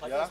Ja?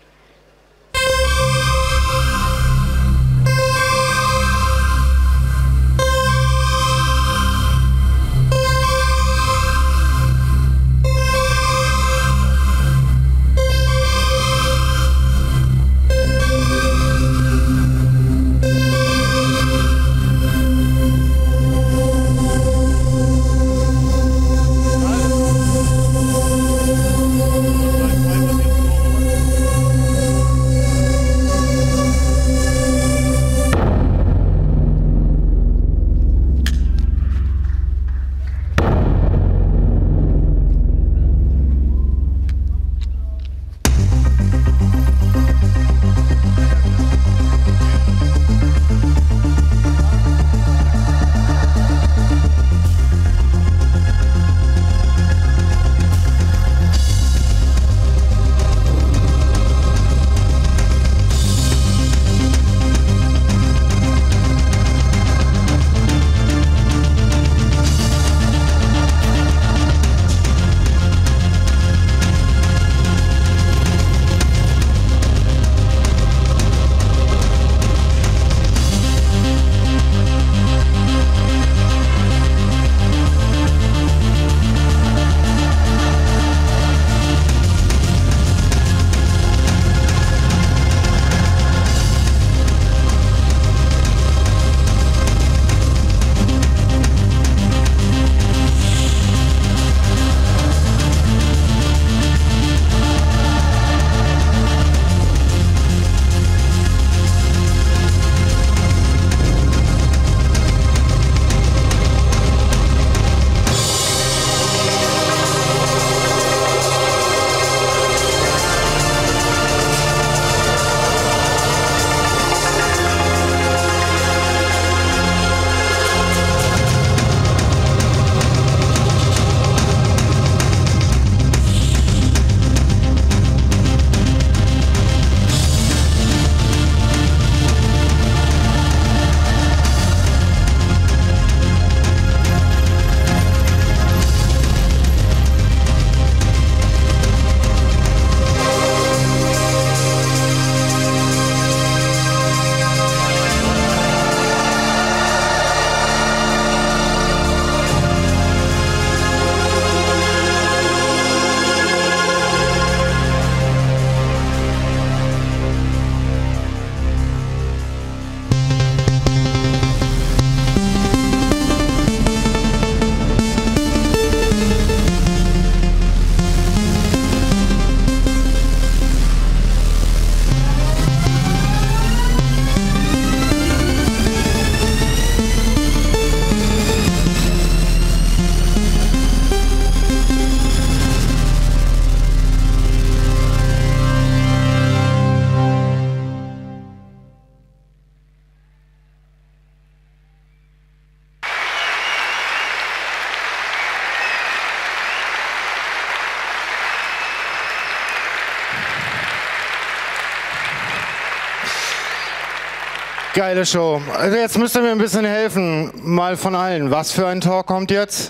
Geile Show. Also jetzt müsst ihr mir ein bisschen helfen, mal von allen. Was für ein Talk kommt jetzt?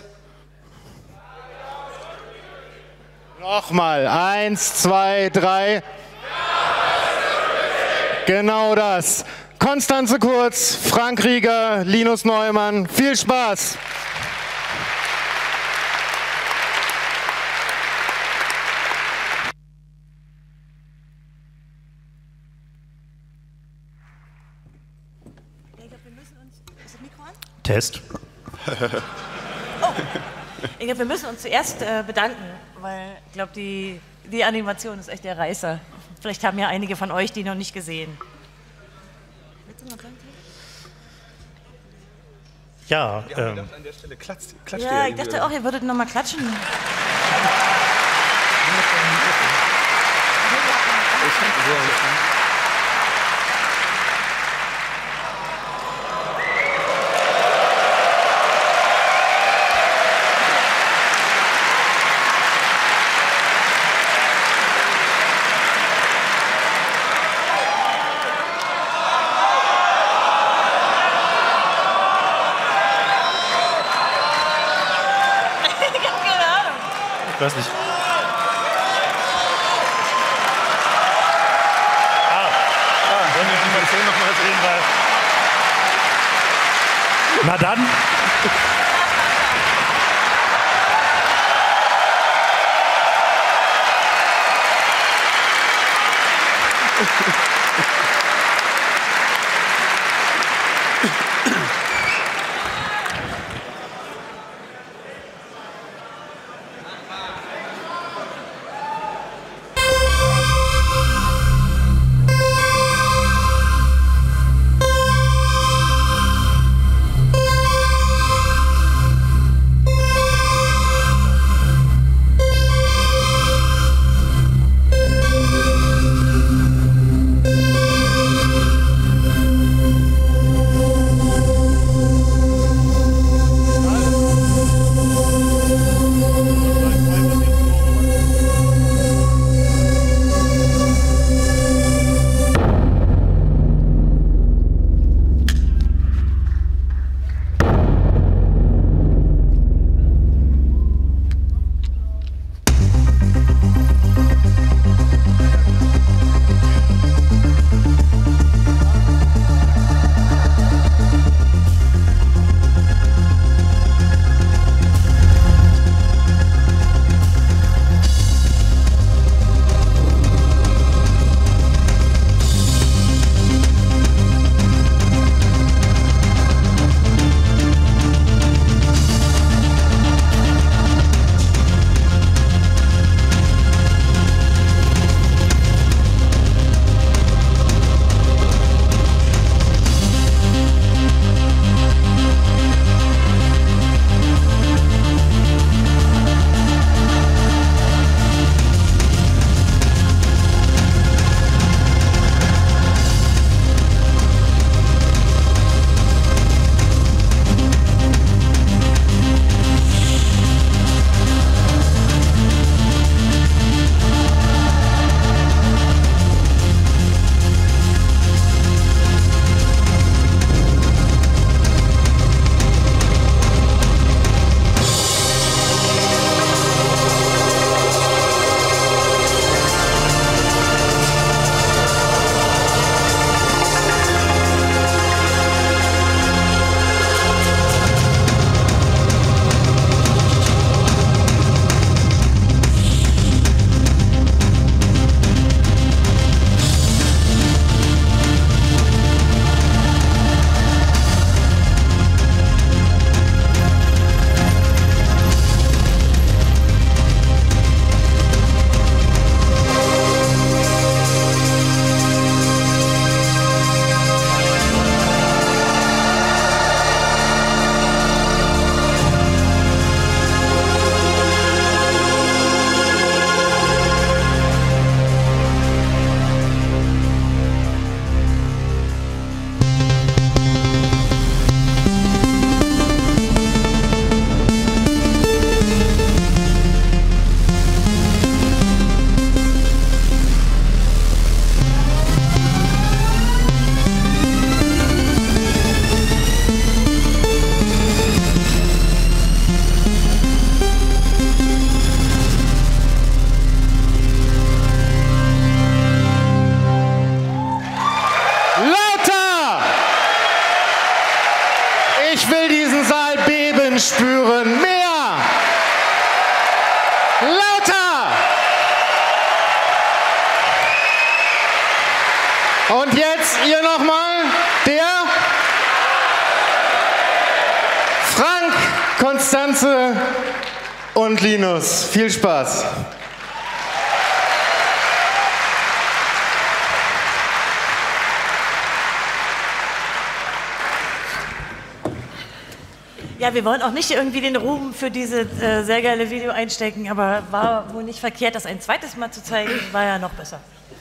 Nochmal. 1, 2, 3. Genau das. Konstanze Kurz, Frank Rieger, Linus Neumann. Viel Spaß! Test. Oh. Ich glaube, wir müssen uns zuerst bedanken, weil ich glaube, die Animation ist echt der Reißer. Vielleicht haben ja einige von euch die noch nicht gesehen. Ja, an der Stelle klatscht ja, ich dachte auch, ihr würdet noch mal klatschen. Ich weiß nicht. Mann. spüren. Mehr! Lauter! Und jetzt ihr nochmal, der Frank, Konstanze und Linus. Viel Spaß! Ja, wir wollen auch nicht irgendwie den Ruhm für dieses sehr geile Video einstecken, aber war wohl nicht verkehrt, das ein zweites Mal zu zeigen, war ja noch besser.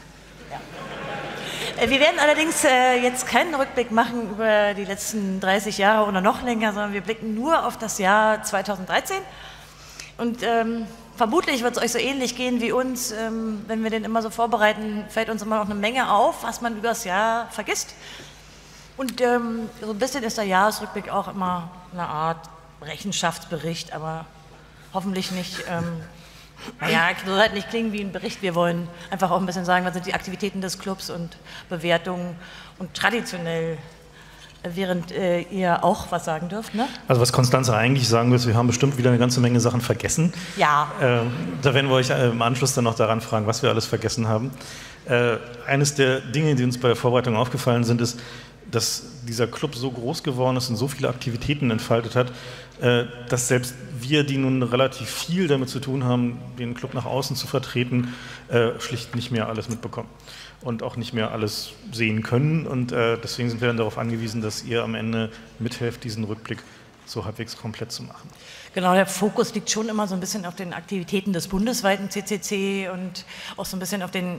Ja. Wir werden allerdings jetzt keinen Rückblick machen über die letzten 30 Jahre oder noch länger, sondern wir blicken nur auf das Jahr 2013. Und vermutlich wird es euch so ähnlich gehen wie uns, wenn wir den immer so vorbereiten, fällt uns immer noch eine Menge auf, was man über das Jahr vergisst. Und so ein bisschen ist der Jahresrückblick auch immer eine Art Rechenschaftsbericht, aber hoffentlich nicht, naja, soll halt nicht klingen wie ein Bericht. Wir wollen einfach auch ein bisschen sagen, was sind die Aktivitäten des Clubs und Bewertungen. Und traditionell während ihr auch was sagen dürft, ne? Also was Constanze eigentlich sagen will, wir haben bestimmt wieder eine ganze Menge Sachen vergessen. Ja. Da werden wir euch im Anschluss dann noch daran fragen, was wir alles vergessen haben. Eines der Dinge, die uns bei der Vorbereitung aufgefallen sind, ist, dass dieser Club so groß geworden ist und so viele Aktivitäten entfaltet hat, dass selbst wir, die nun relativ viel damit zu tun haben, den Club nach außen zu vertreten, schlicht nicht mehr alles mitbekommen und auch nicht mehr alles sehen können. Und deswegen sind wir dann darauf angewiesen, dass ihr am Ende mithelft, diesen Rückblick so halbwegs komplett zu machen. Genau, der Fokus liegt schon immer so ein bisschen auf den Aktivitäten des bundesweiten CCC und auch so ein bisschen auf den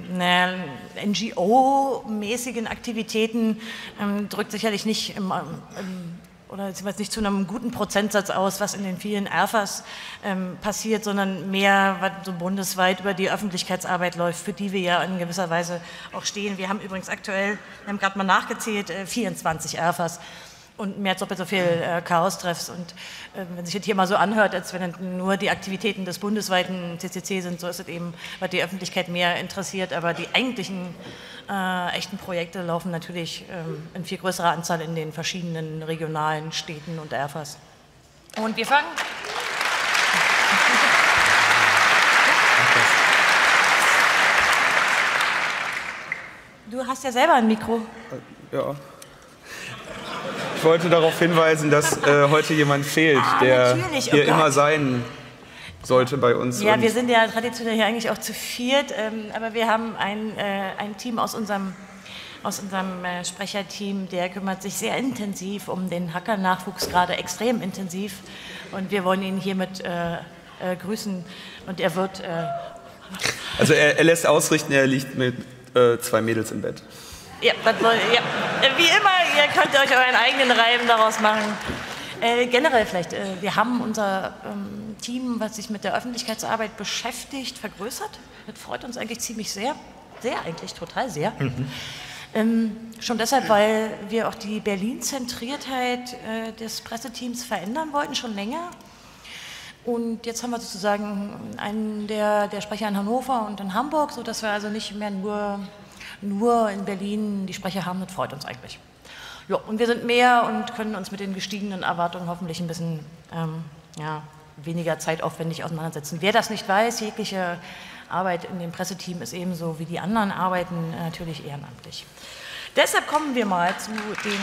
NGO-mäßigen Aktivitäten. Drückt sicherlich nicht oder nicht zu einem guten Prozentsatz aus, was in den vielen ERFAs passiert, sondern mehr, was so bundesweit über die Öffentlichkeitsarbeit läuft, für die wir ja in gewisser Weise auch stehen. Wir haben übrigens aktuell, wir haben gerade mal nachgezählt, 24 ERFAs. Und mehr als doppelt so viel Chaos-Treffs. Und wenn sich das hier mal so anhört, als wenn nur die Aktivitäten des bundesweiten CCC sind, so ist es eben, was die Öffentlichkeit mehr interessiert. Aber die eigentlichen echten Projekte laufen natürlich in viel größerer Anzahl in den verschiedenen regionalen Städten und ERFAs. Und wir fangen. Du hast ja selber ein Mikro. Ja. Ich wollte darauf hinweisen, dass heute jemand fehlt, der hier immer sein sollte bei uns. Ja, wir sind ja traditionell hier eigentlich auch zu viert, aber wir haben ein Team aus unserem Sprecherteam, der kümmert sich sehr intensiv um den Hacker-Nachwuchs, gerade extrem intensiv. Und wir wollen ihn hiermit grüßen und er wird... Also er lässt ausrichten, er liegt mit 2 Mädels im Bett. Ja, wie immer, ihr könnt euch euren eigenen Reim daraus machen. Generell vielleicht, wir haben unser Team, was sich mit der Öffentlichkeitsarbeit beschäftigt, vergrößert. Das freut uns eigentlich ziemlich sehr, eigentlich total sehr. Schon deshalb, weil wir auch die Berlin-Zentriertheit des Presseteams verändern wollten, schon länger. Und jetzt haben wir sozusagen einen der Sprecher in Hannover und in Hamburg, sodass wir also nicht mehr nur in Berlin die Sprecher haben, das freut uns eigentlich. Ja, und wir sind mehr und können uns mit den gestiegenen Erwartungen hoffentlich ein bisschen weniger zeitaufwendig auseinandersetzen. Wer das nicht weiß, jegliche Arbeit in dem Presseteam ist ebenso wie die anderen Arbeiten natürlich ehrenamtlich. Deshalb kommen wir mal zu den...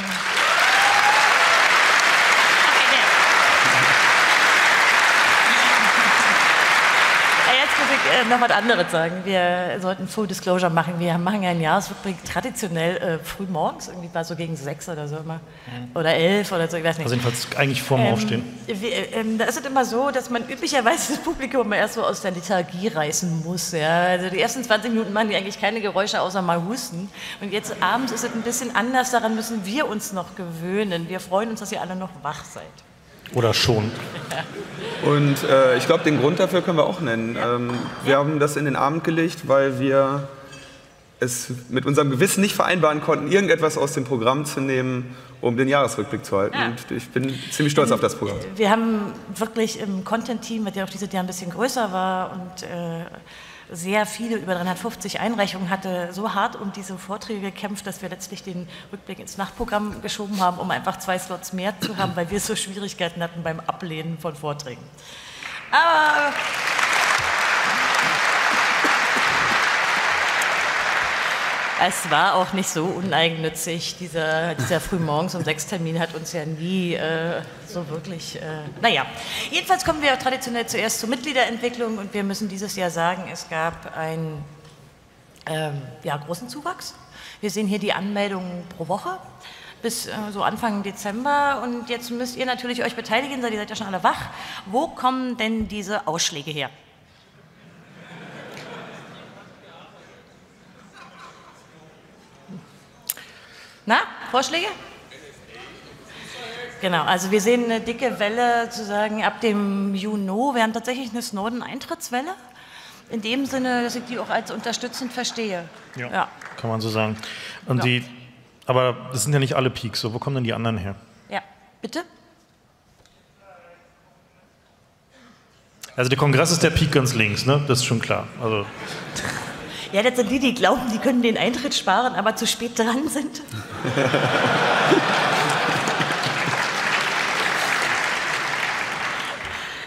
Jetzt muss ich noch was anderes sagen. Wir sollten Full Disclosure machen. Wir machen ja einen Jahresrückblick traditionell früh morgens, irgendwie war so gegen 6 oder so immer. Oder 11 oder so, ich weiß nicht. Also jedenfalls eigentlich vorm Aufstehen. Da ist es immer so, dass man üblicherweise das Publikum immer erst so aus der Lethargie reißen muss. Ja? Also die ersten 20 Minuten machen die eigentlich keine Geräusche, außer mal husten. Und jetzt abends ist es ein bisschen anders, daran müssen wir uns noch gewöhnen. Wir freuen uns, dass ihr alle noch wach seid. Oder schon. Und ich glaube, den Grund dafür können wir auch nennen. Wir haben das in den Abend gelegt, weil wir es mit unserem Gewissen nicht vereinbaren konnten, irgendetwas aus dem Programm zu nehmen, um den Jahresrückblick zu halten. Ja. Und ich bin ziemlich stolz auf das Programm. Wir haben wirklich im Content-Team, das ja auch dieses Jahr ein bisschen größer war und sehr viele, über 350 Einreichungen hatte, so hart um diese Vorträge gekämpft, dass wir letztlich den Rückblick ins Nachtprogramm geschoben haben, um einfach 2 Slots mehr zu haben, weil wir so Schwierigkeiten hatten beim Ablehnen von Vorträgen. Aber es war auch nicht so uneigennützig. Dieser Frühmorgens um 6 Termin hat uns ja nie so wirklich... Naja, jedenfalls kommen wir auch traditionell zuerst zur Mitgliederentwicklung und wir müssen dieses Jahr sagen, es gab einen großen Zuwachs. Wir sehen hier die Anmeldungen pro Woche bis so Anfang Dezember und jetzt müsst ihr natürlich euch beteiligen, ihr seid ja schon alle wach. Wo kommen denn diese Ausschläge her? Na, Vorschläge? Genau, also wir sehen eine dicke Welle sozusagen ab dem Juni. Wir haben tatsächlich eine Snowden-Eintrittswelle. In dem Sinne, dass ich die auch als unterstützend verstehe. Ja. Kann man so sagen. Und aber das sind ja nicht alle Peaks, so wo kommen denn die anderen her? Ja, bitte? Also der Kongress ist der Peak ganz links, ne? Das ist schon klar. Also ja, das sind die, die glauben, die können den Eintritt sparen, aber zu spät dran sind.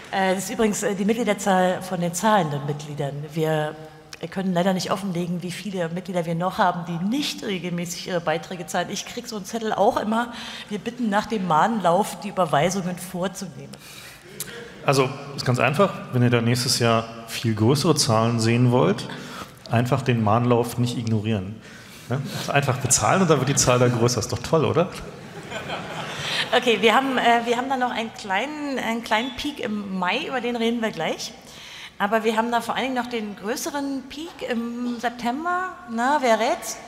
Das ist übrigens die Mitgliederzahl von den zahlenden Mitgliedern. Wir können leider nicht offenlegen, wie viele Mitglieder wir noch haben, die nicht regelmäßig ihre Beiträge zahlen. Ich kriege so einen Zettel auch immer. Wir bitten nach dem Mahnlauf, die Überweisungen vorzunehmen. Also ist ganz einfach, wenn ihr da nächstes Jahr viel größere Zahlen sehen wollt, einfach den Mahnlauf nicht ignorieren. Ne? Also einfach bezahlen und dann wird die Zahl da größer. Ist doch toll, oder? Okay, wir haben dann noch einen kleinen Peak im Mai, über den reden wir gleich. Aber wir haben da vor allen Dingen noch den größeren Peak im September. Na, wer rät's?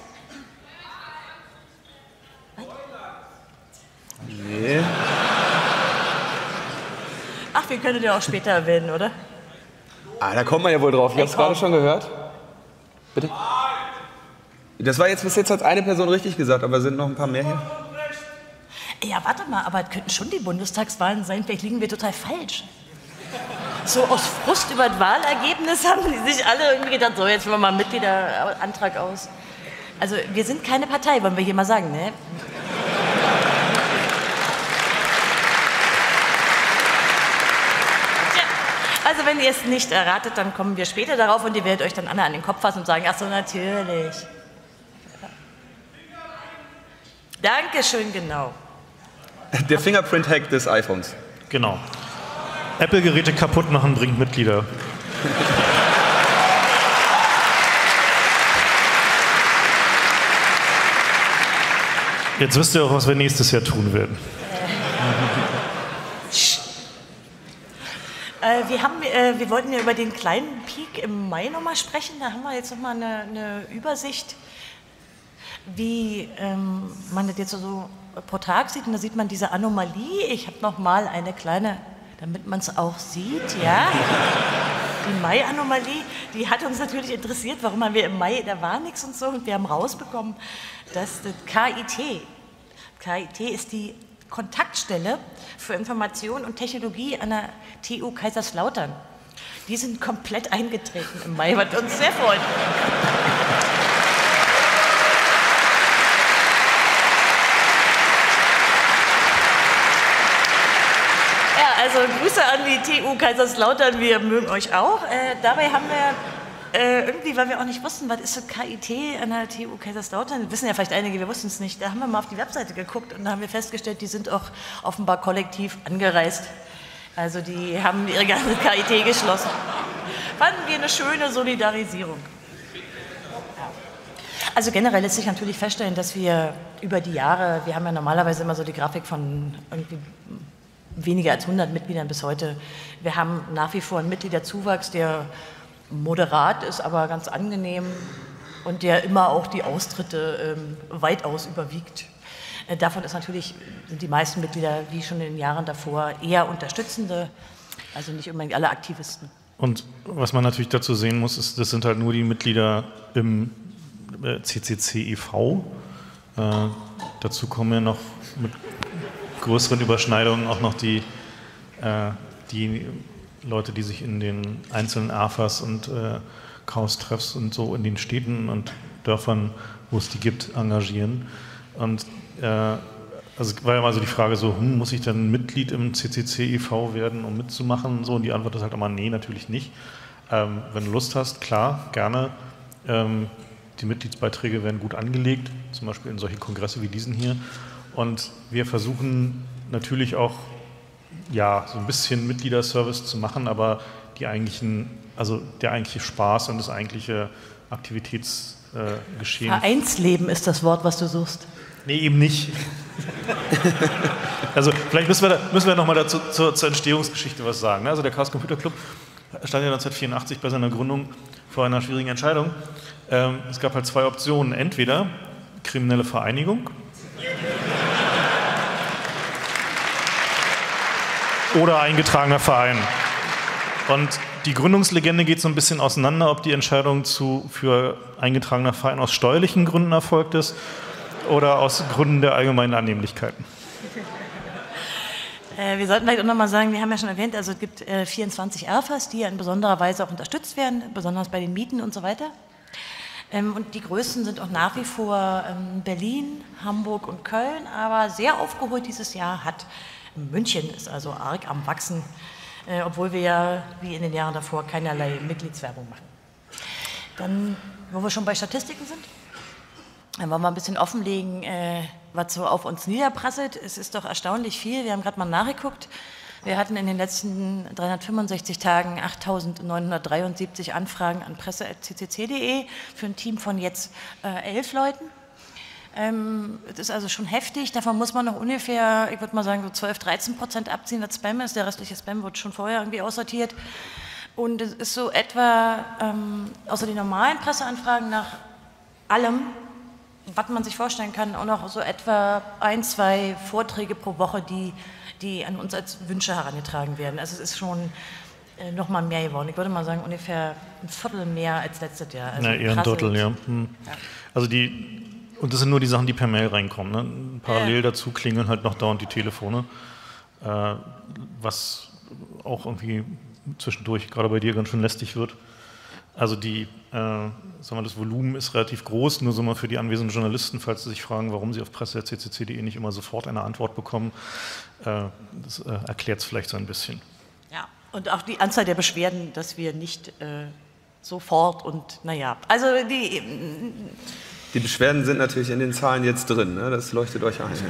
Nee. Ach, wir können den auch später erwähnen, oder? Ah, da kommt man ja wohl drauf. Ich habe es gerade schon gehört. Bitte? Das war bis jetzt hat eine Person richtig gesagt, aber sind noch ein paar mehr hier? Ja, warte mal, aber es könnten schon die Bundestagswahlen sein, vielleicht liegen wir total falsch. So aus Frust über das Wahlergebnis haben die sich alle irgendwie gedacht, so jetzt führen wir mal einen Mitgliederantrag aus. Also wir sind keine Partei, wollen wir hier mal sagen, ne? Tja, also wenn ihr es nicht erratet, dann kommen wir später darauf und ihr werdet euch dann alle an den Kopf fassen und sagen, ach so, natürlich. Dankeschön, genau. Der Fingerprint-Hack des iPhones. Genau. Apple-Geräte kaputt machen bringt Mitglieder. Jetzt wisst ihr auch, was wir nächstes Jahr tun werden. Wir wollten ja über den kleinen Peak im Mai nochmal sprechen. Da haben wir jetzt nochmal eine Übersicht, wie man das jetzt so pro Tag sieht. Und da sieht man diese Anomalie. Ich habe nochmal eine kleine, damit man es auch sieht, ja. Die Mai-Anomalie, die hat uns natürlich interessiert. Warum haben wir im Mai, da war nichts und so. Und wir haben rausbekommen, dass das KIT ist die Kontaktstelle für Information und Technologie an der TU Kaiserslautern. Die sind komplett eingetreten im Mai, was uns sehr freut. Also Grüße an die TU Kaiserslautern, wir mögen euch auch. Dabei haben wir irgendwie, weil wir auch nicht wussten, was ist das KIT an der TU Kaiserslautern, das wissen ja vielleicht einige, wir wussten es nicht, da haben wir mal auf die Webseite geguckt und da haben wir festgestellt, die sind auch offenbar kollektiv angereist. Also die haben ihre ganze KIT geschlossen. Fanden wir eine schöne Solidarisierung. Also generell lässt sich natürlich feststellen, dass wir über die Jahre, wir haben ja normalerweise immer so die Grafik von irgendwie weniger als 100 Mitgliedern bis heute. Wir haben nach wie vor einen Mitgliederzuwachs, der moderat ist, aber ganz angenehm und der immer auch die Austritte weitaus überwiegt. Davon sind die meisten Mitglieder, wie schon in den Jahren davor, eher Unterstützende, also nicht unbedingt alle Aktivisten. Und was man natürlich dazu sehen muss, ist, das sind halt nur die Mitglieder im CCC e.V. Dazu kommen ja noch mit größeren Überschneidungen auch noch die Leute, die sich in den einzelnen AFAs und Chaos-Treffs und so in den Städten und Dörfern, wo es die gibt, engagieren. Und also war ja mal so die Frage so, muss ich dann Mitglied im CCC e.V. werden, um mitzumachen? So, und die Antwort ist halt immer, nee, natürlich nicht. Wenn du Lust hast, klar, gerne. Die Mitgliedsbeiträge werden gut angelegt, zum Beispiel in solche Kongresse wie diesen hier. Und wir versuchen natürlich auch, ja, so ein bisschen Mitgliederservice zu machen, aber der eigentliche Spaß und das eigentliche Aktivitätsgeschehen. Vereinsleben ist das Wort, was du suchst. Nee, eben nicht. Also vielleicht müssen wir noch mal dazu zur Entstehungsgeschichte was sagen. Also der Chaos Computer Club stand ja 1984 bei seiner Gründung vor einer schwierigen Entscheidung. Es gab halt zwei Optionen. Entweder kriminelle Vereinigung oder eingetragener Verein. Und die Gründungslegende geht so ein bisschen auseinander, ob die Entscheidung für eingetragener Verein aus steuerlichen Gründen erfolgt ist oder aus Gründen der allgemeinen Annehmlichkeiten. Wir sollten vielleicht auch noch mal sagen, wir haben ja schon erwähnt, also es gibt 24 AFAs, die in besonderer Weise auch unterstützt werden, besonders bei den Mieten und so weiter. Und die größten sind auch nach wie vor Berlin, Hamburg und Köln, aber sehr aufgeholt dieses Jahr hat München, ist also arg am Wachsen. obwohl wir ja, wie in den Jahren davor, keinerlei Mitgliedswerbung machen. Dann, wo wir schon bei Statistiken sind, dann wollen wir ein bisschen offenlegen, was so auf uns niederprasselt. Es ist doch erstaunlich viel. Wir haben gerade mal nachgeguckt. Wir hatten in den letzten 365 Tagen 8.973 Anfragen an presse@ccc.de für ein Team von jetzt 11 Leuten. Das ist also schon heftig. Davon muss man noch ungefähr, ich würde mal sagen, so 12-13% abziehen, was Spam ist. Der restliche Spam wird schon vorher irgendwie aussortiert. Und es ist so etwa, außer den normalen Presseanfragen nach allem, was man sich vorstellen kann, auch noch so etwa 1, 2 Vorträge pro Woche, die an uns als Wünsche herangetragen werden. Also es ist schon noch mal mehr geworden. Ich würde mal sagen, ungefähr ein Viertel mehr als letztes Jahr. Also eher ein Drittel, ja. Also und das sind nur die Sachen, die per Mail reinkommen. Ne? Parallel dazu klingeln halt noch dauernd die Telefone, was auch irgendwie zwischendurch, gerade bei dir, ganz schön lästig wird. Also das Volumen ist relativ groß, nur so mal für die anwesenden Journalisten, falls sie sich fragen, warum sie auf presse.ccc.de nicht immer sofort eine Antwort bekommen. Das erklärt es vielleicht so ein bisschen. Ja, und auch die Anzahl der Beschwerden, dass wir nicht sofort und also die Beschwerden sind natürlich in den Zahlen jetzt drin, ne? Das leuchtet euch ein.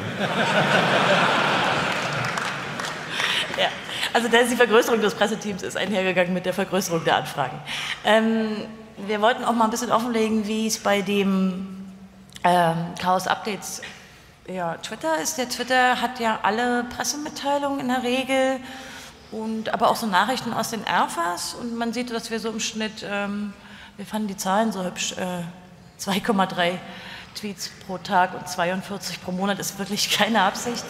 Ja, also die Vergrößerung des Presseteams ist einhergegangen mit der Vergrößerung der Anfragen. Wir wollten auch mal ein bisschen offenlegen, wie es bei dem Chaos Updates Twitter ist. Der Twitter hat ja alle Pressemitteilungen in der Regel, aber auch so Nachrichten aus den RFAs. Und man sieht, dass wir so im Schnitt, wir fanden die Zahlen so hübsch, 2,3 Tweets pro Tag und 42 pro Monat ist wirklich keine Absicht.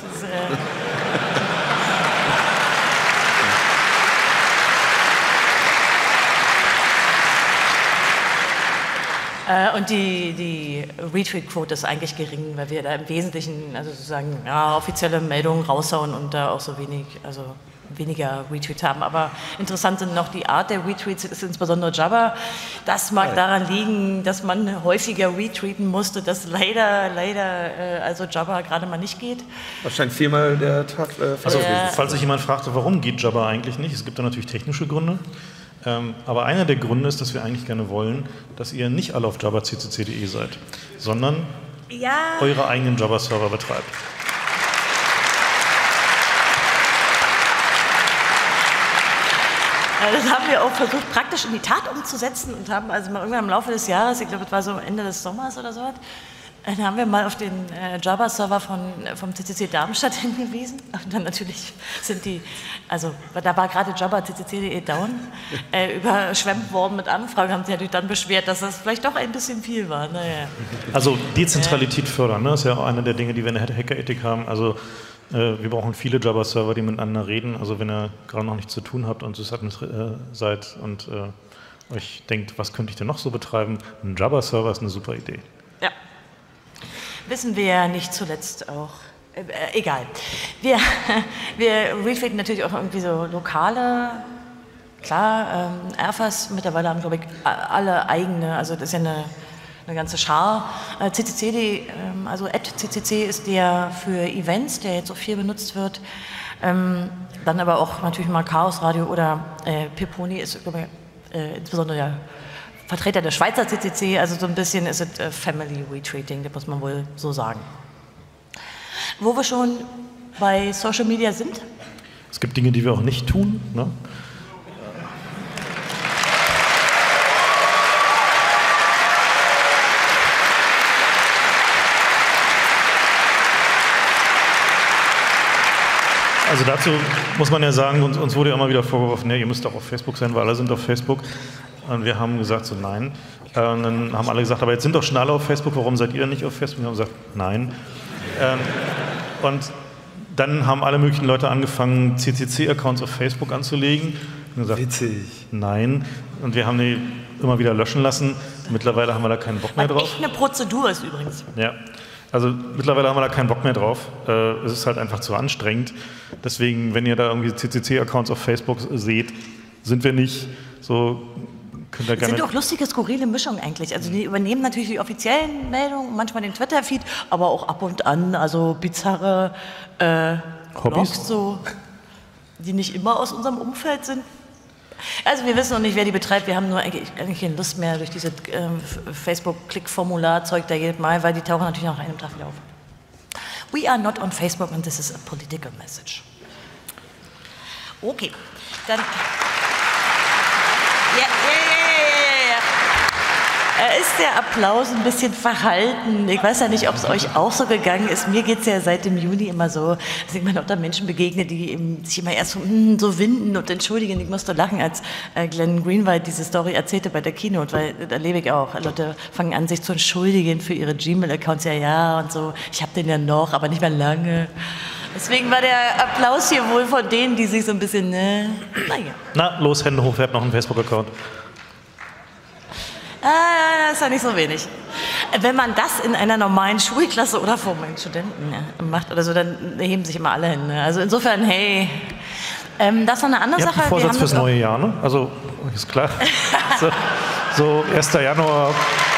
Und die Retweet-Quote ist eigentlich gering, weil wir da im Wesentlichen, also sozusagen, offizielle Meldungen raushauen und da auch so weniger Retweets haben. Aber interessant sind noch die Art der Retweets, ist insbesondere Jabber. Das mag daran liegen, dass man häufiger retweeten musste, dass leider also Jabber gerade mal nicht geht. Wahrscheinlich viermal der Tag. Also, falls sich jemand fragte, warum geht Jabber eigentlich nicht, es gibt da natürlich technische Gründe. Aber einer der Gründe ist, dass wir eigentlich gerne wollen, dass ihr nicht alle auf jabber.ccc.de seid, sondern eure eigenen Jabber-Server betreibt. Das haben wir auch versucht, praktisch in die Tat umzusetzen und haben also mal irgendwann im Laufe des Jahres, ich glaube, es war so Ende des Sommers oder so, da haben wir mal auf den Jabber-Server vom CCC Darmstadt hingewiesen. Und dann natürlich da war gerade jabber.ccc.de down, überschwemmt worden mit Anfragen, haben sich natürlich dann beschwert, dass das vielleicht doch ein bisschen viel war. Also Dezentralität fördern, ne? Das ist ja auch eine der Dinge, die wir in der Hackerethik haben. Also wir brauchen viele Jabber-Server, die miteinander reden. Also wenn ihr gerade noch nichts zu tun habt und seid und euch denkt, was könnte ich denn noch so betreiben, ein Jabber-Server ist eine super Idee. Ja. Wissen wir ja nicht zuletzt auch. Egal. Wir retweeten natürlich auch irgendwie so lokale, klar, RFAs mittlerweile haben, glaube ich, alle eigene, also das ist ja eine ganze Schar. CCC, also @ccc ist der für Events, der jetzt auch viel benutzt wird. Dann aber auch natürlich mal Chaos Radio oder Peponi ist insbesondere der Vertreter der Schweizer CCC, also so ein bisschen ist es Family Retweeting, das muss man wohl so sagen. Wo wir schon bei Social Media sind? Es gibt Dinge, die wir auch nicht tun, ne? Also dazu muss man ja sagen, uns wurde ja immer wieder vorgeworfen, ihr müsst auch auf Facebook sein, weil alle sind auf Facebook. Und wir haben gesagt, so nein. Und dann haben alle gesagt, aber jetzt sind doch schon alle auf Facebook, warum seid ihr nicht auf Facebook? Und wir haben gesagt, nein. Und dann haben alle möglichen Leute angefangen, CCC-Accounts auf Facebook anzulegen. Und gesagt, witzig. Nein. Und wir haben die immer wieder löschen lassen. Mittlerweile haben wir da keinen Bock mehr drauf. Was echt eine Prozedur ist übrigens. Ja. Also mittlerweile haben wir da keinen Bock mehr drauf. Es ist halt einfach zu anstrengend. Deswegen, wenn ihr da irgendwie CCC-Accounts auf Facebook seht, sind wir nicht. So könnt ihr gerne. Das sind doch lustige, skurrile Mischungen eigentlich. Also die übernehmen natürlich die offiziellen Meldungen, manchmal den Twitter-Feed, aber auch ab und an, also bizarre Hobbys? Blogs so. die nicht immer aus unserem Umfeld sind. Also wir wissen noch nicht, wer die betreibt. Wir haben nur eigentlich keine Lust mehr durch diese Facebook-Klick-Formular-Zeug da jedes Mal, weil die tauchen natürlich nach einem Tag wieder auf. We are not on Facebook and this is a political message. Okay, dann... Ja. Ist der Applaus ein bisschen verhalten? Ich weiß ja nicht, ob es euch auch so gegangen ist. Mir geht es ja seit dem Juni immer so, dass ich mir auch da Menschen begegne, die eben sich immer erst so winden und entschuldigen. Ich musste lachen, als Glenn Greenwald diese Story erzählte bei der Keynote, weil da lebe ich auch. Leute fangen an, sich zu entschuldigen für ihre Gmail-Accounts. Ja und so. Ich habe den ja noch, aber nicht mehr lange. Deswegen war der Applaus hier wohl von denen, die sich so ein bisschen, naja. Na, los, Hände hoch, wer hat noch einen Facebook-Account? Das ist ja nicht so wenig. Wenn man das in einer normalen Schulklasse oder vor meinen Studenten macht oder so, dann heben sich immer alle hin. Ne? Also insofern, hey, das ist noch eine andere Sache. Ihr habt einen Vorsatz fürs neue Jahr, ne? Also, ist klar. so 1. Januar.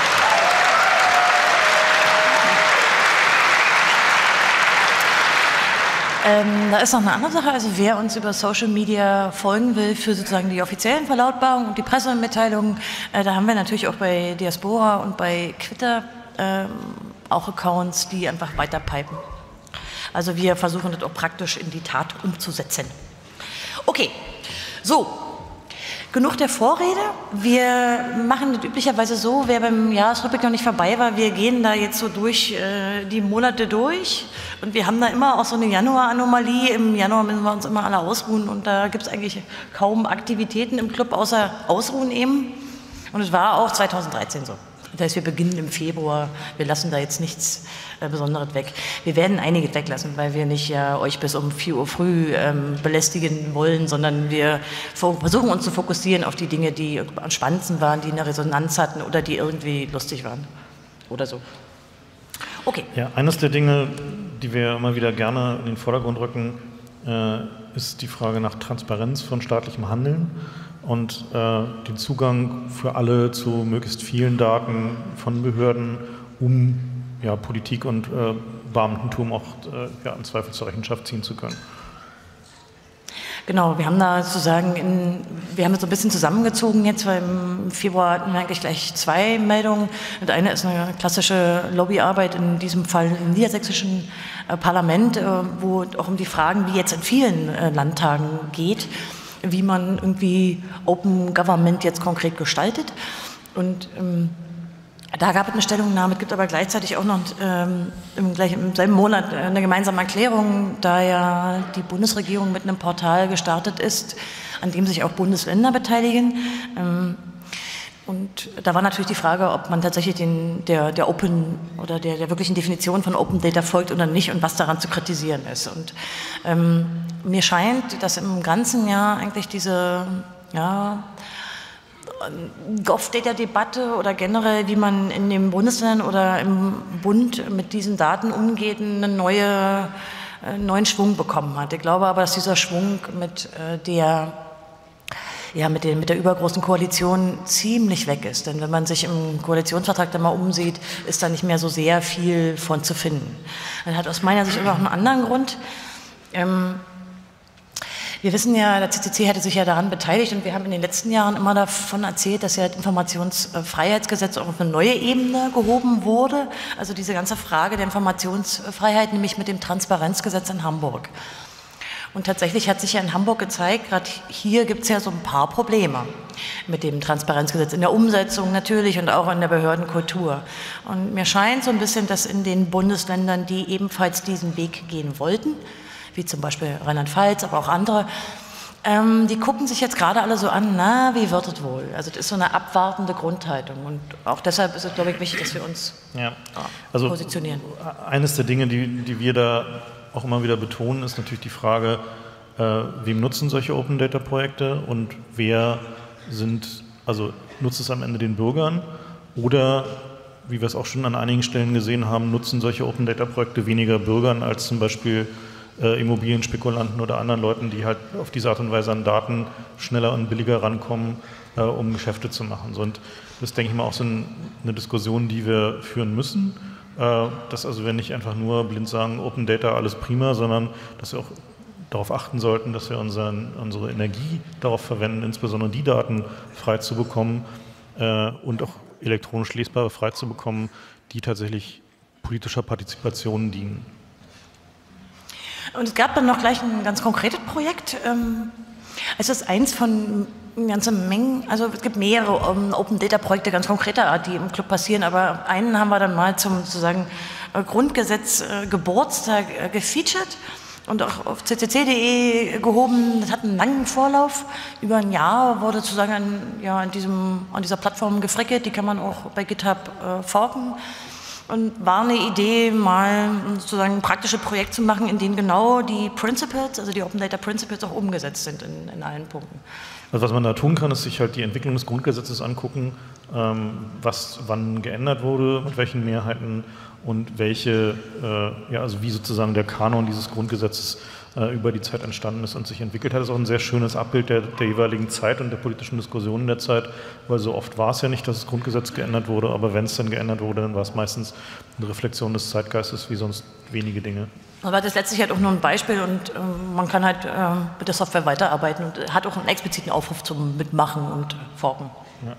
Da ist noch eine andere Sache, also wer uns über Social Media folgen will für sozusagen die offiziellen Verlautbarungen und die Pressemitteilungen, da haben wir natürlich auch bei Diaspora und bei Twitter auch Accounts, die einfach weiter pipen. Also wir versuchen das auch praktisch in die Tat umzusetzen. Okay, so. Genug der Vorrede. Wir machen das üblicherweise so, wer beim Jahresrückblick noch nicht vorbei war, wir gehen da jetzt so durch die Monate durch und wir haben da immer auch so eine Januar-Anomalie. Im Januar müssen wir uns immer alle ausruhen und da gibt es eigentlich kaum Aktivitäten im Club, außer Ausruhen eben. Und es war auch 2013 so. Das heißt, wir beginnen im Februar, wir lassen da jetzt nichts Besonderes weg. Wir werden einiges weglassen, weil wir nicht euch bis um 4 Uhr früh belästigen wollen, sondern wir versuchen uns zu fokussieren auf die Dinge, die am spannendsten waren, die eine Resonanz hatten oder die irgendwie lustig waren oder so. Okay. Ja, eines der Dinge, die wir immer wieder gerne in den Vordergrund rücken, ist die Frage nach Transparenz von staatlichem Handeln und den Zugang für alle zu möglichst vielen Daten von Behörden, um Politik und Beamtentum auch im Zweifel zur Rechenschaft ziehen zu können. Genau, wir haben da sozusagen, wir haben das so ein bisschen zusammengezogen jetzt, weil im Februar hatten wir eigentlich gleich 2 Meldungen. Und eine ist eine klassische Lobbyarbeit, in diesem Fall im niedersächsischen Parlament, wo auch um die Fragen, wie jetzt in vielen Landtagen geht, wie man irgendwie Open Government jetzt konkret gestaltet. Und da gab es eine Stellungnahme, es gibt aber gleichzeitig auch noch im selben Monat eine gemeinsame Erklärung, da ja die Bundesregierung mit einem Portal gestartet ist, an dem sich auch Bundesländer beteiligen. Und da war natürlich die Frage, ob man tatsächlich der Open oder der wirklichen Definition von Open Data folgt oder nicht und was daran zu kritisieren ist. Und mir scheint, dass im ganzen Jahr eigentlich diese Gov-Data-Debatte oder generell, wie man in den Bundesländern oder im Bund mit diesen Daten umgeht, einen neuen Schwung bekommen hat. Ich glaube aber, dass dieser Schwung mit der übergroßen Koalition ziemlich weg ist. Denn wenn man sich im Koalitionsvertrag da mal umsieht, ist da nicht mehr so sehr viel von zu finden. Das hat aus meiner Sicht aber auch einen anderen Grund. Wir wissen ja, der CCC hätte sich ja daran beteiligt und wir haben in den letzten Jahren immer davon erzählt, dass ja das Informationsfreiheitsgesetz auch auf eine neue Ebene gehoben wurde. Also diese ganze Frage der Informationsfreiheit, nämlich mit dem Transparenzgesetz in Hamburg. Und tatsächlich hat sich ja in Hamburg gezeigt, gerade hier gibt es ja so ein paar Probleme mit dem Transparenzgesetz, in der Umsetzung natürlich und auch in der Behördenkultur. Und mir scheint so ein bisschen, dass in den Bundesländern, die ebenfalls diesen Weg gehen wollten, wie zum Beispiel Rheinland-Pfalz, aber auch andere, die gucken sich jetzt gerade alle so an, na, wie wird es wohl? Also das ist so eine abwartende Grundhaltung und auch deshalb ist es, glaube ich, wichtig, dass wir uns positionieren. Eines der Dinge, die wir da auch immer wieder betonen, ist natürlich die Frage, wem nutzen solche Open-Data-Projekte und nutzt es am Ende den Bürgern oder, wie wir es auch schon an einigen Stellen gesehen haben, nutzen solche Open-Data-Projekte weniger Bürgern als zum Beispiel Immobilienspekulanten oder anderen Leuten, die halt auf diese Art und Weise an Daten schneller und billiger rankommen, um Geschäfte zu machen. Und das, denke ich mal, auch so eine Diskussion, die wir führen müssen, dass also wir nicht einfach nur blind sagen, Open Data, alles prima, sondern dass wir auch darauf achten sollten, dass wir unsere Energie darauf verwenden, insbesondere die Daten frei zu bekommen und auch elektronisch lesbare frei zu bekommen, die tatsächlich politischer Partizipation dienen. Und es gab dann noch gleich ein ganz konkretes Projekt. Es ist eins von eine ganze Menge, also es gibt mehrere Open-Data-Projekte ganz konkreter Art, die im Club passieren, aber einen haben wir dann mal zum sozusagen Grundgesetz Geburtstag gefeatured und auch auf ccc.de gehoben. Das hat einen langen Vorlauf. Über ein Jahr wurde sozusagen an dieser Plattform gefrickelt. Die kann man auch bei GitHub forken. Und war eine Idee, mal sozusagen ein praktisches Projekt zu machen, in dem genau die Principles, also die Open Data Principles auch umgesetzt sind in allen Punkten. Also was man da tun kann, ist sich halt die Entwicklung des Grundgesetzes angucken, was wann geändert wurde, mit welchen Mehrheiten und also wie sozusagen der Kanon dieses Grundgesetzes über die Zeit entstanden ist und sich entwickelt hat. Das ist auch ein sehr schönes Abbild der jeweiligen Zeit und der politischen Diskussionen der Zeit, weil so oft war es ja nicht, dass das Grundgesetz geändert wurde, aber wenn es dann geändert wurde, dann war es meistens eine Reflexion des Zeitgeistes wie sonst wenige Dinge. Aber das ist letztlich halt auch nur ein Beispiel und man kann halt mit der Software weiterarbeiten und hat auch einen expliziten Aufruf zum Mitmachen und Forken. Ja.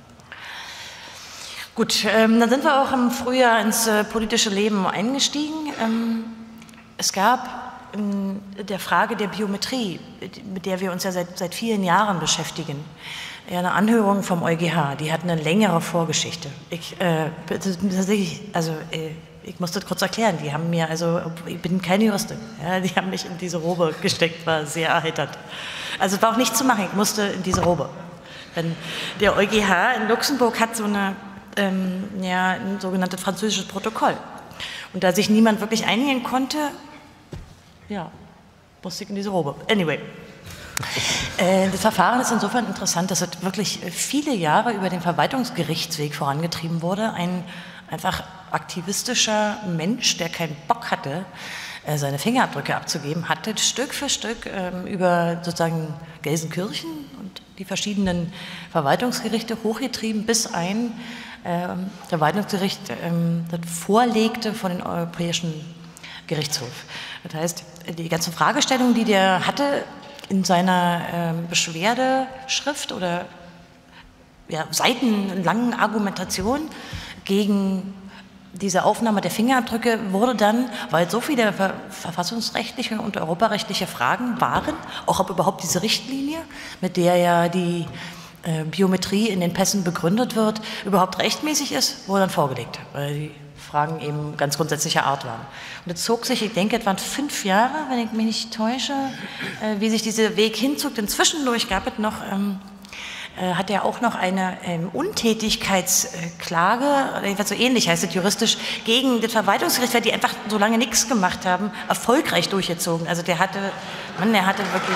Gut, dann sind wir auch im Frühjahr ins politische Leben eingestiegen. Es gab in der Frage der Biometrie, mit der wir uns ja seit vielen Jahren beschäftigen, eine Anhörung vom EuGH, die hat eine längere Vorgeschichte. Ich muss das kurz erklären, die haben mir, ich bin keine Juristin, ja, die haben mich in diese Robe gesteckt, war sehr erheiternd. Also es war auch nichts zu machen, ich musste in diese Robe. Denn der EuGH in Luxemburg hat so ein sogenanntes französisches Protokoll. Und da sich niemand wirklich einigen konnte, musste ich in diese Robe. Anyway. Das Verfahren ist insofern interessant, dass es wirklich viele Jahre über den Verwaltungsgerichtsweg vorangetrieben wurde. Ein einfach aktivistischer Mensch, der keinen Bock hatte, seine Fingerabdrücke abzugeben, hatte Stück für Stück über sozusagen Gelsenkirchen und die verschiedenen Verwaltungsgerichte hochgetrieben, bis ein Verwaltungsgericht das vorlegte von den Europäischen Gerichtshof. Das heißt, die ganzen Fragestellungen, die der hatte in seiner Beschwerdeschrift oder seitenlangen Argumentation gegen diese Aufnahme der Fingerabdrücke, wurde dann, weil so viele verfassungsrechtliche und europarechtliche Fragen waren, auch ob überhaupt diese Richtlinie, mit der ja die Biometrie in den Pässen begründet wird, überhaupt rechtmäßig ist, wurde dann vorgelegt, weil die Fragen eben ganz grundsätzlicher Art waren. Und es zog sich, ich denke, es waren 5 Jahre, wenn ich mich nicht täusche, wie sich dieser Weg hinzog. Denn zwischendurch gab es noch, hat er auch noch eine Untätigkeitsklage, jedenfalls so ähnlich heißt es juristisch, gegen das Verwaltungsgericht, weil die einfach so lange nichts gemacht haben, erfolgreich durchgezogen. Also der hatte wirklich,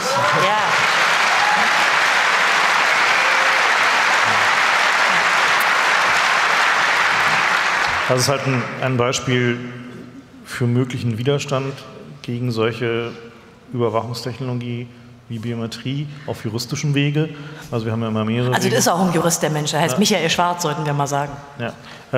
Das ist halt ein Beispiel für möglichen Widerstand gegen solche Überwachungstechnologie wie Biometrie auf juristischem Wege. Also wir haben ja immer mehrere. Also das ist auch ein Jurist, der Mensch, er heißt Michael Schwarz, sollten wir mal sagen. Ja.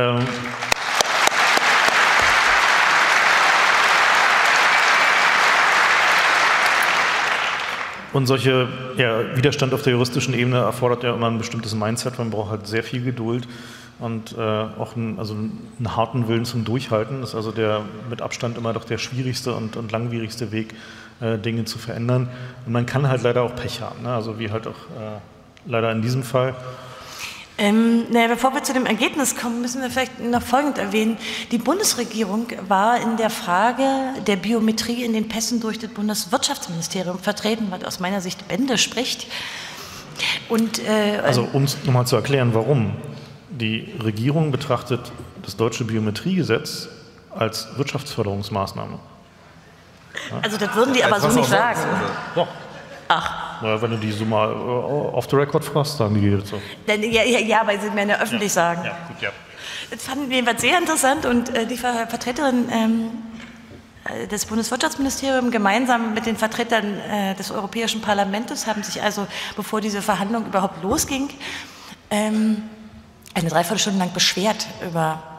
Und solche Widerstand auf der juristischen Ebene erfordert ja immer ein bestimmtes Mindset, man braucht halt sehr viel Geduld und auch einen harten Willen zum Durchhalten. Das ist also der mit Abstand immer doch der schwierigste und langwierigste Weg, Dinge zu verändern. Und man kann halt leider auch Pech haben, ne? Also wie halt auch leider in diesem Fall. Bevor wir zu dem Ergebnis kommen, müssen wir vielleicht noch Folgendes erwähnen. Die Bundesregierung war in der Frage der Biometrie in den Pässen durch das Bundeswirtschaftsministerium vertreten, was aus meiner Sicht Bände spricht. Und, also um es nochmal zu erklären, warum. Die Regierung betrachtet das deutsche Biometriegesetz als Wirtschaftsförderungsmaßnahme. Ja? Also das würden die aber so nicht sagen. Doch. Ach. Naja, wenn du die so mal off the record fragst, sagen die das so. Ja, weil sie mir ja öffentlich sagen. Ja, gut, ja. Das fanden wir jedenfalls sehr interessant und die Vertreterin des Bundeswirtschaftsministeriums gemeinsam mit den Vertretern des Europäischen Parlaments haben sich also, bevor diese Verhandlung überhaupt losging, eine Dreiviertelstunde lang beschwert über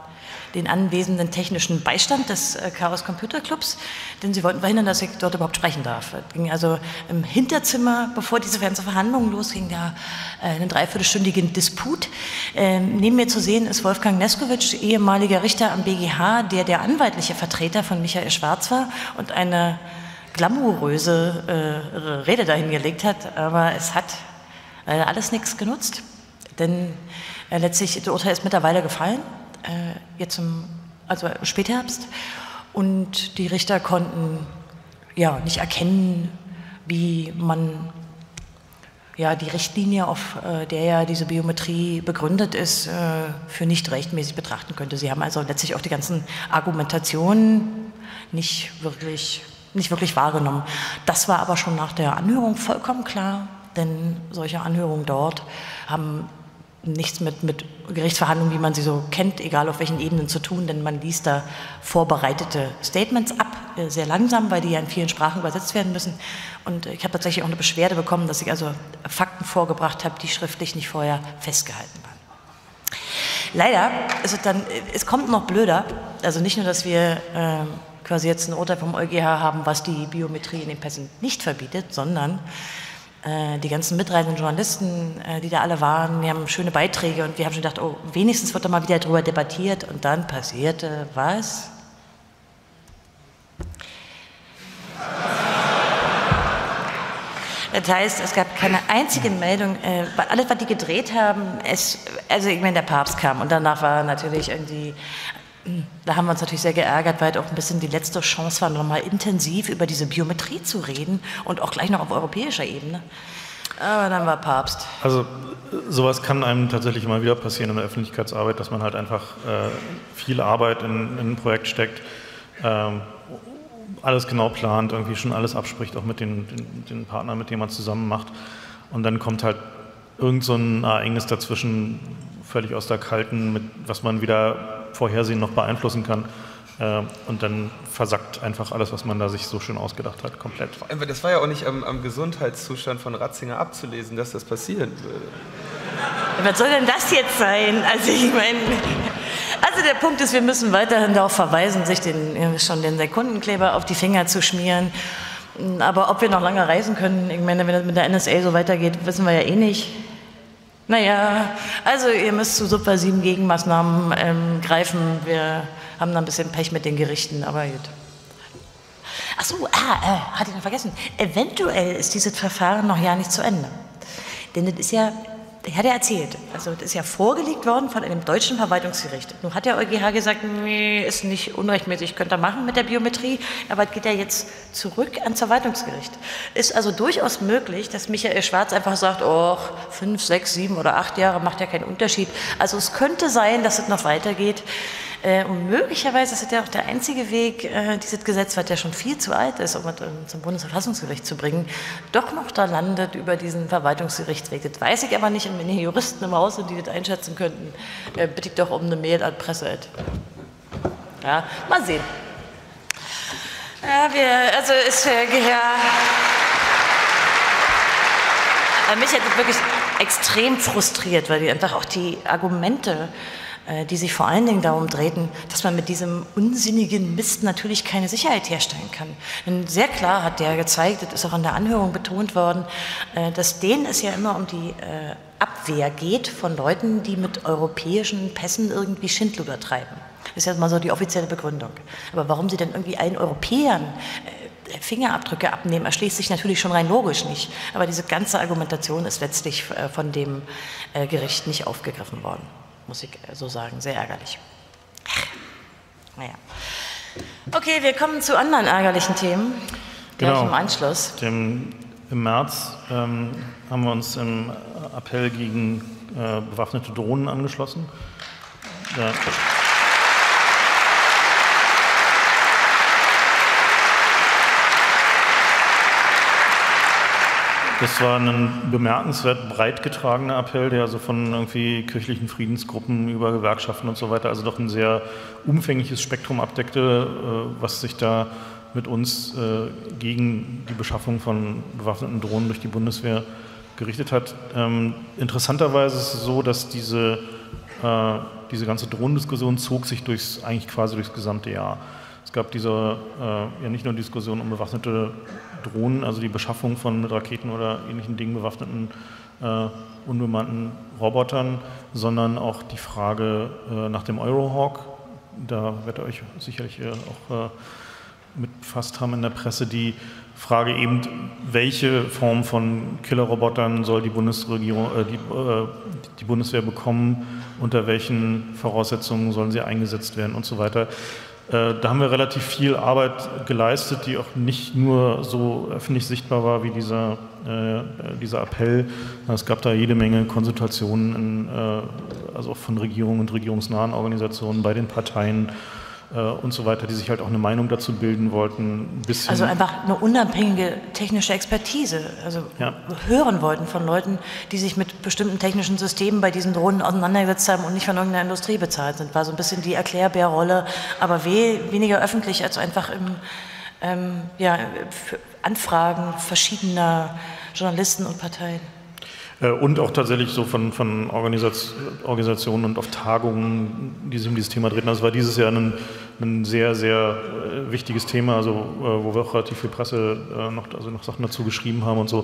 den anwesenden technischen Beistand des Chaos Computer Clubs, denn sie wollten verhindern, dass ich dort überhaupt sprechen darf. Es ging also im Hinterzimmer, bevor diese ganze Verhandlung losging, da einen dreiviertelstündigen Disput. Neben mir zu sehen ist Wolfgang Neskowitsch, ehemaliger Richter am BGH, der anwaltliche Vertreter von Michael Schwarz war und eine glamouröse Rede dahingelegt hat, aber es hat alles nichts genutzt, denn letztlich, das Urteil ist mittlerweile gefallen, jetzt im Spätherbst, und die Richter konnten ja nicht erkennen, wie man ja die Richtlinie, auf der ja diese Biometrie begründet ist, für nicht rechtmäßig betrachten könnte. Sie haben also letztlich auch die ganzen Argumentationen nicht wirklich wahrgenommen. Das war aber schon nach der Anhörung vollkommen klar, denn solche Anhörungen dort haben nichts mit Gerichtsverhandlungen, wie man sie so kennt, egal auf welchen Ebenen, zu tun, denn man liest da vorbereitete Statements ab, sehr langsam, weil die ja in vielen Sprachen übersetzt werden müssen. Und ich habe tatsächlich auch eine Beschwerde bekommen, dass ich also Fakten vorgebracht habe, die schriftlich nicht vorher festgehalten waren. Leider ist es dann, es kommt noch blöder, also nicht nur, dass wir quasi jetzt ein Urteil vom EuGH haben, was die Biometrie in den Pässen nicht verbietet, sondern die ganzen mitreisenden Journalisten, die da alle waren, die haben schöne Beiträge und wir haben schon gedacht, oh, wenigstens wird da mal wieder drüber debattiert, und dann passierte was? Das heißt, es gab keine einzige Meldung, alles, was die gedreht haben, also ich meine, der Papst kam und danach war natürlich irgendwie, da haben wir uns natürlich sehr geärgert, weil es auch ein bisschen die letzte Chance war, nochmal intensiv über diese Biometrie zu reden und auch gleich noch auf europäischer Ebene. Aber dann war Papst. Also sowas kann einem tatsächlich immer wieder passieren in der Öffentlichkeitsarbeit, dass man halt einfach viel Arbeit in ein Projekt steckt, alles genau plant, irgendwie schon alles abspricht, auch mit den Partnern, mit denen man zusammen macht. Und dann kommt halt irgend so ein Ereignis dazwischen, völlig aus der Kalten, was man wieder vorhersehen noch beeinflussen kann. Und dann versackt einfach alles, was man da sich so schön ausgedacht hat, komplett. Das war ja auch nicht am Gesundheitszustand von Ratzinger abzulesen, dass das passieren würde. Was soll denn das jetzt sein? Also ich meine, der Punkt ist, wir müssen weiterhin darauf verweisen, sich den Sekundenkleber auf die Finger zu schmieren. Aber ob wir noch lange reisen können, ich meine, wenn das mit der NSA so weitergeht, wissen wir ja eh nicht. Naja, also ihr müsst zu subversiven Gegenmaßnahmen greifen. Wir haben da ein bisschen Pech mit den Gerichten, aber gut. Ach so, hatte ich noch vergessen. Eventuell ist dieses Verfahren noch ja nicht zu Ende. Denn das ist ja, ich hatte ja erzählt, also das ist ja vorgelegt worden von einem deutschen Verwaltungsgericht. Nun hat der EuGH gesagt, nee, ist nicht unrechtmäßig, könnt ihr machen mit der Biometrie, aber es geht ja jetzt zurück ans Verwaltungsgericht. Ist also durchaus möglich, dass Michael Schwarz einfach sagt, oh, 5, 6, 7 oder 8 Jahre macht ja keinen Unterschied. Also es könnte sein, dass es noch weitergeht. Und möglicherweise ist es ja auch der einzige Weg, dieses Gesetz, was ja schon viel zu alt ist, um es zum Bundesverfassungsgericht zu bringen, doch noch da landet über diesen Verwaltungsgerichtsweg. Das weiß ich aber nicht, und wenn hier Juristen im Haus sind, die das einschätzen könnten, bitte ich doch um eine Mail an Presse. Ja, mal sehen. Ja, mich hat das wirklich extrem frustriert, weil die einfach auch die Argumente, die sich vor allen Dingen darum drehten, dass man mit diesem unsinnigen Mist natürlich keine Sicherheit herstellen kann. Denn sehr klar hat der gezeigt, das ist auch in der Anhörung betont worden, dass denen es ja immer um die Abwehr geht von Leuten, die mit europäischen Pässen irgendwie Schindluder treiben. Das ist jetzt mal so die offizielle Begründung. Aber warum sie denn irgendwie allen Europäern Fingerabdrücke abnehmen, erschließt sich natürlich schon rein logisch nicht. Aber diese ganze Argumentation ist letztlich von dem Gericht nicht aufgegriffen worden. Muss ich so sagen, sehr ärgerlich. Naja. Okay, wir kommen zu anderen ärgerlichen Themen, gleich im Anschluss. Im März haben wir uns im Appell gegen bewaffnete Drohnen angeschlossen. Ja. Das war ein bemerkenswert breit getragener Appell, der also von irgendwie kirchlichen Friedensgruppen über Gewerkschaften und so weiter, also doch ein sehr umfängliches Spektrum abdeckte, was sich da mit uns gegen die Beschaffung von bewaffneten Drohnen durch die Bundeswehr gerichtet hat. Interessanterweise ist es so, dass diese diese ganze Drohnendiskussion zog sich eigentlich quasi durchs gesamte Jahr. Es gab diese, ja nicht nur Diskussion um bewaffnete Drohnen, also die Beschaffung von mit Raketen oder ähnlichen Dingen bewaffneten unbemannten Robotern, sondern auch die Frage nach dem Eurohawk. Da werdet ihr euch sicherlich auch mit befasst haben in der Presse, die Frage eben, welche Form von Killerrobotern soll die Bundesregierung, die Bundeswehr bekommen, unter welchen Voraussetzungen sollen sie eingesetzt werden und so weiter. Da haben wir relativ viel Arbeit geleistet, die auch nicht nur so öffentlich sichtbar war wie dieser Appell. Es gab da jede Menge Konsultationen, also auch von Regierungen und regierungsnahen Organisationen bei den Parteien und so weiter, die sich halt auch eine Meinung dazu bilden wollten. Also einfach eine unabhängige technische Expertise, also hören wollten von Leuten, die sich mit bestimmten technischen Systemen bei diesen Drohnen auseinandergesetzt haben und nicht von irgendeiner Industrie bezahlt sind. War so ein bisschen die Erklärbärrolle, aber weniger öffentlich als einfach im für Anfragen verschiedener Journalisten und Parteien. Und auch tatsächlich so von Organisationen und auf Tagungen, die sich um dieses Thema drehten. Also es war dieses Jahr ein sehr, sehr wichtiges Thema, also wo wir auch relativ viel Presse noch Sachen dazu geschrieben haben und so.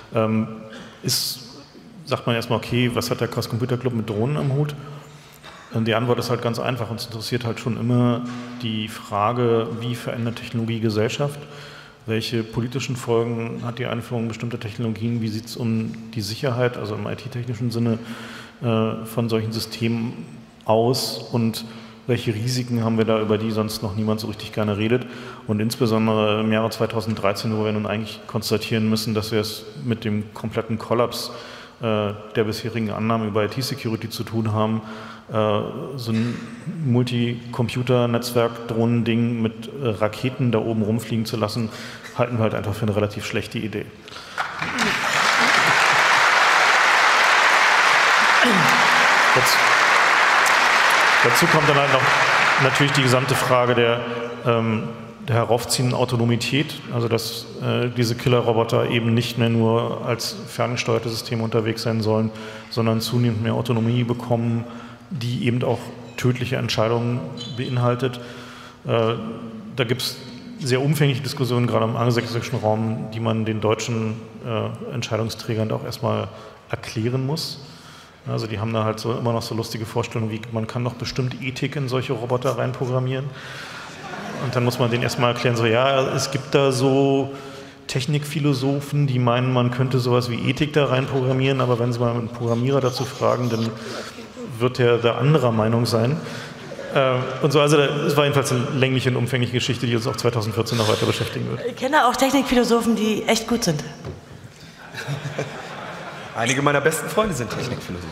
Sagt man erstmal, okay, was hat der Chaos Computer Club mit Drohnen am Hut? Und die Antwort ist halt ganz einfach. Uns interessiert halt schon immer die Frage, wie verändert Technologie Gesellschaft? Welche politischen Folgen hat die Einführung bestimmter Technologien? Wie sieht es um die Sicherheit, also im IT-technischen Sinne, von solchen Systemen aus? Und welche Risiken haben wir da, über die sonst noch niemand so richtig gerne redet? Und insbesondere im Jahre 2013, wo wir nun eigentlich konstatieren müssen, dass wir es mit dem kompletten Kollaps der bisherigen Annahmen über IT-Security zu tun haben, so ein Multicomputer-Netzwerk-Drohnending mit Raketen da oben rumfliegen zu lassen, halten wir halt einfach für eine relativ schlechte Idee. Dazu kommt dann halt noch natürlich die gesamte Frage der heraufziehenden Autonomität, also dass diese Killerroboter eben nicht mehr nur als ferngesteuerte Systeme unterwegs sein sollen, sondern zunehmend mehr Autonomie bekommen, die eben auch tödliche Entscheidungen beinhaltet. Da gibt es sehr umfängliche Diskussionen, gerade im angelsächsischen Raum, die man den deutschen Entscheidungsträgern auch erstmal erklären muss. Also die haben da halt so immer noch so lustige Vorstellungen, wie man kann doch bestimmt Ethik in solche Roboter reinprogrammieren. Und dann muss man denen erstmal erklären, so ja, es gibt da so Technikphilosophen, die meinen, man könnte sowas wie Ethik da reinprogrammieren, aber wenn Sie mal einen Programmierer dazu fragen, dann wird der da anderer Meinung sein. Und so, also es war jedenfalls eine längliche und umfängliche Geschichte, die uns auch 2014 noch weiter beschäftigen wird. Ich kenne auch Technikphilosophen, die echt gut sind. Einige meiner besten Freunde sind Technikphilosophen.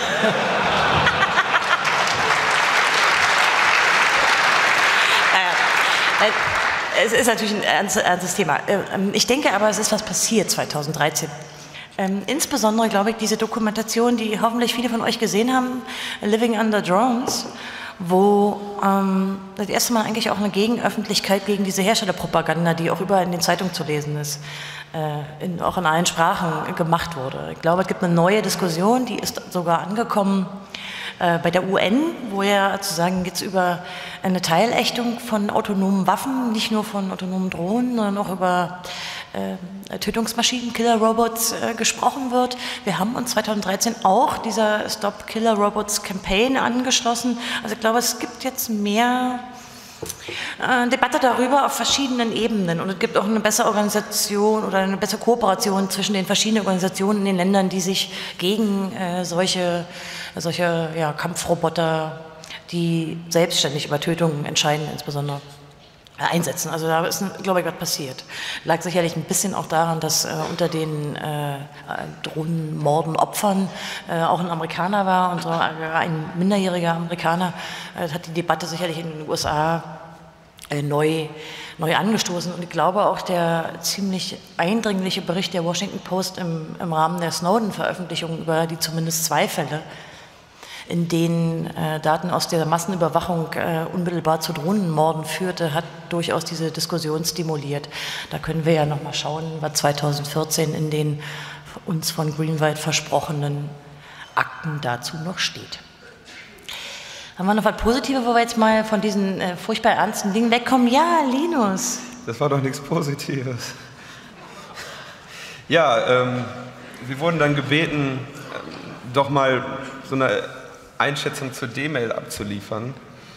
Es ist natürlich ein ernstes Thema. Ich denke aber, es ist was passiert 2013. Insbesondere, glaube ich, diese Dokumentation, die hoffentlich viele von euch gesehen haben, Living Under Drones, wo das erste Mal eigentlich auch eine Gegenöffentlichkeit gegen diese Herstellerpropaganda, die auch überall in den Zeitungen zu lesen ist, auch in allen Sprachen gemacht wurde. Ich glaube, es gibt eine neue Diskussion, die ist sogar angekommen bei der UN, wo ja sozusagen jetzt über eine Teilächtung von autonomen Waffen, nicht nur von autonomen Drohnen, sondern auch über Tötungsmaschinen, Killer-Robots gesprochen wird. Wir haben uns 2013 auch dieser Stop Killer Robots Campaign angeschlossen. Also ich glaube, es gibt jetzt mehr Debatte darüber auf verschiedenen Ebenen und es gibt auch eine bessere Organisation oder eine bessere Kooperation zwischen den verschiedenen Organisationen in den Ländern, die sich gegen solche Kampfroboter, die selbstständig über Tötungen entscheiden, insbesondere einsetzen. Also da ist, glaube ich, was passiert. Lag sicherlich ein bisschen auch daran, dass unter den Drohnenmorden-Opfern auch ein Amerikaner war und so ein minderjähriger Amerikaner. Das hat die Debatte sicherlich in den USA neu angestoßen. Und ich glaube auch der ziemlich eindringliche Bericht der Washington Post im Rahmen der Snowden-Veröffentlichung über die zumindest 2 Fälle, in denen Daten aus der Massenüberwachung unmittelbar zu Drohnenmorden führte, hat durchaus diese Diskussion stimuliert. Da können wir ja noch mal schauen, was 2014 in den uns von Greenwald versprochenen Akten dazu noch steht. Haben wir noch was Positives, wo wir jetzt mal von diesen furchtbar ernsten Dingen wegkommen? Ja, Linus. Das war doch nichts Positives. Ja, wir wurden dann gebeten, doch mal so eine Einschätzung zur D-Mail abzuliefern.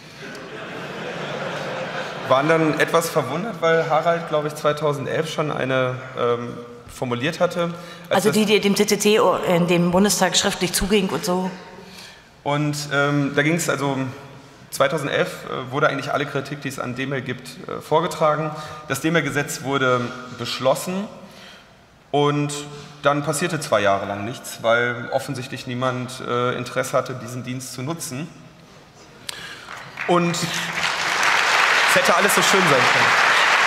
Waren dann etwas verwundert, weil Harald, glaube ich, 2011 schon eine formuliert hatte. Also die dem CCC in dem Bundestag schriftlich zuging und so. Und da ging es also, 2011 wurde eigentlich alle Kritik, die es an D-Mail gibt, vorgetragen. Das D-Mail-Gesetz wurde beschlossen und dann passierte 2 Jahre lang nichts, weil offensichtlich niemand Interesse hatte, diesen Dienst zu nutzen. Und es hätte alles so schön sein können.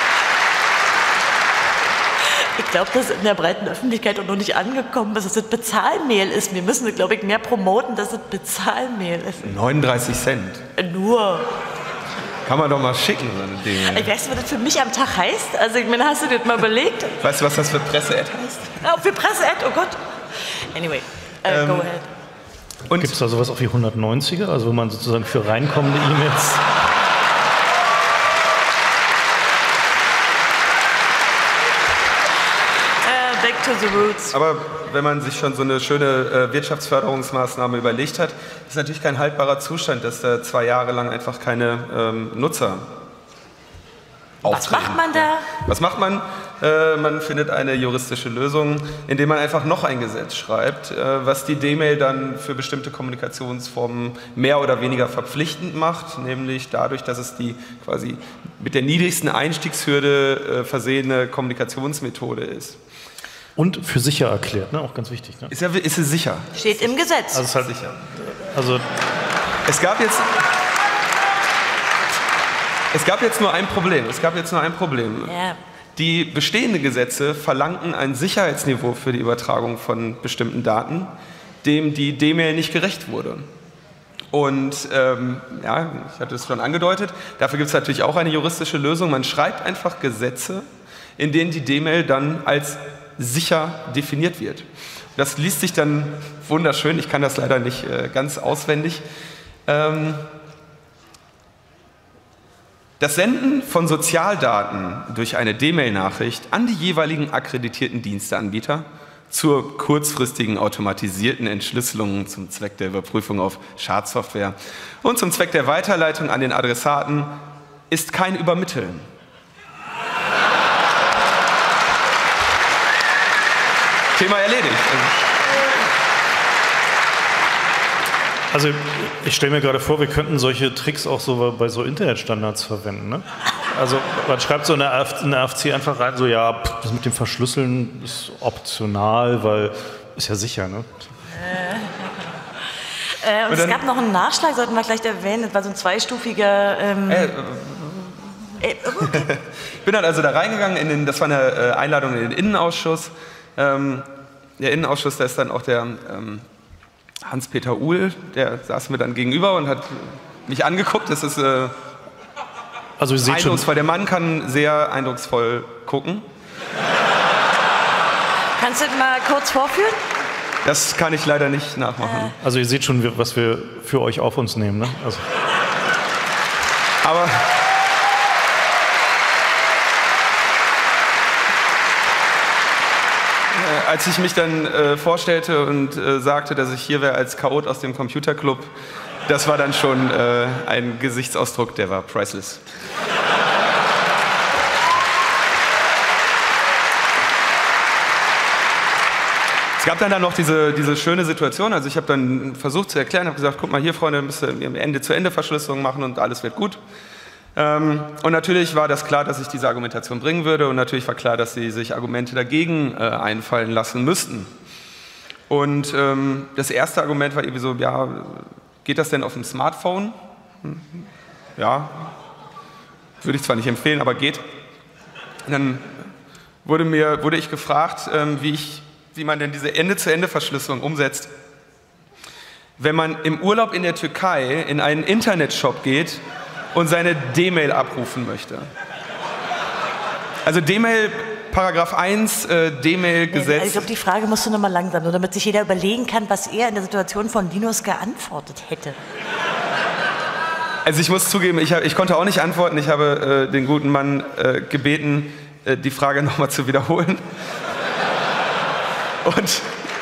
Ich glaube, dass in der breiten Öffentlichkeit auch noch nicht angekommen ist, dass es Bezahlmehl ist. Wir müssen, glaube ich, mehr promoten, dass es Bezahlmehl ist. 39 Cent. Nur. Kann man doch mal schicken, so eine Dinge. Weißt du, was das für mich am Tag heißt? Also, ich meine, hast du dir das mal überlegt? Weißt du, was das für Presse-Ad heißt? Oh, für Presse-Ad, oh Gott. Anyway, go ahead. Gibt es da sowas auch wie 190er, also wo man sozusagen für reinkommende E-Mails... Back to the roots. Aber wenn man sich schon so eine schöne Wirtschaftsförderungsmaßnahme überlegt hat, ist natürlich kein haltbarer Zustand, dass da 2 Jahre lang einfach keine Nutzer Was macht man da? Was macht man? Man findet eine juristische Lösung, indem man einfach noch ein Gesetz schreibt, was die D-Mail dann für bestimmte Kommunikationsformen mehr oder weniger verpflichtend macht, nämlich dadurch, dass es die quasi mit der niedrigsten Einstiegshürde versehene Kommunikationsmethode ist. Und für sicher erklärt, ne? Auch ganz wichtig. Ne? Ist sie sicher? Steht im Gesetz. Also es ist halt sicher. Also es gab jetzt nur ein Problem. Ja. Die bestehenden Gesetze verlangten ein Sicherheitsniveau für die Übertragung von bestimmten Daten, dem die D-Mail nicht gerecht wurde. Und ja, ich hatte es schon angedeutet, dafür gibt es natürlich auch eine juristische Lösung. Man schreibt einfach Gesetze, in denen die D-Mail dann als sicher definiert wird. Das liest sich dann wunderschön, ich kann das leider nicht ganz auswendig. Das Senden von Sozialdaten durch eine D-Mail-Nachricht an die jeweiligen akkreditierten Diensteanbieter zur kurzfristigen automatisierten Entschlüsselung zum Zweck der Überprüfung auf Schadsoftware und zum Zweck der Weiterleitung an den Adressaten ist kein Übermitteln. Thema erledigt. Also ich stelle mir gerade vor, wir könnten solche Tricks auch so bei so Internetstandards verwenden. Ne? Also man schreibt so in der RFC einfach rein, so ja, das mit dem Verschlüsseln ist optional, weil ist ja sicher. Ne? Und es gab noch einen Nachschlag, sollten wir gleich erwähnen, das war so ein zweistufiger... Ich bin dann also da reingegangen, das war eine Einladung in den Innenausschuss. Der Innenausschuss, da ist dann auch der Hans-Peter Uhl, der saß mir dann gegenüber und hat mich angeguckt. Das ist also eindrucksvoll. Der Mann kann sehr eindrucksvoll gucken. Kannst du das mal kurz vorführen? Das kann ich leider nicht nachmachen. Also ihr seht schon, was wir für euch auf uns nehmen. Ne? Also. Aber... Als ich mich dann vorstellte und sagte, dass ich hier wäre als Chaot aus dem Computerclub, das war dann schon ein Gesichtsausdruck, der war priceless. Es gab dann noch diese schöne Situation, also ich habe dann versucht zu erklären, habe gesagt, guck mal hier Freunde, müsst ihr Ende-zu-Ende-Verschlüsselung machen und alles wird gut. Und natürlich war das klar, dass ich diese Argumentation bringen würde und natürlich war klar, dass sie sich Argumente dagegen einfallen lassen müssten. Und das erste Argument war irgendwie so, ja, geht das denn auf dem Smartphone? Ja, würde ich zwar nicht empfehlen, aber geht. Und dann wurde ich gefragt, wie man denn diese Ende-zu-Ende-Verschlüsselung umsetzt. Wenn man im Urlaub in der Türkei in einen Internetshop geht und seine D-Mail abrufen möchte. Also D-Mail, Paragraph 1, D-Mail-Gesetz. Ich glaube, die Frage musst du nochmal langsam, nur damit sich jeder überlegen kann, was er in der Situation von Linus geantwortet hätte. Also ich muss zugeben, ich konnte auch nicht antworten. Ich habe den guten Mann gebeten, die Frage nochmal zu wiederholen. Und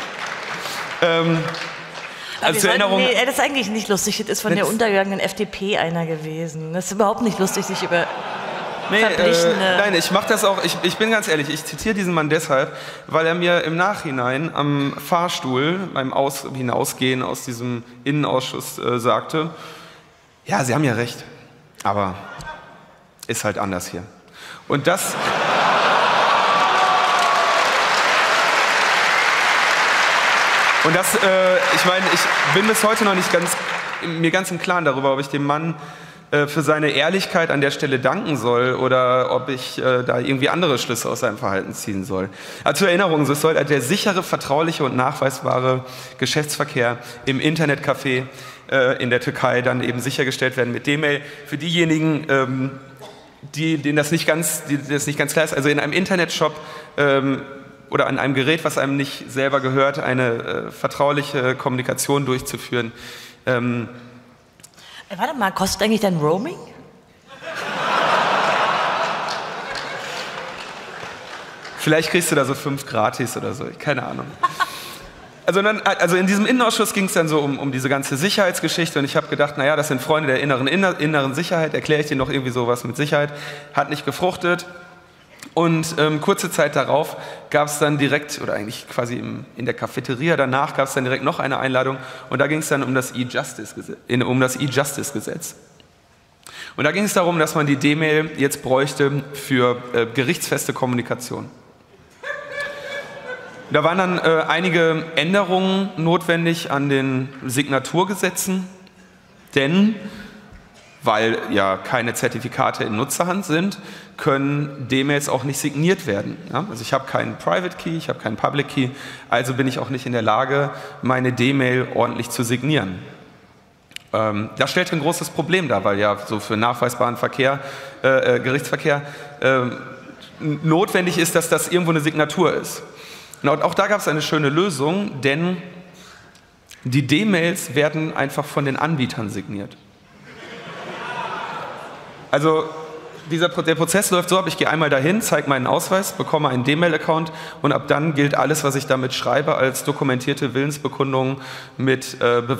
also zur Erinnerung... Nee, das ist eigentlich nicht lustig. Das ist von der untergegangenen FDP einer gewesen. Das ist überhaupt nicht lustig, sich über... Nein, ich mache das auch, ich bin ganz ehrlich, ich zitiere diesen Mann deshalb, weil er mir im Nachhinein am Fahrstuhl, beim Hinausgehen aus diesem Innenausschuss sagte, ja, Sie haben ja recht, aber ist halt anders hier. Und das... Und das, ich meine, ich bin bis heute noch nicht mir ganz im Klaren darüber, ob ich dem Mann für seine Ehrlichkeit an der Stelle danken soll oder ob ich da irgendwie andere Schlüsse aus seinem Verhalten ziehen soll. Also zur Erinnerung, so soll der sichere, vertrauliche und nachweisbare Geschäftsverkehr im Internetcafé in der Türkei dann eben sichergestellt werden mit D-Mail. Für diejenigen, denen das nicht ganz klar ist, also in einem Internetshop oder an einem Gerät, was einem nicht selber gehört, eine vertrauliche Kommunikation durchzuführen. Warte mal, kostet eigentlich dein Roaming? Vielleicht kriegst du da so 5 gratis oder so, keine Ahnung. Also in diesem Innenausschuss ging es dann so um diese ganze Sicherheitsgeschichte und ich habe gedacht, naja, das sind Freunde der inneren Sicherheit, erkläre ich denen noch irgendwie sowas mit Sicherheit. Hat nicht gefruchtet. Und kurze Zeit darauf gab es dann direkt, oder eigentlich quasi in der Cafeteria danach, gab es dann direkt noch eine Einladung und da ging es dann um das E-Justice-Gesetz. Und da ging es darum, dass man die D-Mail jetzt bräuchte für gerichtsfeste Kommunikation. Da waren dann einige Änderungen notwendig an den Signaturgesetzen, denn... weil ja keine Zertifikate in Nutzerhand sind, können D-Mails auch nicht signiert werden. Ja? Also ich habe keinen Private Key, ich habe keinen Public Key, also bin ich auch nicht in der Lage, meine D-Mail ordentlich zu signieren. Das stellt ein großes Problem dar, weil ja so für nachweisbaren Gerichtsverkehr notwendig ist, dass das irgendwo eine Signatur ist. Und auch da gab es eine schöne Lösung, denn die D-Mails werden einfach von den Anbietern signiert. Also der Prozess läuft so ab, ich gehe einmal dahin, zeige meinen Ausweis, bekomme einen D-Mail-Account und ab dann gilt alles, was ich damit schreibe, als dokumentierte Willensbekundung mit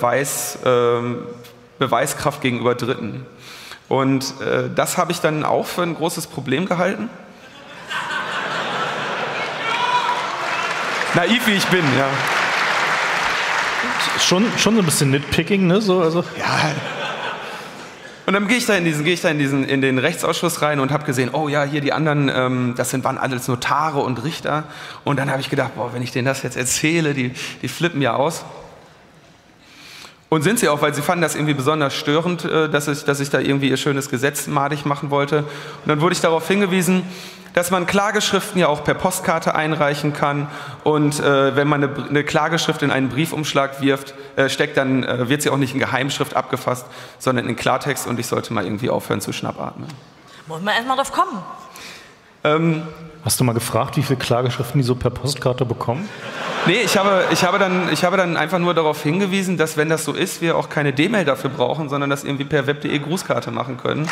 Beweiskraft gegenüber Dritten. Und das habe ich dann auch für ein großes Problem gehalten. Naiv wie ich bin, ja. Schon so ein bisschen Nitpicking, ne? So, also. Ja. Und dann gehe ich da in den Rechtsausschuss rein und habe gesehen, oh ja, hier die anderen, waren alles Notare und Richter. Und dann habe ich gedacht, boah, wenn ich denen das jetzt erzähle, die flippen ja aus. Und sind sie auch, weil sie fanden das irgendwie besonders störend, dass ich da irgendwie ihr schönes Gesetz madig machen wollte. Und dann wurde ich darauf hingewiesen, dass man Klageschriften ja auch per Postkarte einreichen kann und wenn man eine Klageschrift in einen Briefumschlag steckt, dann wird sie auch nicht in Geheimschrift abgefasst, sondern in Klartext und ich sollte mal irgendwie aufhören zu schnappatmen. Muss man erstmal drauf kommen. Hast du mal gefragt, wie viele Klageschriften die so per Postkarte bekommen? Nee, ich habe dann einfach nur darauf hingewiesen, dass wenn das so ist, wir auch keine D-Mail dafür brauchen, sondern das irgendwie per web.de Grußkarte machen können.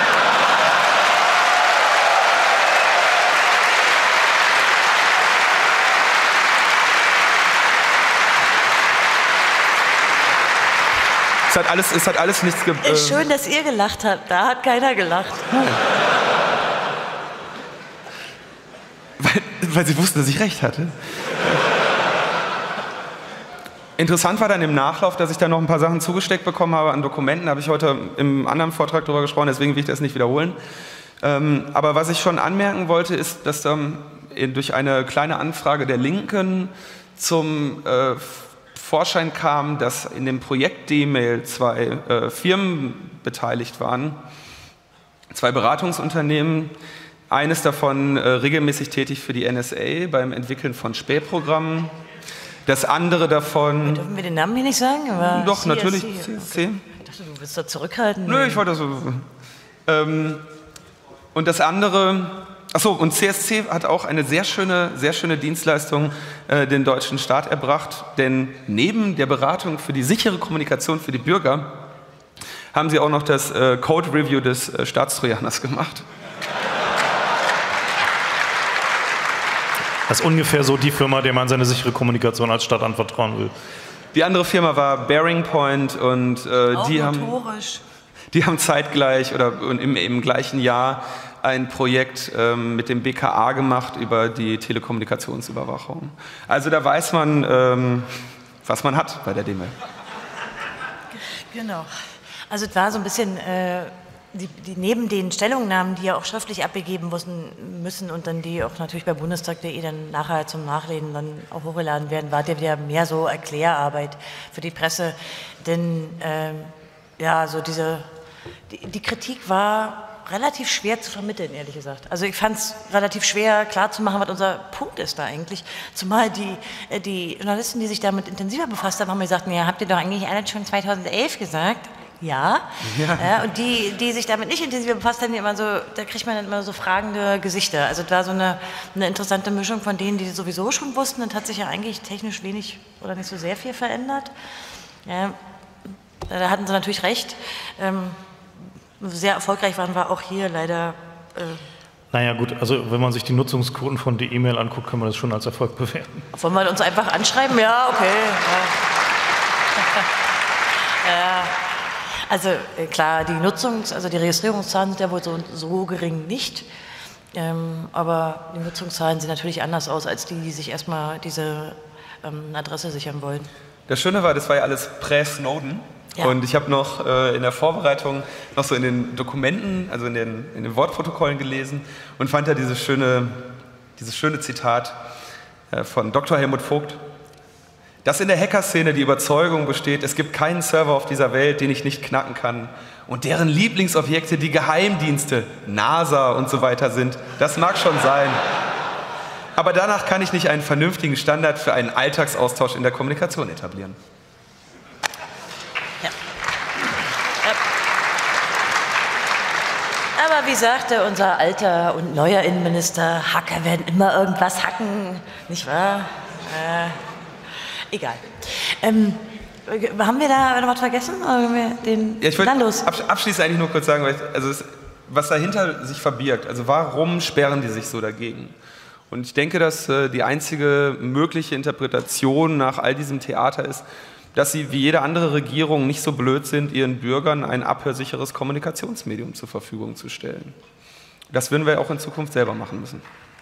Es hat alles nichts Ist schön, dass ihr gelacht habt. Da hat keiner gelacht. Weil sie wussten, dass ich recht hatte. Interessant war dann im Nachlauf, dass ich dann noch ein paar Sachen zugesteckt bekommen habe an Dokumenten. Da habe ich heute im anderen Vortrag darüber gesprochen, deswegen will ich das nicht wiederholen. Aber was ich schon anmerken wollte, ist, dass durch eine kleine Anfrage der Linken zum Vorschein kam, dass in dem Projekt D-Mail 2 Firmen beteiligt waren, 2 Beratungsunternehmen, eines davon regelmäßig tätig für die NSA beim Entwickeln von Spähprogrammen, das andere davon... Dürfen wir den Namen hier nicht sagen? Aber doch, CSC, natürlich, okay. CSC. Ich dachte, du willst da zurückhalten. Nö, ich wollte das so... und das andere... Achso, und CSC hat auch eine sehr schöne Dienstleistung den deutschen Staat erbracht, denn neben der Beratung für die sichere Kommunikation für die Bürger haben sie auch noch das Code-Review des Staatstrojaners gemacht. Das ist ungefähr so die Firma, der man seine sichere Kommunikation als Staat anvertrauen will. Die andere Firma war Bearing Point und die haben zeitgleich oder im gleichen Jahr ein Projekt mit dem BKA gemacht über die Telekommunikationsüberwachung. Also da weiß man, was man hat bei der DEMEL. Genau. Also es war so ein bisschen, die neben den Stellungnahmen, die ja auch schriftlich abgegeben müssen und dann die auch natürlich bei Bundestag.de dann nachher zum Nachlesen dann auch hochgeladen werden, war der wieder mehr so Erklärarbeit für die Presse. Denn ja, so die Kritik war relativ schwer zu vermitteln, ehrlich gesagt. Also ich fand es relativ schwer klarzumachen, was unser Punkt ist da eigentlich. Zumal die Journalisten, die sich damit intensiver befasst haben, haben gesagt, ja, habt ihr doch eigentlich alle schon 2011 gesagt? Ja. Und die sich damit nicht intensiver befasst haben, immer so, da kriegt man dann immer so fragende Gesichter. Also da so eine interessante Mischung von denen, die sowieso schon wussten, und hat sich ja eigentlich technisch wenig oder nicht so sehr viel verändert. Ja, da hatten sie natürlich recht. Sehr erfolgreich waren wir auch hier leider. Naja gut, also wenn man sich die Nutzungsquoten von der E-Mail anguckt, kann man das schon als Erfolg bewerten. Wollen wir uns einfach anschreiben? Ja, okay. Ja. Also klar, die die Registrierungszahlen sind ja wohl so gering nicht. Aber die Nutzungszahlen sehen natürlich anders aus, als die sich erstmal diese Adresse sichern wollen. Das Schöne war, das war ja alles prä-Snowden. Ja. Und ich habe noch in der Vorbereitung noch so in den Dokumenten, also in den Wortprotokollen gelesen und fand da dieses schöne Zitat von Dr. Helmut Vogt, dass in der Hackerszene die Überzeugung besteht, es gibt keinen Server auf dieser Welt, den ich nicht knacken kann und deren Lieblingsobjekte die Geheimdienste, NASA und so weiter sind. Das mag schon sein. Aber danach kann ich nicht einen vernünftigen Standard für einen Alltagsaustausch in der Kommunikation etablieren. Aber wie sagte unser alter und neuer Innenminister, Hacker werden immer irgendwas hacken, nicht wahr? Egal. Haben wir da noch was vergessen? Ich wollte abschließend eigentlich nur kurz sagen, was dahinter sich verbirgt. Also warum sperren die sich so dagegen? Und ich denke, dass die einzige mögliche Interpretation nach all diesem Theater ist, dass sie wie jede andere Regierung nicht so blöd sind, ihren Bürgern ein abhörsicheres Kommunikationsmedium zur Verfügung zu stellen. Das würden wir auch in Zukunft selber machen müssen.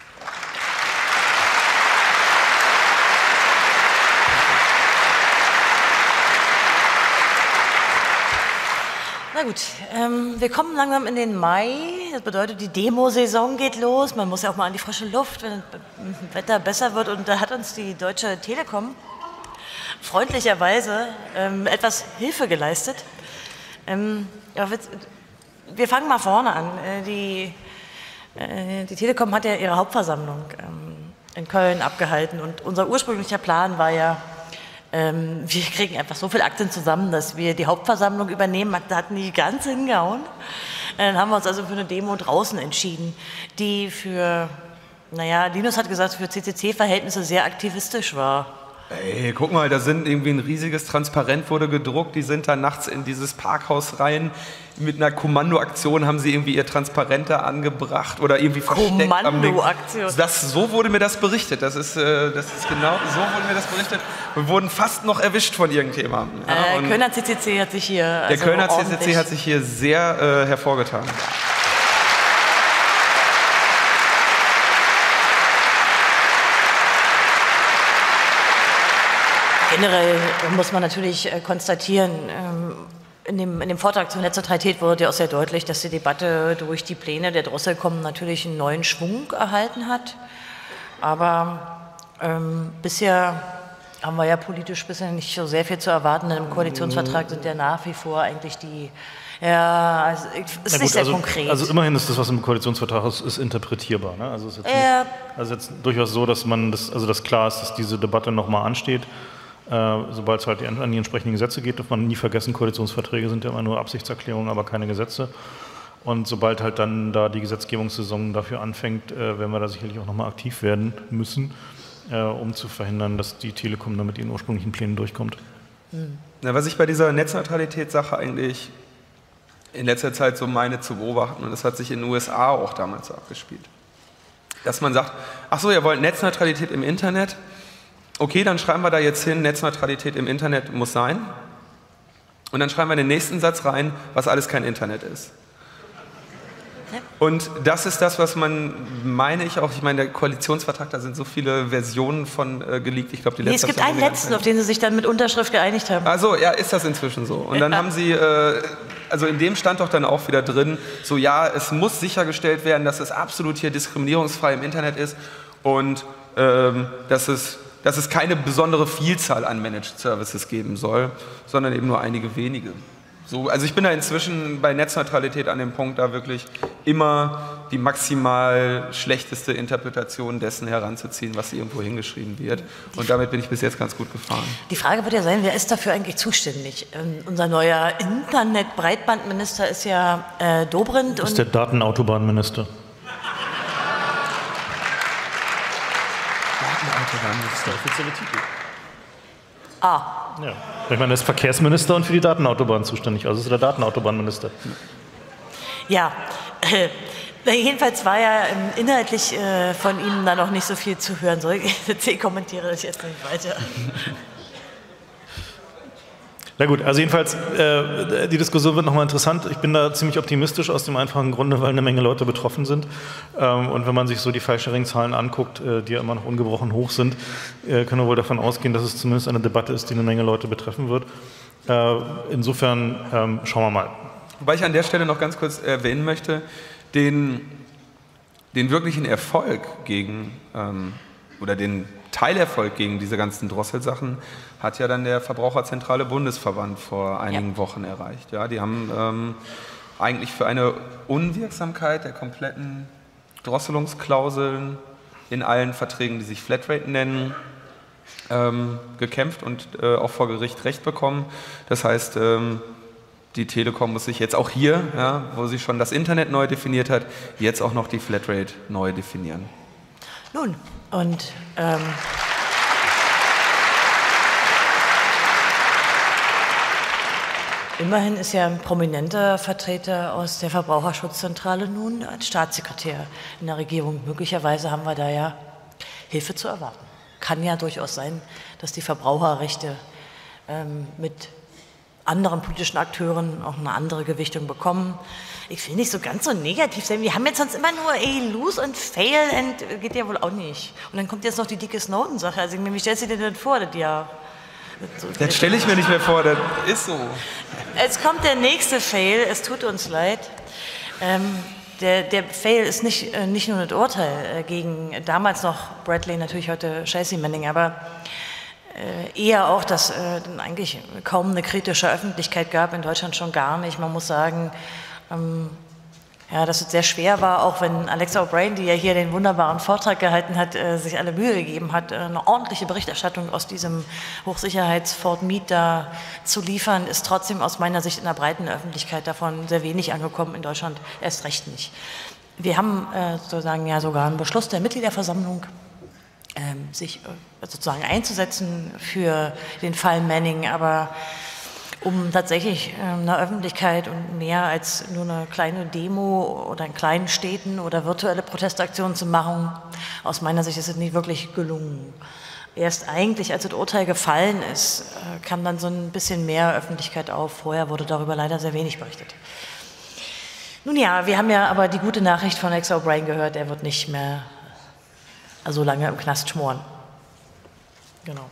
Na gut, wir kommen langsam in den Mai. Das bedeutet, die Demosaison geht los. Man muss ja auch mal an die frische Luft, wenn das Wetter besser wird. Und da hat uns die Deutsche Telekom freundlicherweise etwas Hilfe geleistet. Wir fangen mal vorne an. Die Telekom hat ja ihre Hauptversammlung in Köln abgehalten und unser ursprünglicher Plan war ja, wir kriegen einfach so viele Aktien zusammen, dass wir die Hauptversammlung übernehmen. Da hat nicht ganz hingehauen. Dann haben wir uns also für eine Demo draußen entschieden, die Linus hat gesagt, für CCC-Verhältnisse sehr aktivistisch war. Ey, guck mal, da sind irgendwie ein riesiges Transparent wurde gedruckt, die sind da nachts in dieses Parkhaus rein, mit einer Kommandoaktion haben sie irgendwie ihr Transparent da angebracht oder irgendwie versteckt. Kommandoaktion. So wurde mir das berichtet, das ist genau, so wurde mir das berichtet. Wir wurden fast noch erwischt von irgendjemandem. Ja, Kölner CCC hat sich hier Der Kölner CCC hat sich hier sehr hervorgetan. Generell muss man natürlich konstatieren, in dem Vortrag zur Netzneutralität wurde ja auch sehr deutlich, dass die Debatte durch die Pläne der Drosselkom natürlich einen neuen Schwung erhalten hat. Aber bisher haben wir ja politisch nicht so sehr viel zu erwarten. Im Koalitionsvertrag sind ja nach wie vor eigentlich die... Ja, also es ist nicht sehr konkret. Also immerhin ist das, was im Koalitionsvertrag ist interpretierbar. Ne? Also es ist jetzt durchaus so, dass dass klar ist, dass diese Debatte nochmal ansteht. Sobald es halt an die entsprechenden Gesetze geht, darf man nie vergessen, Koalitionsverträge sind ja immer nur Absichtserklärungen, aber keine Gesetze. Und sobald halt dann da die Gesetzgebungssaison dafür anfängt, werden wir da sicherlich auch nochmal aktiv werden müssen, um zu verhindern, dass die Telekom da mit ihren ursprünglichen Plänen durchkommt. Na, was ich bei dieser Netzneutralitätssache eigentlich in letzter Zeit so meine zu beobachten, und das hat sich in den USA auch damals so abgespielt. Dass man sagt, ach so, ihr wollt Netzneutralität im Internet? Okay, dann schreiben wir da jetzt hin, Netzneutralität im Internet muss sein. Und dann schreiben wir den nächsten Satz rein, was alles kein Internet ist. Und das ist das, was man, meine ich auch, ich meine, der Koalitionsvertrag, da sind so viele Versionen von geleakt. Ich glaube, die letzte. Es gibt einen letzten, auf den Sie sich dann mit Unterschrift geeinigt haben. Also ja, ist das inzwischen so. Und dann haben Sie, also in dem stand doch dann auch wieder drin, so ja, es muss sichergestellt werden, dass es absolut hier diskriminierungsfrei im Internet ist und dass es keine besondere Vielzahl an Managed Services geben soll, sondern eben nur einige wenige. So, also ich bin da inzwischen bei Netzneutralität an dem Punkt, da wirklich immer die maximal schlechteste Interpretation dessen heranzuziehen, was irgendwo hingeschrieben wird. Und damit bin ich bis jetzt ganz gut gefahren. Die Frage wird ja sein, wer ist dafür eigentlich zuständig? Unser neuer Internet-Breitbandminister ist ja Dobrindt. Das ist der Datenautobahnminister. Das ist der offizielle Titel. Ja. Ich meine, er ist Verkehrsminister und für die Datenautobahn zuständig, also ist er der Datenautobahnminister. Ja, jedenfalls war ja inhaltlich von Ihnen da noch nicht so viel zu hören. Ich kommentiere das jetzt nicht weiter. Na gut, also jedenfalls, die Diskussion wird nochmal interessant. Ich bin da ziemlich optimistisch aus dem einfachen Grunde, weil eine Menge Leute betroffen sind. Und wenn man sich so die File-Sharing-Zahlen anguckt, die ja immer noch ungebrochen hoch sind, können wir wohl davon ausgehen, dass es zumindest eine Debatte ist, die eine Menge Leute betreffen wird. Insofern schauen wir mal. Wobei ich an der Stelle noch ganz kurz erwähnen möchte, den wirklichen Erfolg gegen, oder den Teilerfolg gegen diese ganzen Drosselsachen hat ja dann der Verbraucherzentrale Bundesverband vor einigen Wochen erreicht. Ja, die haben eigentlich für eine Unwirksamkeit der kompletten Drosselungsklauseln in allen Verträgen, die sich Flatrate nennen, gekämpft und auch vor Gericht Recht bekommen. Das heißt, die Telekom muss sich jetzt auch hier, ja, wo sie schon das Internet neu definiert hat, jetzt auch noch die Flatrate neu definieren. Nun, und immerhin ist ja ein prominenter Vertreter aus der Verbraucherschutzzentrale nun als Staatssekretär in der Regierung. Möglicherweise haben wir da ja Hilfe zu erwarten. Kann ja durchaus sein, dass die Verbraucherrechte mit anderen politischen Akteuren auch eine andere Gewichtung bekommen. Ich will nicht so ganz so negativ sein. Wir haben jetzt sonst immer nur lose und fail und geht ja wohl auch nicht. Und dann kommt jetzt noch die dicke Snowden-Sache. Also wie stellst du dir denn vor, das Jahr? Das stelle ich mir nicht mehr vor, das ist so. Jetzt kommt der nächste Fail, es tut uns leid. Der Fail ist nicht nur das Urteil gegen damals noch Bradley, natürlich heute Chelsea Manning, aber eher auch, dass eigentlich kaum eine kritische Öffentlichkeit gab, in Deutschland schon gar nicht. Man muss sagen, dass es sehr schwer war, auch wenn Alexa O'Brien, die ja hier den wunderbaren Vortrag gehalten hat, sich alle Mühe gegeben hat, eine ordentliche Berichterstattung aus diesem Hochsicherheits-Fort Meade da zu liefern, ist trotzdem aus meiner Sicht in der breiten Öffentlichkeit davon sehr wenig angekommen, in Deutschland erst recht nicht. Wir haben sozusagen ja sogar einen Beschluss der Mitgliederversammlung, sich sozusagen einzusetzen für den Fall Manning, aber um tatsächlich einer Öffentlichkeit und mehr als nur eine kleine Demo oder in kleinen Städten oder virtuelle Protestaktionen zu machen, aus meiner Sicht ist es nicht wirklich gelungen. Erst eigentlich, als das Urteil gefallen ist, kam dann so ein bisschen mehr Öffentlichkeit auf. Vorher wurde darüber leider sehr wenig berichtet. Nun ja, wir haben ja aber die gute Nachricht von Alexa O'Brien gehört, er wird nicht mehr so lange im Knast schmoren. Genau.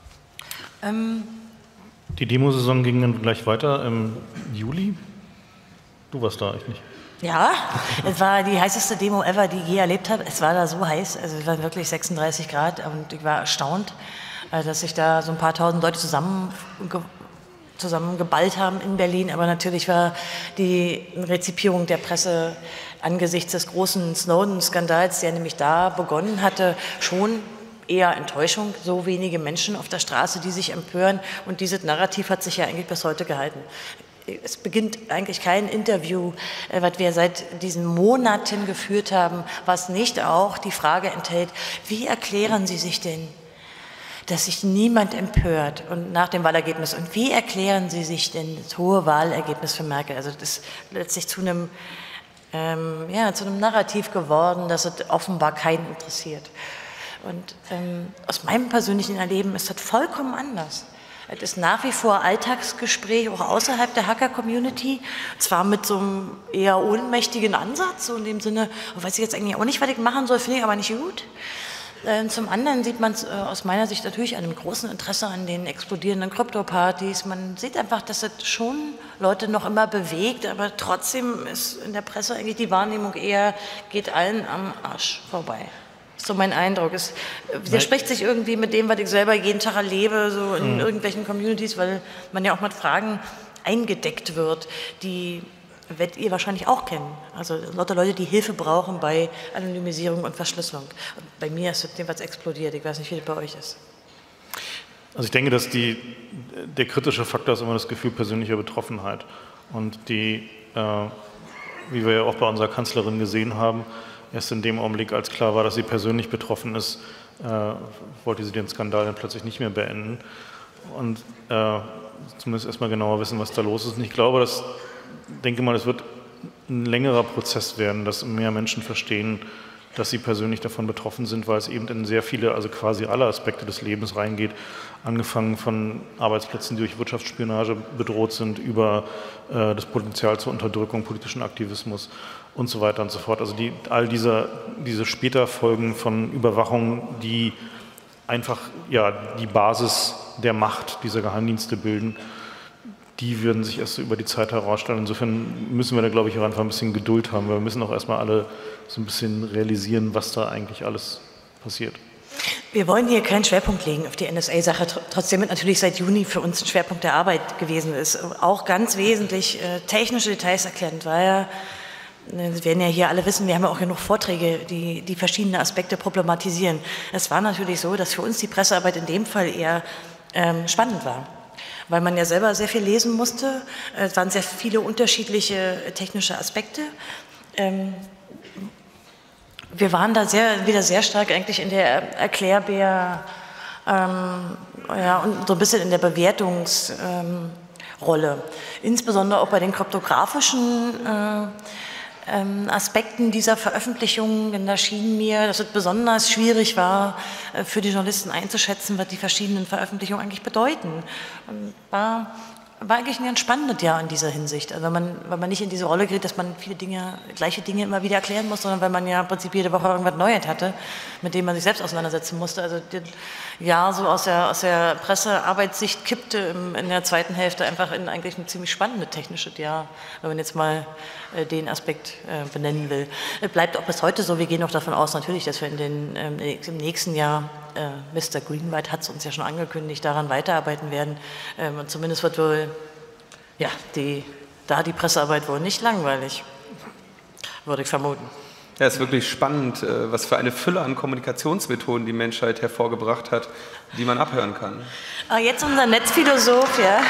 Die Demosaison ging dann gleich weiter im Juli. Du warst da, ich nicht. Ja, es war die heißeste Demo ever, die ich je erlebt habe. Es war da so heiß, also es waren wirklich 36 Grad und ich war erstaunt, dass sich da so ein paar tausend Leute zusammengeballt haben in Berlin. Aber natürlich war die Rezipierung der Presse angesichts des großen Snowden-Skandals, der nämlich da begonnen hatte, schon eher Enttäuschung, so wenige Menschen auf der Straße, die sich empören. Und dieses Narrativ hat sich ja eigentlich bis heute gehalten. Es beginnt eigentlich kein Interview, was wir seit diesen Monaten geführt haben, was nicht auch die Frage enthält, wie erklären Sie sich denn, dass sich niemand empört und nach dem Wahlergebnis. Und wie erklären Sie sich denn das hohe Wahlergebnis für Merkel? Also das ist letztlich zu einem Narrativ geworden, das es offenbar keinen interessiert. Und aus meinem persönlichen Erleben ist das vollkommen anders. Es ist nach wie vor Alltagsgespräch, auch außerhalb der Hacker-Community, zwar mit so einem eher ohnmächtigen Ansatz, so in dem Sinne, weiß ich jetzt eigentlich auch nicht, was ich machen soll, finde ich aber nicht gut. Zum anderen sieht man es aus meiner Sicht natürlich an einem großen Interesse an den explodierenden Krypto-Partys. Man sieht einfach, dass es schon Leute noch immer bewegt, aber trotzdem ist in der Presse eigentlich die Wahrnehmung eher, geht allen am Arsch vorbei. Das ist so mein Eindruck. Es widerspricht sich irgendwie mit dem, was ich selber jeden Tag erlebe, so in irgendwelchen Communities, weil man ja auch mit Fragen eingedeckt wird, die werdet ihr wahrscheinlich auch kennen. Also lauter Leute, die Hilfe brauchen bei Anonymisierung und Verschlüsselung. Und bei mir ist das jedenfalls explodiert. Ich weiß nicht, wie das bei euch ist. Also ich denke, dass der kritische Faktor ist immer das Gefühl persönlicher Betroffenheit. Und wie wir ja auch bei unserer Kanzlerin gesehen haben, erst in dem Augenblick, als klar war, dass sie persönlich betroffen ist, wollte sie den Skandal dann plötzlich nicht mehr beenden. Und zumindest erstmal genauer wissen, was da los ist. Und ich glaube, denke mal, es wird ein längerer Prozess werden, dass mehr Menschen verstehen, dass sie persönlich davon betroffen sind, weil es eben in sehr viele, also quasi alle Aspekte des Lebens reingeht, angefangen von Arbeitsplätzen, die durch Wirtschaftsspionage bedroht sind, über das Potenzial zur Unterdrückung, politischen Aktivismus und so weiter und so fort. Also all diese Späterfolgen von Überwachung, die einfach die Basis der Macht dieser Geheimdienste bilden, die würden sich erst so über die Zeit herausstellen. Insofern müssen wir da, glaube ich, auch einfach ein bisschen Geduld haben, weil wir müssen auch erstmal alle so ein bisschen realisieren, was da eigentlich alles passiert. Wir wollen hier keinen Schwerpunkt legen auf die NSA-Sache, trotzdem wird natürlich seit Juni für uns ein Schwerpunkt der Arbeit gewesen ist. Auch ganz wesentlich technische Details erklärt, weil Sie werden ja hier alle wissen, wir haben ja auch genug Vorträge, die verschiedene Aspekte problematisieren. Es war natürlich so, dass für uns die Pressearbeit in dem Fall eher spannend war, weil man ja selber sehr viel lesen musste. Es waren sehr viele unterschiedliche technische Aspekte. Wir waren da wieder sehr stark eigentlich in der Erklärbär und so ein bisschen in der Bewertungsrolle. Insbesondere auch bei den kryptografischen Aspekten dieser Veröffentlichungen, denn da schien mir, dass es besonders schwierig war, für die Journalisten einzuschätzen, was die verschiedenen Veröffentlichungen eigentlich bedeuten. Und war eigentlich ein ganz spannendes Jahr in dieser Hinsicht, also weil man nicht in diese Rolle gerät, dass man gleiche Dinge immer wieder erklären muss, sondern weil man ja im Prinzip jede Woche irgendwas Neues hatte, mit dem man sich selbst auseinandersetzen musste. Also das Jahr so aus der Pressearbeitssicht kippte in der zweiten Hälfte einfach in eigentlich ein ziemlich spannendes technisches Jahr, wenn man jetzt mal den Aspekt benennen will. Es bleibt auch bis heute so, wir gehen auch davon aus natürlich, dass wir im nächsten Jahr, Mr. Greenwald hat es uns ja schon angekündigt, daran weiterarbeiten werden. Und zumindest wird wohl die Pressearbeit wohl nicht langweilig, würde ich vermuten. Ja, es ist wirklich spannend, was für eine Fülle an Kommunikationsmethoden die Menschheit hervorgebracht hat, die man abhören kann. Jetzt unser Netzphilosoph, ja.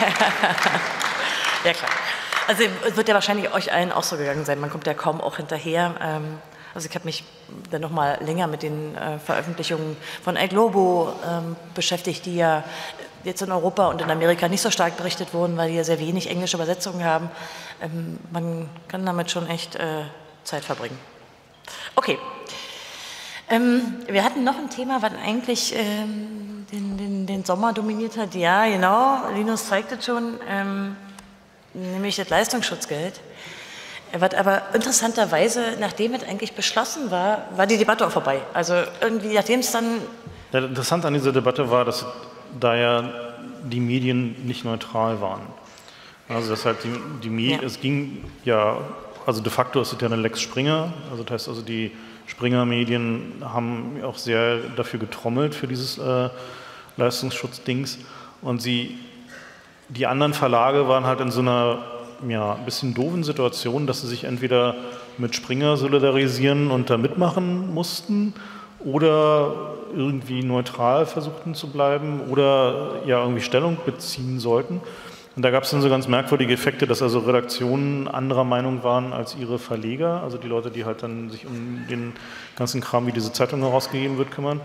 Ja, klar. Also es wird ja wahrscheinlich euch allen auch so gegangen sein, man kommt ja kaum auch hinterher. Also ich habe mich dann noch mal länger mit den Veröffentlichungen von El Globo beschäftigt, die ja jetzt in Europa und in Amerika nicht so stark berichtet wurden, weil die ja sehr wenig englische Übersetzungen haben. Man kann damit schon echt Zeit verbringen. Okay. Wir hatten noch ein Thema, was eigentlich den Sommer dominiert hat. Ja, genau, Linus zeigt es schon, nämlich das Leistungsschutzgeld. Was aber interessanterweise, nachdem es eigentlich beschlossen war die Debatte auch vorbei. Also irgendwie, nachdem es dann... Ja, interessant an dieser Debatte war, dass da ja die Medien nicht neutral waren. Also dass halt die Medien, es ging ja, also de facto ist es ja eine Lex Springer, also das heißt also die Springer-Medien haben auch sehr dafür getrommelt, für dieses Leistungsschutzdings, und die anderen Verlage waren halt in so einer ein bisschen doofen Situation, dass sie sich entweder mit Springer solidarisieren und da mitmachen mussten oder irgendwie neutral versuchten zu bleiben oder irgendwie Stellung beziehen sollten. Und da gab es dann so ganz merkwürdige Effekte, dass also Redaktionen anderer Meinung waren als ihre Verleger, also die Leute, die halt dann sich um den ganzen Kram, wie diese Zeitung herausgegeben wird, kümmern.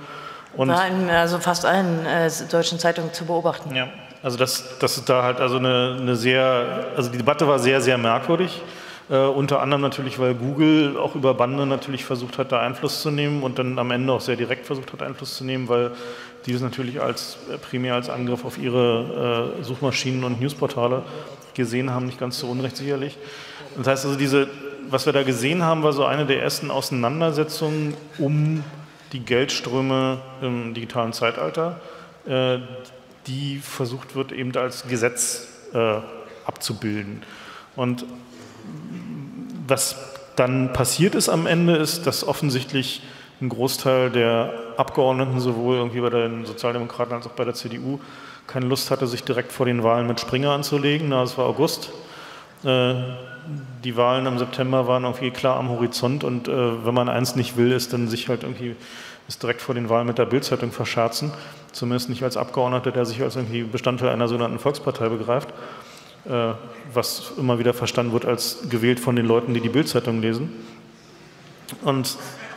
Und war in fast allen deutschen Zeitungen zu beobachten. Ja, also das ist da halt also eine sehr, also die Debatte war sehr, sehr merkwürdig. Unter anderem natürlich, weil Google auch über Bande natürlich versucht hat, da Einfluss zu nehmen und dann am Ende auch sehr direkt versucht hat, Einfluss zu nehmen, weil die das natürlich primär als Angriff auf ihre Suchmaschinen und Newsportale gesehen haben, nicht ganz so unrecht sicherlich. Das heißt also, was wir da gesehen haben, war so eine der ersten Auseinandersetzungen um die Geldströme im digitalen Zeitalter, die versucht wird, eben als Gesetz abzubilden. Und was dann passiert ist am Ende, ist, dass offensichtlich ein Großteil der Abgeordneten, sowohl irgendwie bei den Sozialdemokraten als auch bei der CDU, keine Lust hatte, sich direkt vor den Wahlen mit Springer anzulegen. Es war August. Die Wahlen im September waren irgendwie klar am Horizont und wenn man eins nicht will, ist dann sich halt irgendwie direkt vor den Wahlen mit der Bild-Zeitung verscherzen. Zumindest nicht als Abgeordneter, der sich als irgendwie Bestandteil einer sogenannten Volkspartei begreift. Was immer wieder verstanden wird als gewählt von den Leuten, die die Bild-Zeitung lesen. Und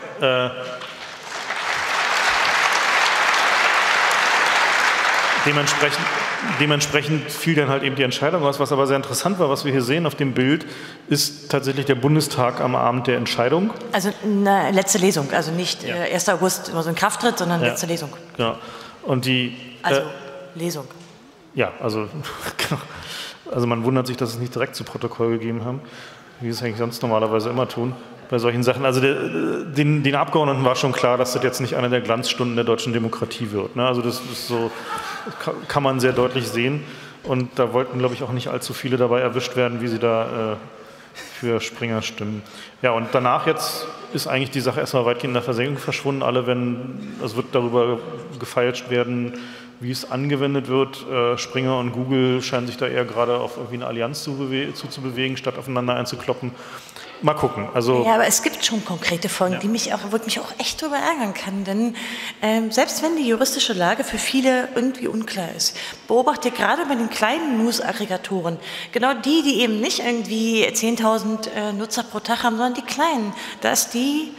dementsprechend fiel dann halt eben die Entscheidung aus. Was aber sehr interessant war, was wir hier sehen auf dem Bild, ist tatsächlich der Bundestag am Abend der Entscheidung. Also eine letzte Lesung, also nicht 1. August immer so ein Krafttritt, sondern letzte Lesung. Genau. Und Lesung. Ja, also man wundert sich, dass es nicht direkt zu Protokoll gegeben haben, wie wir es eigentlich sonst normalerweise immer tun bei solchen Sachen. Also den Abgeordneten war schon klar, dass das jetzt nicht eine der Glanzstunden der deutschen Demokratie wird. Ne? Also das ist so, kann man sehr deutlich sehen. Und da wollten, glaube ich, auch nicht allzu viele dabei erwischt werden, wie sie da für Springer stimmen. Ja, und danach jetzt ist eigentlich die Sache erstmal weitgehend in der Versenkung verschwunden. Es wird darüber gefeilscht werden, wie es angewendet wird. Springer und Google scheinen sich da eher gerade auf irgendwie eine Allianz zuzubewegen, statt aufeinander einzukloppen. Mal gucken. Ja, aber es gibt schon konkrete Folgen, wo ich mich auch echt darüber ärgern kann. Denn selbst wenn die juristische Lage für viele irgendwie unklar ist, beobachte gerade bei den kleinen News-Aggregatoren, genau die eben nicht irgendwie 10.000 Nutzer pro Tag haben, sondern die kleinen, dass die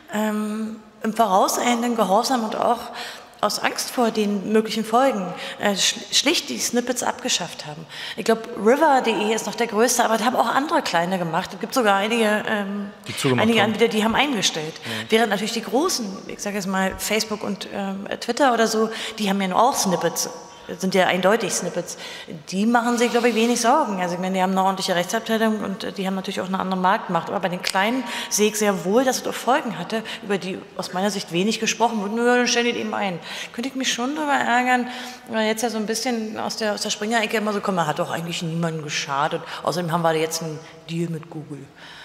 im vorauseilenden Gehorsam und auch aus Angst vor den möglichen Folgen schlicht die Snippets abgeschafft haben. Ich glaube, River.de ist noch der größte, aber da haben auch andere kleine gemacht. Es gibt sogar einige Anbieter, die haben eingestellt. Während natürlich die großen, ich sage jetzt mal Facebook und Twitter oder so, die haben ja nur auch Snippets. Sind ja eindeutig Snippets. Die machen sich, glaube ich, wenig Sorgen. Also ich meine, die haben eine ordentliche Rechtsabteilung und die haben natürlich auch eine andere Marktmacht. Aber bei den Kleinen sehe ich sehr wohl, dass es auch Folgen hatte, über die aus meiner Sicht wenig gesprochen wurde. Nur dann stellen die eben ein. Könnte ich mich schon darüber ärgern, weil jetzt ja so ein bisschen aus der Springer-Ecke immer so kommt, man hat doch eigentlich niemandem geschadet. Außerdem haben wir jetzt einen Deal mit Google.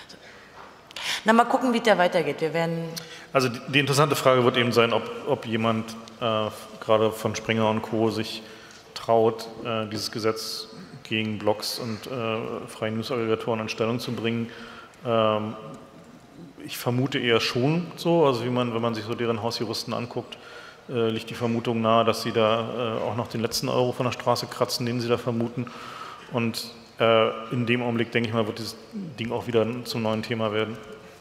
Na, mal gucken, wie der weitergeht. Also die interessante Frage wird eben sein, ob jemand gerade von Springer und Co. sich traut, dieses Gesetz gegen Blogs und freie News-Aggregatoren in Stellung zu bringen. Ich vermute eher schon so, also wenn man sich so deren Hausjuristen anguckt, liegt die Vermutung nahe, dass sie da auch noch den letzten Euro von der Straße kratzen, den sie da vermuten. Und in dem Augenblick, denke ich mal, wird dieses Ding auch wieder zum neuen Thema werden.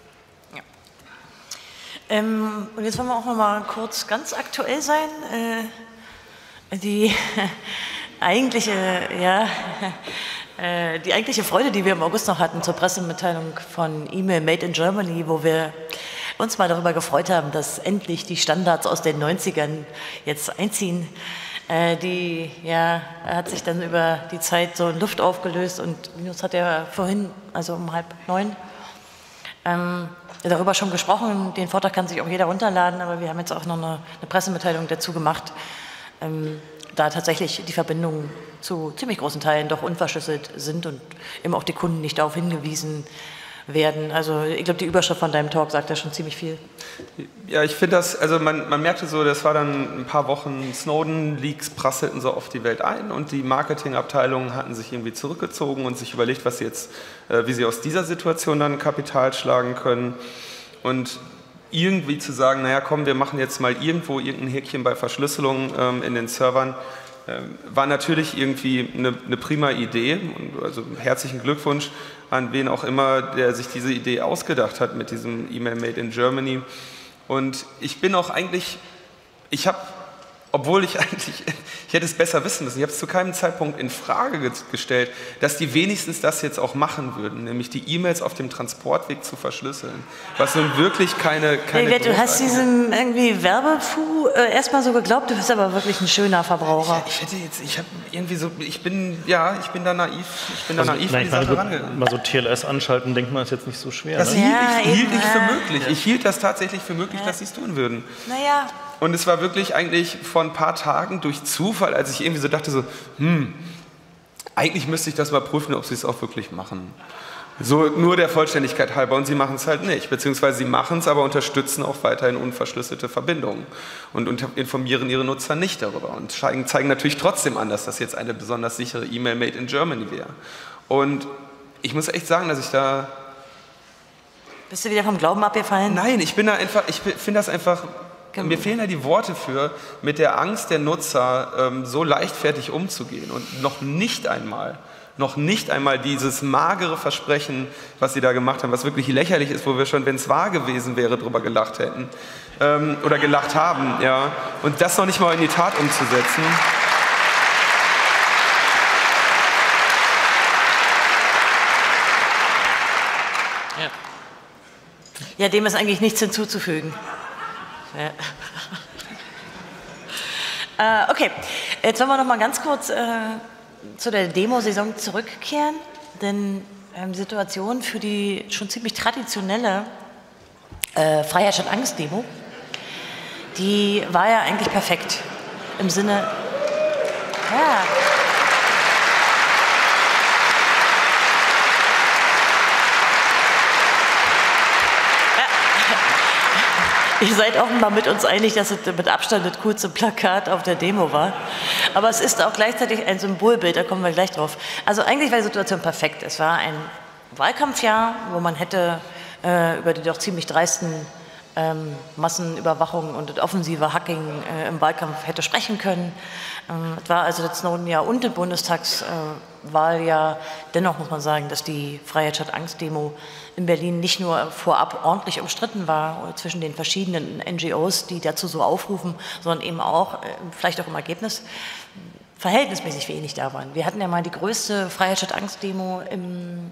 Und jetzt wollen wir auch noch mal kurz ganz aktuell sein. Die eigentliche Freude, die wir im August noch hatten zur Pressemitteilung von E-Mail Made in Germany, wo wir uns mal darüber gefreut haben, dass endlich die Standards aus den 90ern jetzt einziehen. Hat sich dann über die Zeit so in Luft aufgelöst und Linus hat ja vorhin, also um 8:30, darüber schon gesprochen. Den Vortrag kann sich auch jeder runterladen, aber wir haben jetzt auch noch eine Pressemitteilung dazu gemacht, da tatsächlich die Verbindungen zu ziemlich großen Teilen doch unverschlüsselt sind und eben auch die Kunden nicht darauf hingewiesen werden. Also ich glaube, die Überschrift von deinem Talk sagt ja schon ziemlich viel. Ja, ich finde das, also man merkte so, das war dann ein paar Wochen Snowden-Leaks prasselten so auf die Welt ein und die Marketingabteilungen hatten sich irgendwie zurückgezogen und sich überlegt, wie sie aus dieser Situation dann Kapital schlagen können und irgendwie zu sagen, naja komm, wir machen jetzt mal irgendwo irgendein Häkchen bei Verschlüsselung in den Servern, war natürlich irgendwie eine prima Idee. Also herzlichen Glückwunsch an wen auch immer, der sich diese Idee ausgedacht hat mit diesem E-Mail Made in Germany. Und ich bin auch eigentlich obwohl ich hätte es besser wissen müssen, ich habe es zu keinem Zeitpunkt in Frage gestellt, dass die wenigstens das jetzt auch machen würden, nämlich die E-Mails auf dem Transportweg zu verschlüsseln. Was nun wirklich keine Du hast diesem irgendwie Werbefu erstmal so geglaubt, du bist aber wirklich ein schöner Verbraucher. Ich bin da naiv an die Sache rangegangen. Mal so TLS anschalten, denkt man, ist jetzt nicht so schwer. Das hielt ich für möglich. Ich hielt das tatsächlich für möglich, dass sie es tun würden. Naja. Und es war wirklich eigentlich vor ein paar Tagen durch Zufall, als ich irgendwie so dachte, eigentlich müsste ich das mal prüfen, ob sie es auch wirklich machen. So nur der Vollständigkeit halber, und sie machen es halt nicht, beziehungsweise sie machen es, aber unterstützen auch weiterhin unverschlüsselte Verbindungen und informieren ihre Nutzer nicht darüber und zeigen natürlich trotzdem an, dass das jetzt eine besonders sichere E-Mail made in Germany wäre. Und ich muss echt sagen, dass ich da... Bist du wieder vom Glauben abgefallen? Nein, ich finde das einfach... Mir fehlen ja die Worte für, mit der Angst der Nutzer so leichtfertig umzugehen und noch nicht einmal dieses magere Versprechen, was sie da gemacht haben, was wirklich lächerlich ist, wo wir schon, wenn es wahr gewesen wäre, drüber gelacht hätten oder gelacht haben, ja, und das noch nicht mal in die Tat umzusetzen. Ja, dem ist eigentlich nichts hinzuzufügen. Ja. Okay, jetzt wollen wir noch mal ganz kurz zu der Demo-Saison zurückkehren, denn die Situation für die schon ziemlich traditionelle Freiheit statt Angst-Demo, die war ja eigentlich perfekt im Sinne, ja. Ihr seid offenbar mit uns einig, dass es mit Abstand das coolste Plakat auf der Demo war. Aber es ist auch gleichzeitig ein Symbolbild, da kommen wir gleich drauf. Also eigentlich war die Situation perfekt. Es war ein Wahlkampfjahr, wo man hätte über die doch ziemlich dreisten Massenüberwachung und das offensive Hacking im Wahlkampf hätte sprechen können. Es war also das Snowden-Jahr und das Bundestagswahljahr. Dennoch muss man sagen, dass die Freiheit statt Angst-Demo in Berlin nicht nur vorab ordentlich umstritten war zwischen den verschiedenen NGOs, die dazu so aufrufen, sondern eben auch, vielleicht auch im Ergebnis, verhältnismäßig wenig da waren. Wir hatten ja mal die größte Freiheit statt Angst-Demo im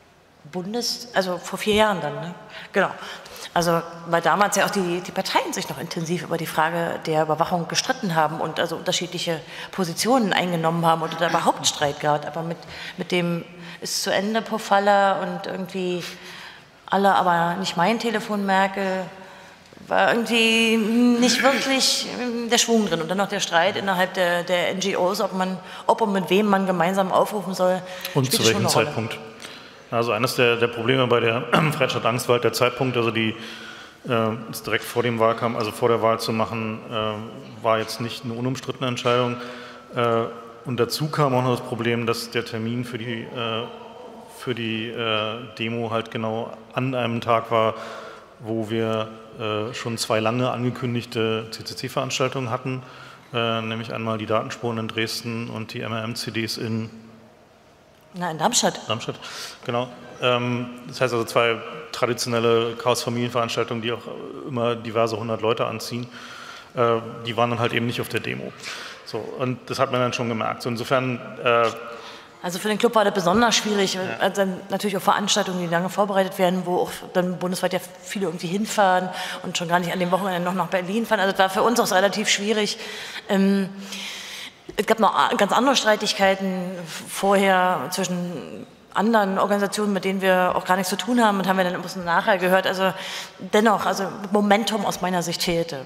also vor 4 Jahren dann, ne? Genau. Also, weil damals ja auch die Parteien sich noch intensiv über die Frage der Überwachung gestritten haben und also unterschiedliche Positionen eingenommen haben und da überhaupt Streit gab. Aber mit dem ist zu Ende Pofalla und irgendwie alle, aber nicht mein Telefon merke, war irgendwie nicht wirklich der Schwung drin. Und dann noch der Streit innerhalb der NGOs, ob und mit wem man gemeinsam aufrufen soll. Und zu welchem Zeitpunkt? Also eines der Probleme bei der Freiheit statt Angst war halt der Zeitpunkt, also das direkt vor dem Wahlkampf, also vor der Wahl zu machen, war jetzt nicht eine unumstrittene Entscheidung. Und dazu kam auch noch das Problem, dass der Termin für die Demo halt genau an einem Tag war, wo wir schon 2 lange angekündigte CCC-Veranstaltungen hatten, nämlich einmal die Datenspuren in Dresden und die MRM-CDs in Darmstadt. Darmstadt, genau. Das heißt also 2 traditionelle Chaos-Familienveranstaltungen, die auch immer diverse 100 Leute anziehen, die waren dann halt eben nicht auf der Demo. So, und das hat man dann schon gemerkt. So, insofern... Also für den Club war das besonders schwierig, ja. Also natürlich auch Veranstaltungen, die lange vorbereitet werden, wo auch dann bundesweit ja viele irgendwie hinfahren und schon gar nicht an dem Wochenende noch nach Berlin fahren. Also das war für uns auch relativ schwierig. Es gab noch ganz andere Streitigkeiten vorher zwischen anderen Organisationen, mit denen wir auch gar nichts zu tun haben und haben wir dann ein bisschen nachher gehört. Also dennoch, also Momentum aus meiner Sicht fehlte.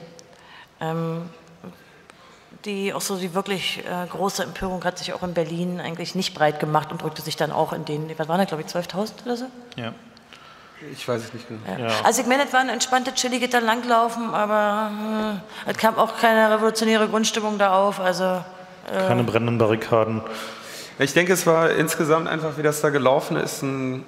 Die wirklich große Empörung hat sich auch in Berlin eigentlich nicht breit gemacht und drückte sich dann auch in den, was waren das, glaube ich, 12.000 oder so? Ja. Ich weiß es nicht genau. Ja. Ja. Also ich meine, es war ein entspanntes, chilliges dann Langlaufen, aber es kam auch keine revolutionäre Grundstimmung da auf, also... Keine brennenden Barrikaden. Ich denke, es war insgesamt einfach, wie das da gelaufen ist, ein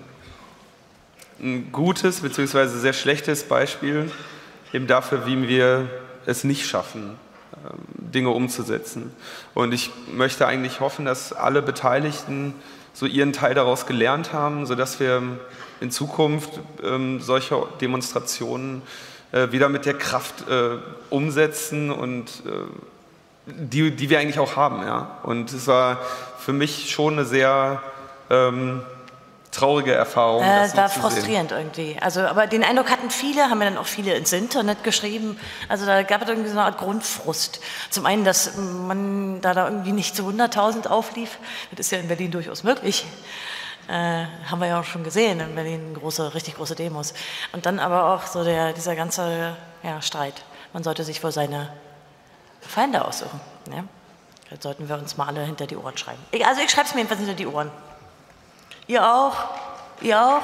gutes bzw. sehr schlechtes Beispiel eben dafür, wie wir es nicht schaffen, Dinge umzusetzen. Und ich möchte eigentlich hoffen, dass alle Beteiligten so ihren Teil daraus gelernt haben, sodass wir in Zukunft solche Demonstrationen wieder mit der Kraft umsetzen und die wir eigentlich auch haben. Ja? Und es war für mich schon eine sehr traurige Erfahrung. Das war frustrierend irgendwie. Also, aber den Eindruck hatten viele, haben mir dann auch viele ins Internet geschrieben. Also da gab es irgendwie so eine Art Grundfrust. Zum einen, dass man da irgendwie nicht zu 100.000 auflief. Das ist ja in Berlin durchaus möglich. Haben wir ja auch schon gesehen in Berlin, richtig große Demos. Und dann aber auch so dieser ganze Streit. Man sollte sich wohl seine Feinde aussuchen. Ja? Jetzt sollten wir uns mal alle hinter die Ohren schreiben. Also ich schreibe es mir jedenfalls hinter die Ohren. Ihr auch? Ihr auch?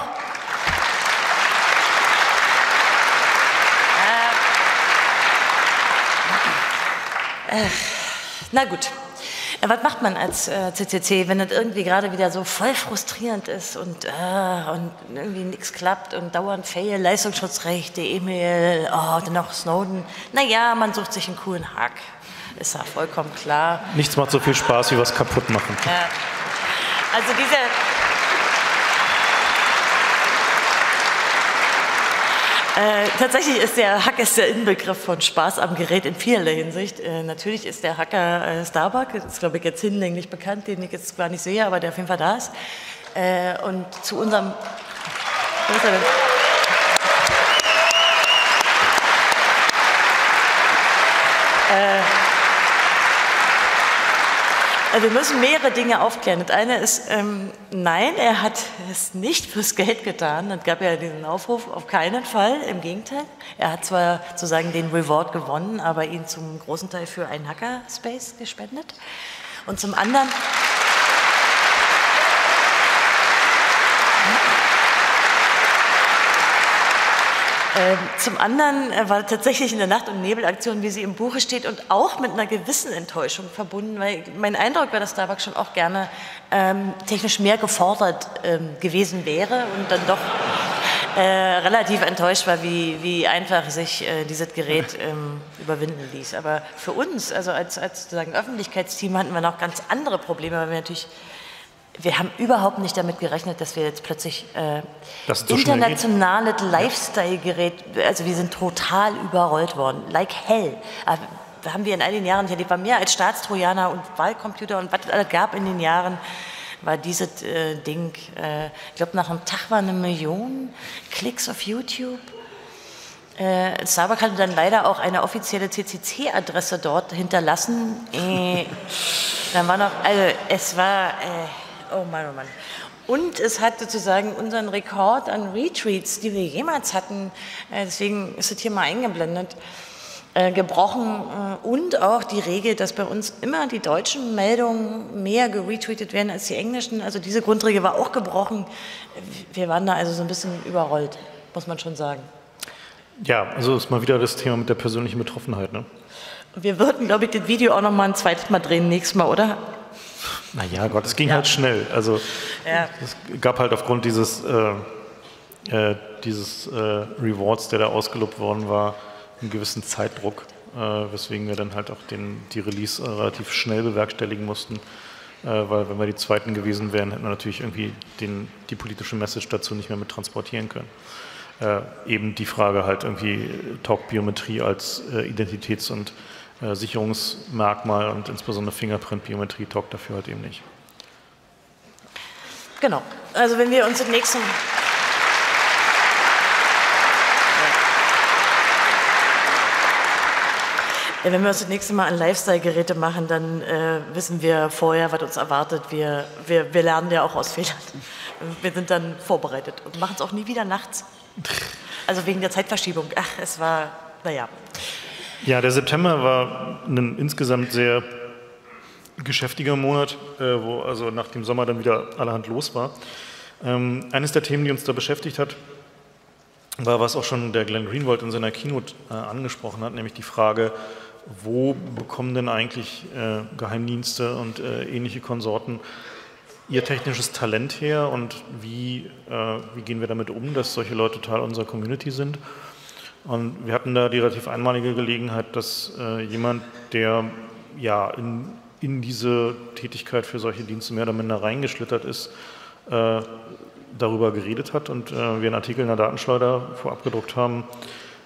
Na gut. Was macht man als CCC, wenn das irgendwie gerade wieder so voll frustrierend ist und irgendwie nichts klappt und dauernd Fail, Leistungsschutzrechte, E-Mail, dann noch Snowden. Naja, man sucht sich einen coolen Hack. Ist ja vollkommen klar. Nichts macht so viel Spaß wie was kaputt machen. Ja. Also tatsächlich ist der Hack der Inbegriff von Spaß am Gerät in vielerlei Hinsicht. Natürlich ist der Hacker Starbuck, das ist glaube ich jetzt hinlänglich bekannt, den ich jetzt gar nicht sehe, aber der auf jeden Fall da ist. Und zu unserem... Wo ist er denn? Wir müssen mehrere Dinge aufklären. Das eine ist, nein, er hat es nicht fürs Geld getan. Es gab ja diesen Aufruf, auf keinen Fall, im Gegenteil. Er hat zwar sozusagen den Reward gewonnen, aber ihn zum großen Teil für einen Hackerspace gespendet. Und zum anderen... Zum anderen war tatsächlich eine Nacht- und Nebelaktion, wie sie im Buche steht, und auch mit einer gewissen Enttäuschung verbunden, weil mein Eindruck war, dass Starbucks schon auch gerne technisch mehr gefordert gewesen wäre und dann doch relativ enttäuscht war, wie einfach sich dieses Gerät überwinden ließ. Aber für uns, also als sozusagen Öffentlichkeitsteam, hatten wir noch ganz andere Probleme, weil wir haben überhaupt nicht damit gerechnet, dass wir jetzt plötzlich internationales Lifestyle-Gerät, also wir sind total überrollt worden, like hell. Da haben wir in all den Jahren, hier war mehr als Staatstrojaner und Wahlcomputer und was es alles gab in den Jahren, war dieses Ding, ich glaube nach einem Tag waren 1 Million Klicks auf YouTube. Starbucks hatte dann leider auch eine offizielle CCC-Adresse dort hinterlassen. Dann war noch, also es war... Oh Mann, oh Mann. Und es hat sozusagen unseren Rekord an Retweets, die wir jemals hatten, deswegen ist es hier mal eingeblendet, gebrochen. Und auch die Regel, dass bei uns immer die deutschen Meldungen mehr geretweetet werden als die englischen. Also diese Grundregel war auch gebrochen. Wir waren da also so ein bisschen überrollt, muss man schon sagen. Ja, also ist mal wieder das Thema mit der persönlichen Betroffenheit, ne? Wir würden, glaube ich, das Video auch noch mal ein zweites Mal drehen, nächstes Mal, oder? Naja, Gott, es ging halt schnell. Also es gab halt aufgrund dieses Rewards, der da ausgelobt worden war, einen gewissen Zeitdruck, weswegen wir dann halt auch die Release relativ schnell bewerkstelligen mussten. Weil wenn wir die Zweiten gewesen wären, hätten wir natürlich irgendwie die politische Message dazu nicht mehr mit transportieren können. Eben die Frage halt irgendwie, taugt Biometrie als Identitäts- und Sicherungsmerkmal und insbesondere Fingerprint-Biometrie taugt dafür halt eben nicht. Genau. Also wenn wir uns das nächste Mal an Lifestyle-Geräte machen, dann wissen wir vorher, was uns erwartet. Wir lernen ja auch aus Fehlern. Wir sind dann vorbereitet und machen es auch nie wieder nachts. Also wegen der Zeitverschiebung. Ach, es war, naja. Ja, der September war ein insgesamt sehr geschäftiger Monat, wo also nach dem Sommer dann wieder allerhand los war. Eines der Themen, die uns da beschäftigt hat, war, was auch schon der Glenn Greenwald in seiner Keynote angesprochen hat, nämlich die Frage, wo bekommen denn eigentlich Geheimdienste und ähnliche Konsorten ihr technisches Talent her und wie gehen wir damit um, dass solche Leute Teil unserer Community sind? Und wir hatten da die relativ einmalige Gelegenheit, dass jemand, der ja in diese Tätigkeit für solche Dienste mehr oder minder reingeschlittert ist, darüber geredet hat und wir einen Artikel in der Datenschleuder vorab gedruckt haben,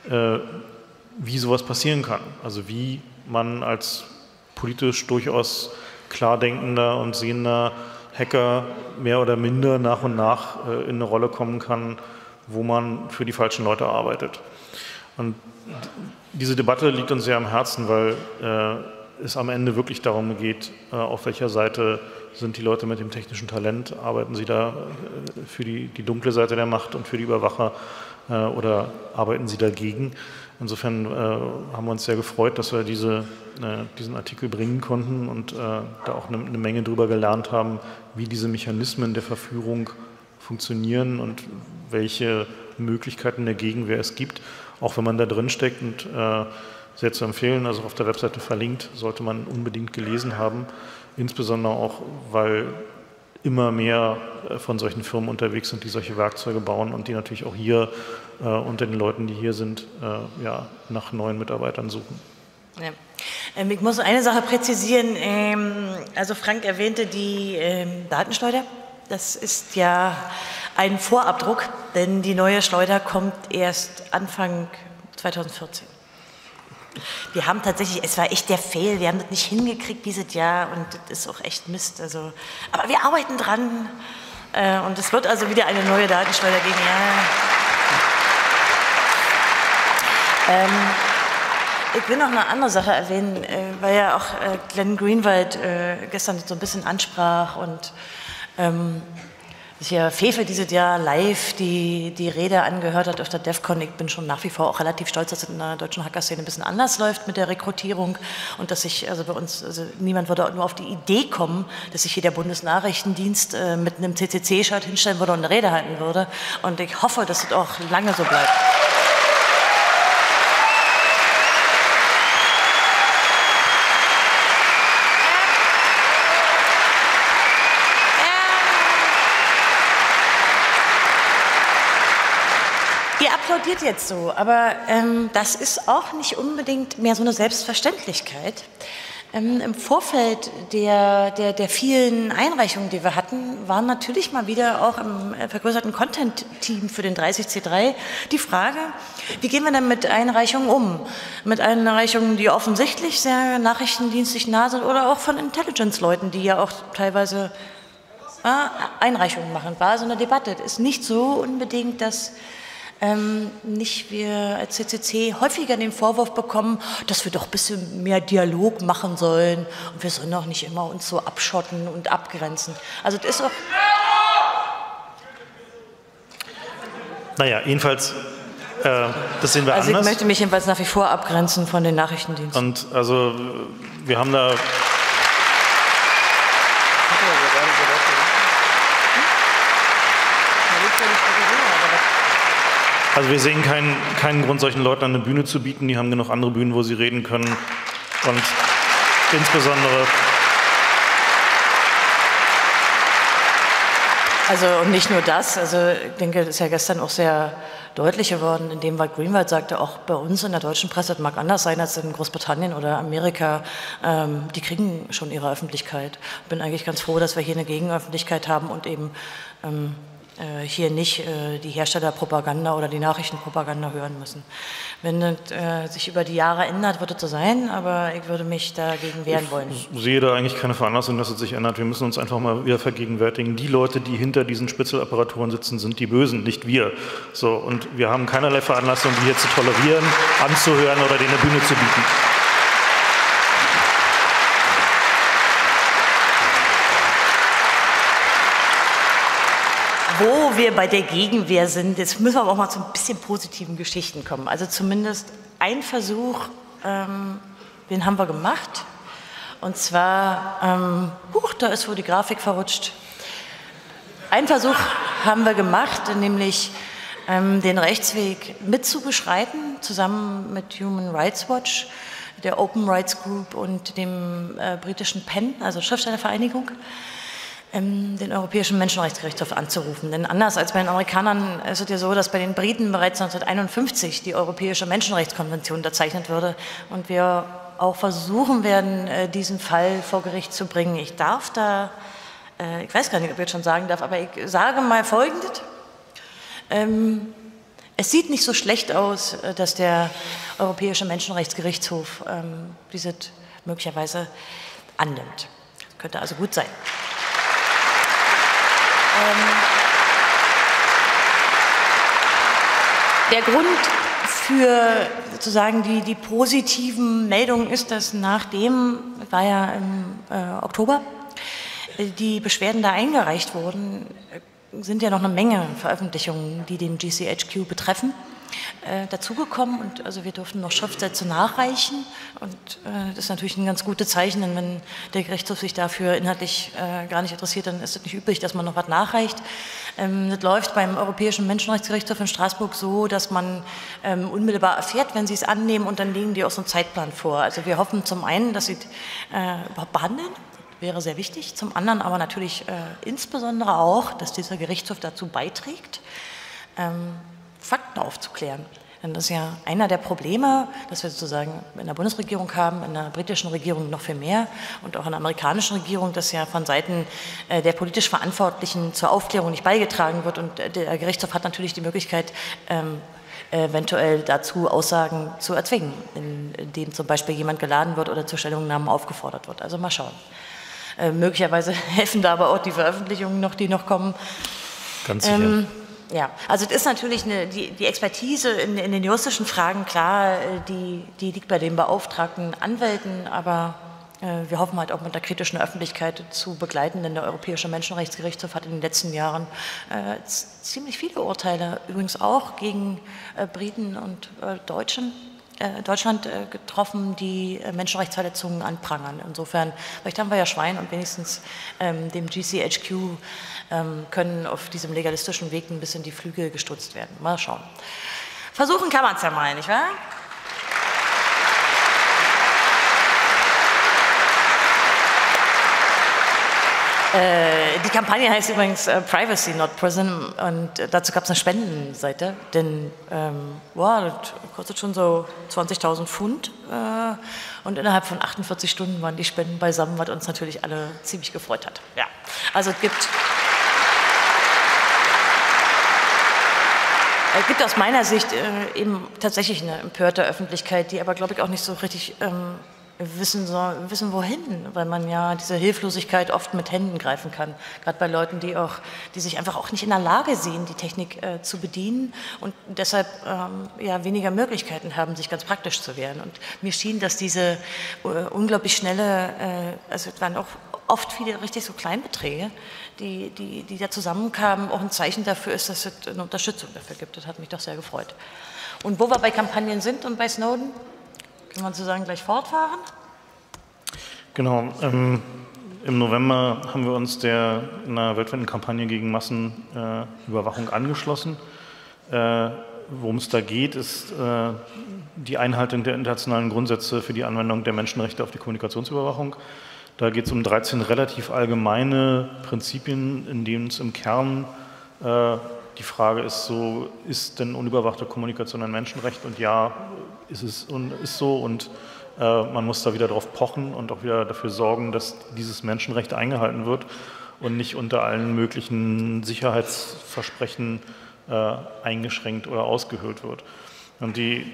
wie sowas passieren kann. Also wie man als politisch durchaus klar denkender und sehender Hacker mehr oder minder nach und nach in eine Rolle kommen kann, wo man für die falschen Leute arbeitet. Und diese Debatte liegt uns sehr am Herzen, weil es am Ende wirklich darum geht, auf welcher Seite sind die Leute mit dem technischen Talent, arbeiten sie da für die dunkle Seite der Macht und für die Überwacher oder arbeiten sie dagegen. Insofern haben wir uns sehr gefreut, dass wir diesen Artikel bringen konnten und da auch eine Menge drüber gelernt haben, wie diese Mechanismen der Verführung funktionieren und welche Möglichkeiten der Gegenwehr es gibt, auch wenn man da drin steckt und sehr zu empfehlen, also auf der Webseite verlinkt, sollte man unbedingt gelesen haben, insbesondere auch, weil immer mehr von solchen Firmen unterwegs sind, die solche Werkzeuge bauen und die natürlich auch hier unter den Leuten, die hier sind, ja, nach neuen Mitarbeitern suchen. Ja. Ich muss eine Sache präzisieren. Also Frank erwähnte die Datenschleuder. Das ist ja ein Vorabdruck, denn die neue Schleuder kommt erst Anfang 2014. Wir haben tatsächlich, es war echt der Fail, wir haben das nicht hingekriegt dieses Jahr und das ist auch echt Mist. Also, aber wir arbeiten dran und es wird also wieder eine neue Datenschleuder geben. Ja. Ich will noch eine andere Sache erwähnen, weil ja auch Glenn Greenwald gestern so ein bisschen ansprach und sich ja Fefe dieses Jahr live die Rede angehört hat auf der DEFCON. Ich bin schon nach wie vor auch relativ stolz, dass es in der deutschen Hacker-Szene ein bisschen anders läuft mit der Rekrutierung und dass sich, also bei uns, also niemand würde nur auf die Idee kommen, dass sich hier der Bundesnachrichtendienst mit einem CCC-Shirt hinstellen würde und eine Rede halten würde. Und ich hoffe, dass es auch lange so bleibt. Applaudiert jetzt so, aber das ist auch nicht unbedingt mehr so eine Selbstverständlichkeit. Im Vorfeld der vielen Einreichungen, die wir hatten, waren natürlich mal wieder auch im vergrößerten Content-Team für den 30C3 die Frage, wie gehen wir denn mit Einreichungen um? Mit Einreichungen, die offensichtlich sehr nachrichtendienstlich nah sind oder auch von Intelligence-Leuten, die ja auch teilweise Einreichungen machen. War so eine Debatte. Das ist nicht so unbedingt, dass nicht wir als CCC häufiger den Vorwurf bekommen, dass wir doch ein bisschen mehr Dialog machen sollen und wir sollen auch nicht immer uns so abschotten und abgrenzen. Also das ist auch... Naja, jedenfalls, das sehen wir anders. Also ich möchte mich jedenfalls nach wie vor abgrenzen von den Nachrichtendiensten. Und also wir haben da... Also wir sehen keinen Grund, solchen Leuten eine Bühne zu bieten. Die haben genug andere Bühnen, wo sie reden können. Und insbesondere... Also und nicht nur das, also ich denke, das ist ja gestern auch sehr deutlich geworden, indem Greenwald sagte, auch bei uns in der deutschen Presse, das mag anders sein als in Großbritannien oder Amerika, die kriegen schon ihre Öffentlichkeit. Ich bin eigentlich ganz froh, dass wir hier eine Gegenöffentlichkeit haben und eben hier nicht die Herstellerpropaganda oder die Nachrichtenpropaganda hören müssen. Wenn das sich über die Jahre ändert, wird es so sein, aber ich würde mich dagegen wehren wollen. Ich sehe da eigentlich keine Veranlassung, dass es sich ändert. Wir müssen uns einfach mal wieder vergegenwärtigen, die Leute, die hinter diesen Spitzelapparaturen sitzen, sind die Bösen, nicht wir. So, und wir haben keinerlei Veranlassung, die hier zu tolerieren, anzuhören oder denen eine Bühne zu bieten. Wo wir bei der Gegenwehr sind, jetzt müssen wir aber auch mal zu ein bisschen positiven Geschichten kommen. Also zumindest ein Versuch, den haben wir gemacht. Und zwar, da ist wohl die Grafik verrutscht. Einen Versuch haben wir gemacht, nämlich den Rechtsweg mitzubeschreiten, zusammen mit Human Rights Watch, der Open Rights Group und dem britischen PEN, also Schriftstellervereinigung, den Europäischen Menschenrechtsgerichtshof anzurufen. Denn anders als bei den Amerikanern ist es ja so, dass bei den Briten bereits 1951 die Europäische Menschenrechtskonvention unterzeichnet wurde und wir auch versuchen werden, diesen Fall vor Gericht zu bringen. Ich darf da, ich weiß gar nicht, ob ich jetzt schon sagen darf, aber ich sage mal Folgendes. Es sieht nicht so schlecht aus, dass der Europäische Menschenrechtsgerichtshof diese möglicherweise annimmt. Das könnte also gut sein. Der Grund für sozusagen die positiven Meldungen ist, dass nachdem, war ja im Oktober, die Beschwerden da eingereicht wurden, sind ja noch eine Menge Veröffentlichungen, die den GCHQ betreffen, dazugekommen. Und also wir durften noch Schriftsätze nachreichen. Und das ist natürlich ein ganz gutes Zeichen, denn wenn der Gerichtshof sich dafür inhaltlich gar nicht interessiert, dann ist es nicht üblich, dass man noch was nachreicht. Das läuft beim Europäischen Menschenrechtsgerichtshof in Straßburg so, dass man unmittelbar erfährt, wenn sie es annehmen, und dann legen die auch so einen Zeitplan vor. Also wir hoffen zum einen, dass sie überhaupt behandeln. Wäre sehr wichtig. Zum anderen aber natürlich insbesondere auch, dass dieser Gerichtshof dazu beiträgt, Fakten aufzuklären. Denn das ist ja einer der Probleme, dass wir sozusagen in der Bundesregierung haben, in der britischen Regierung noch viel mehr und auch in der amerikanischen Regierung, dass ja von Seiten der politisch Verantwortlichen zur Aufklärung nicht beigetragen wird. Und der Gerichtshof hat natürlich die Möglichkeit, eventuell dazu Aussagen zu erzwingen, indem zum Beispiel jemand geladen wird oder zur Stellungnahme aufgefordert wird. Also mal schauen. Möglicherweise helfen da aber auch die Veröffentlichungen noch, die noch kommen. Ganz sicher. Ja, also das ist natürlich die Expertise in den juristischen Fragen, klar, die liegt bei den beauftragten Anwälten, aber wir hoffen halt auch mit der kritischen Öffentlichkeit zu begleiten, denn der Europäische Menschenrechtsgerichtshof hat in den letzten Jahren ziemlich viele Urteile, übrigens auch gegen Briten und Deutschland getroffen, die Menschenrechtsverletzungen anprangern. Insofern, vielleicht haben wir ja Schwein und wenigstens dem GCHQ können auf diesem legalistischen Weg ein bisschen die Flügel gestutzt werden. Mal schauen. Versuchen kann man es ja mal, nicht wahr? Die Kampagne heißt übrigens Privacy, not Prison, und dazu gab es eine Spendenseite, denn das kostet schon so 20.000 Pfund und innerhalb von 48 Stunden waren die Spenden beisammen, was uns natürlich alle ziemlich gefreut hat. Ja, also es gibt aus meiner Sicht eben tatsächlich eine empörte Öffentlichkeit, die aber, glaube ich, auch nicht so richtig wissen wohin, weil man ja diese Hilflosigkeit oft mit Händen greifen kann. Gerade bei Leuten, die sich einfach auch nicht in der Lage sehen, die Technik zu bedienen und deshalb weniger Möglichkeiten haben, sich ganz praktisch zu wehren. Und mir schien, dass diese unglaublich schnelle, also es waren auch oft viele richtig so Kleinbeträge, die da zusammenkamen, auch ein Zeichen dafür ist, dass es eine Unterstützung dafür gibt. Das hat mich doch sehr gefreut. Und wo wir bei Kampagnen sind und bei Snowden, kann man sozusagen gleich fortfahren? Genau. Im November haben wir uns einer weltweiten Kampagne gegen Massenüberwachung angeschlossen. Worum es da geht, ist die Einhaltung der internationalen Grundsätze für die Anwendung der Menschenrechte auf die Kommunikationsüberwachung. Da geht es um 13 relativ allgemeine Prinzipien, in denen es im Kern die Frage ist so, ist denn unüberwachte Kommunikation ein Menschenrecht? Und ja, ist so, und man muss da wieder darauf pochen und auch wieder dafür sorgen, dass dieses Menschenrecht eingehalten wird und nicht unter allen möglichen Sicherheitsversprechen eingeschränkt oder ausgehöhlt wird. Und diese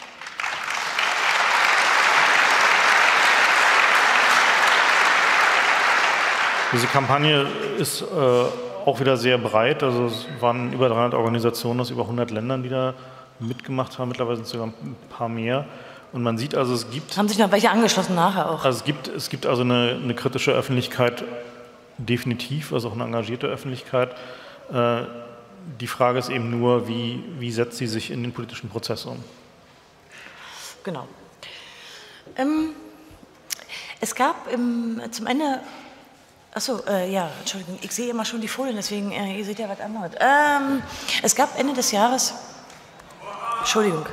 Kampagne ist auch wieder sehr breit, also es waren über 300 Organisationen aus über 100 Ländern, die da mitgemacht haben, mittlerweile sind es sogar ein paar mehr. Und man sieht also, es gibt... Haben sich noch welche angeschlossen nachher auch? Also es gibt also eine kritische Öffentlichkeit, definitiv, also auch eine engagierte Öffentlichkeit. Die Frage ist eben nur, wie setzt sie sich in den politischen Prozess um? Genau. Es gab zum Ende... Achso, ja, Entschuldigung, ich sehe immer schon die Folien, deswegen, ihr seht ja was anderes. Es gab Ende des Jahres, Entschuldigung,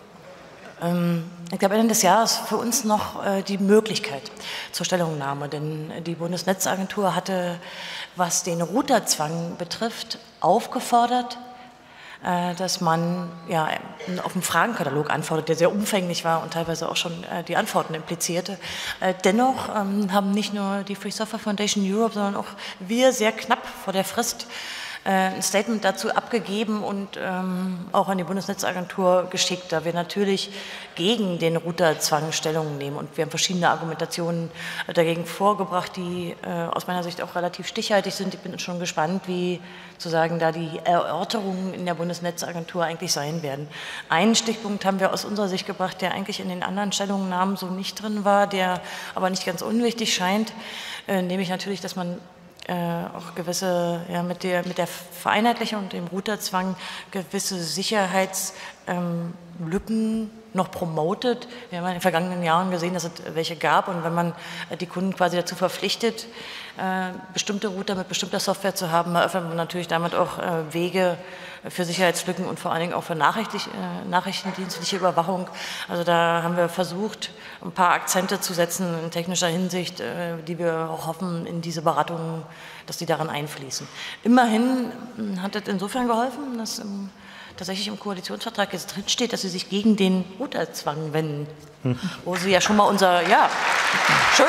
es gab Ende des Jahres für uns noch die Möglichkeit zur Stellungnahme, denn die Bundesnetzagentur hatte, was den Routerzwang betrifft, aufgefordert, dass man ja auf einen Fragenkatalog antwortet, der sehr umfänglich war und teilweise auch schon die Antworten implizierte. Dennoch haben nicht nur die Free Software Foundation Europe, sondern auch wir sehr knapp vor der Frist ein Statement dazu abgegeben und auch an die Bundesnetzagentur geschickt, da wir natürlich gegen den Routerzwang Stellung nehmen. Und wir haben verschiedene Argumentationen dagegen vorgebracht, die aus meiner Sicht auch relativ stichhaltig sind. Ich bin schon gespannt, wie sozusagen da die Erörterungen in der Bundesnetzagentur eigentlich sein werden. Einen Stichpunkt haben wir aus unserer Sicht gebracht, der eigentlich in den anderen Stellungnahmen so nicht drin war, der aber nicht ganz unwichtig scheint, nämlich natürlich, dass man auch gewisse, ja, mit der Vereinheitlichung und dem Routerzwang gewisse Sicherheitslücken noch promotet. Wir haben in den vergangenen Jahren gesehen, dass es welche gab, und wenn man die Kunden quasi dazu verpflichtet, bestimmte Router mit bestimmter Software zu haben, eröffnet man natürlich damit auch Wege für Sicherheitslücken und vor allen Dingen auch für nachrichtendienstliche Überwachung. Also da haben wir versucht, ein paar Akzente zu setzen in technischer Hinsicht, die wir auch hoffen, in diese Beratungen, dass die daran einfließen. Immerhin hat es insofern geholfen, dass tatsächlich im Koalitionsvertrag jetzt drinsteht, dass sie sich gegen den Routerzwang wenden. Wo sie ja schon mal ja, schön.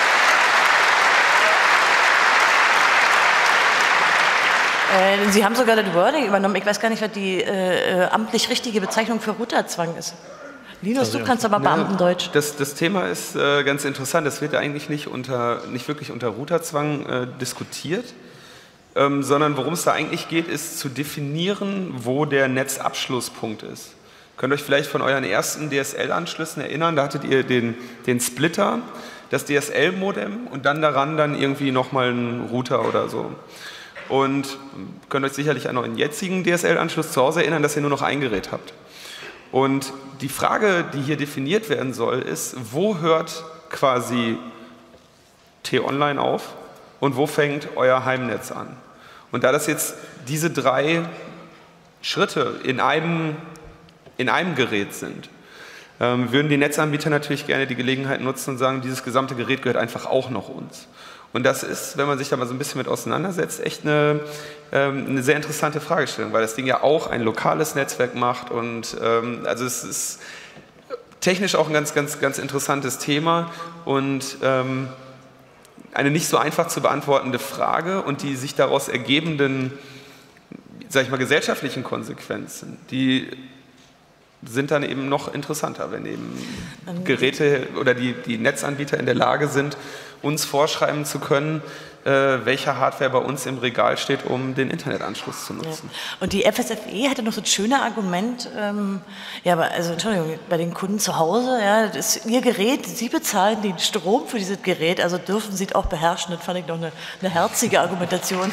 Sie haben sogar das Wording übernommen. Ich weiß gar nicht, was die amtlich richtige Bezeichnung für Routerzwang ist. Linus, du kannst aber Beamtendeutsch. Das Thema ist ganz interessant. Das wird eigentlich nicht wirklich unter Routerzwang diskutiert, sondern worum es da eigentlich geht, ist zu definieren, wo der Netzabschlusspunkt ist. Könnt ihr euch vielleicht von euren ersten DSL-Anschlüssen erinnern? Da hattet ihr den Splitter, das DSL-Modem und dann daran irgendwie nochmal einen Router oder so. Und könnt euch sicherlich an euren jetzigen DSL-Anschluss zu Hause erinnern, dass ihr nur noch ein Gerät habt. Und die Frage, die hier definiert werden soll, ist, wo hört quasi T-Online auf und wo fängt euer Heimnetz an? Und da das jetzt diese 3 Schritte in einem Gerät sind, würden die Netzanbieter natürlich gerne die Gelegenheit nutzen und sagen, dieses gesamte Gerät gehört einfach auch noch uns. Und das ist, wenn man sich da mal so ein bisschen mit auseinandersetzt, echt eine sehr interessante Fragestellung, weil das Ding ja auch ein lokales Netzwerk macht und also es ist technisch auch ein ganz, ganz, ganz interessantes Thema und eine nicht so einfach zu beantwortende Frage und die sich daraus ergebenden, sag ich mal, gesellschaftlichen Konsequenzen, die sind dann eben noch interessanter, wenn eben Geräte oder die Netzanbieter in der Lage sind, uns vorschreiben zu können, welche Hardware bei uns im Regal steht, um den Internetanschluss zu nutzen. Ja. Und die FSFE hatte noch so ein schönes Argument, ja, aber also Entschuldigung, bei den Kunden zu Hause, ja, das ist ihr Gerät, sie bezahlen den Strom für dieses Gerät, also dürfen sie es auch beherrschen. Das fand ich noch eine herzige Argumentation.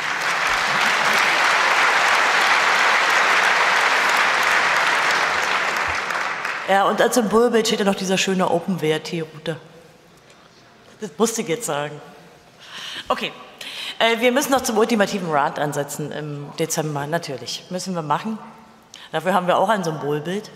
Ja, und als Symbolbild steht ja noch dieser schöne OpenWrt-Router. Das musste ich jetzt sagen. Okay, wir müssen noch zum ultimativen Rant ansetzen im Dezember, natürlich. Müssen wir machen. Dafür haben wir auch ein Symbolbild.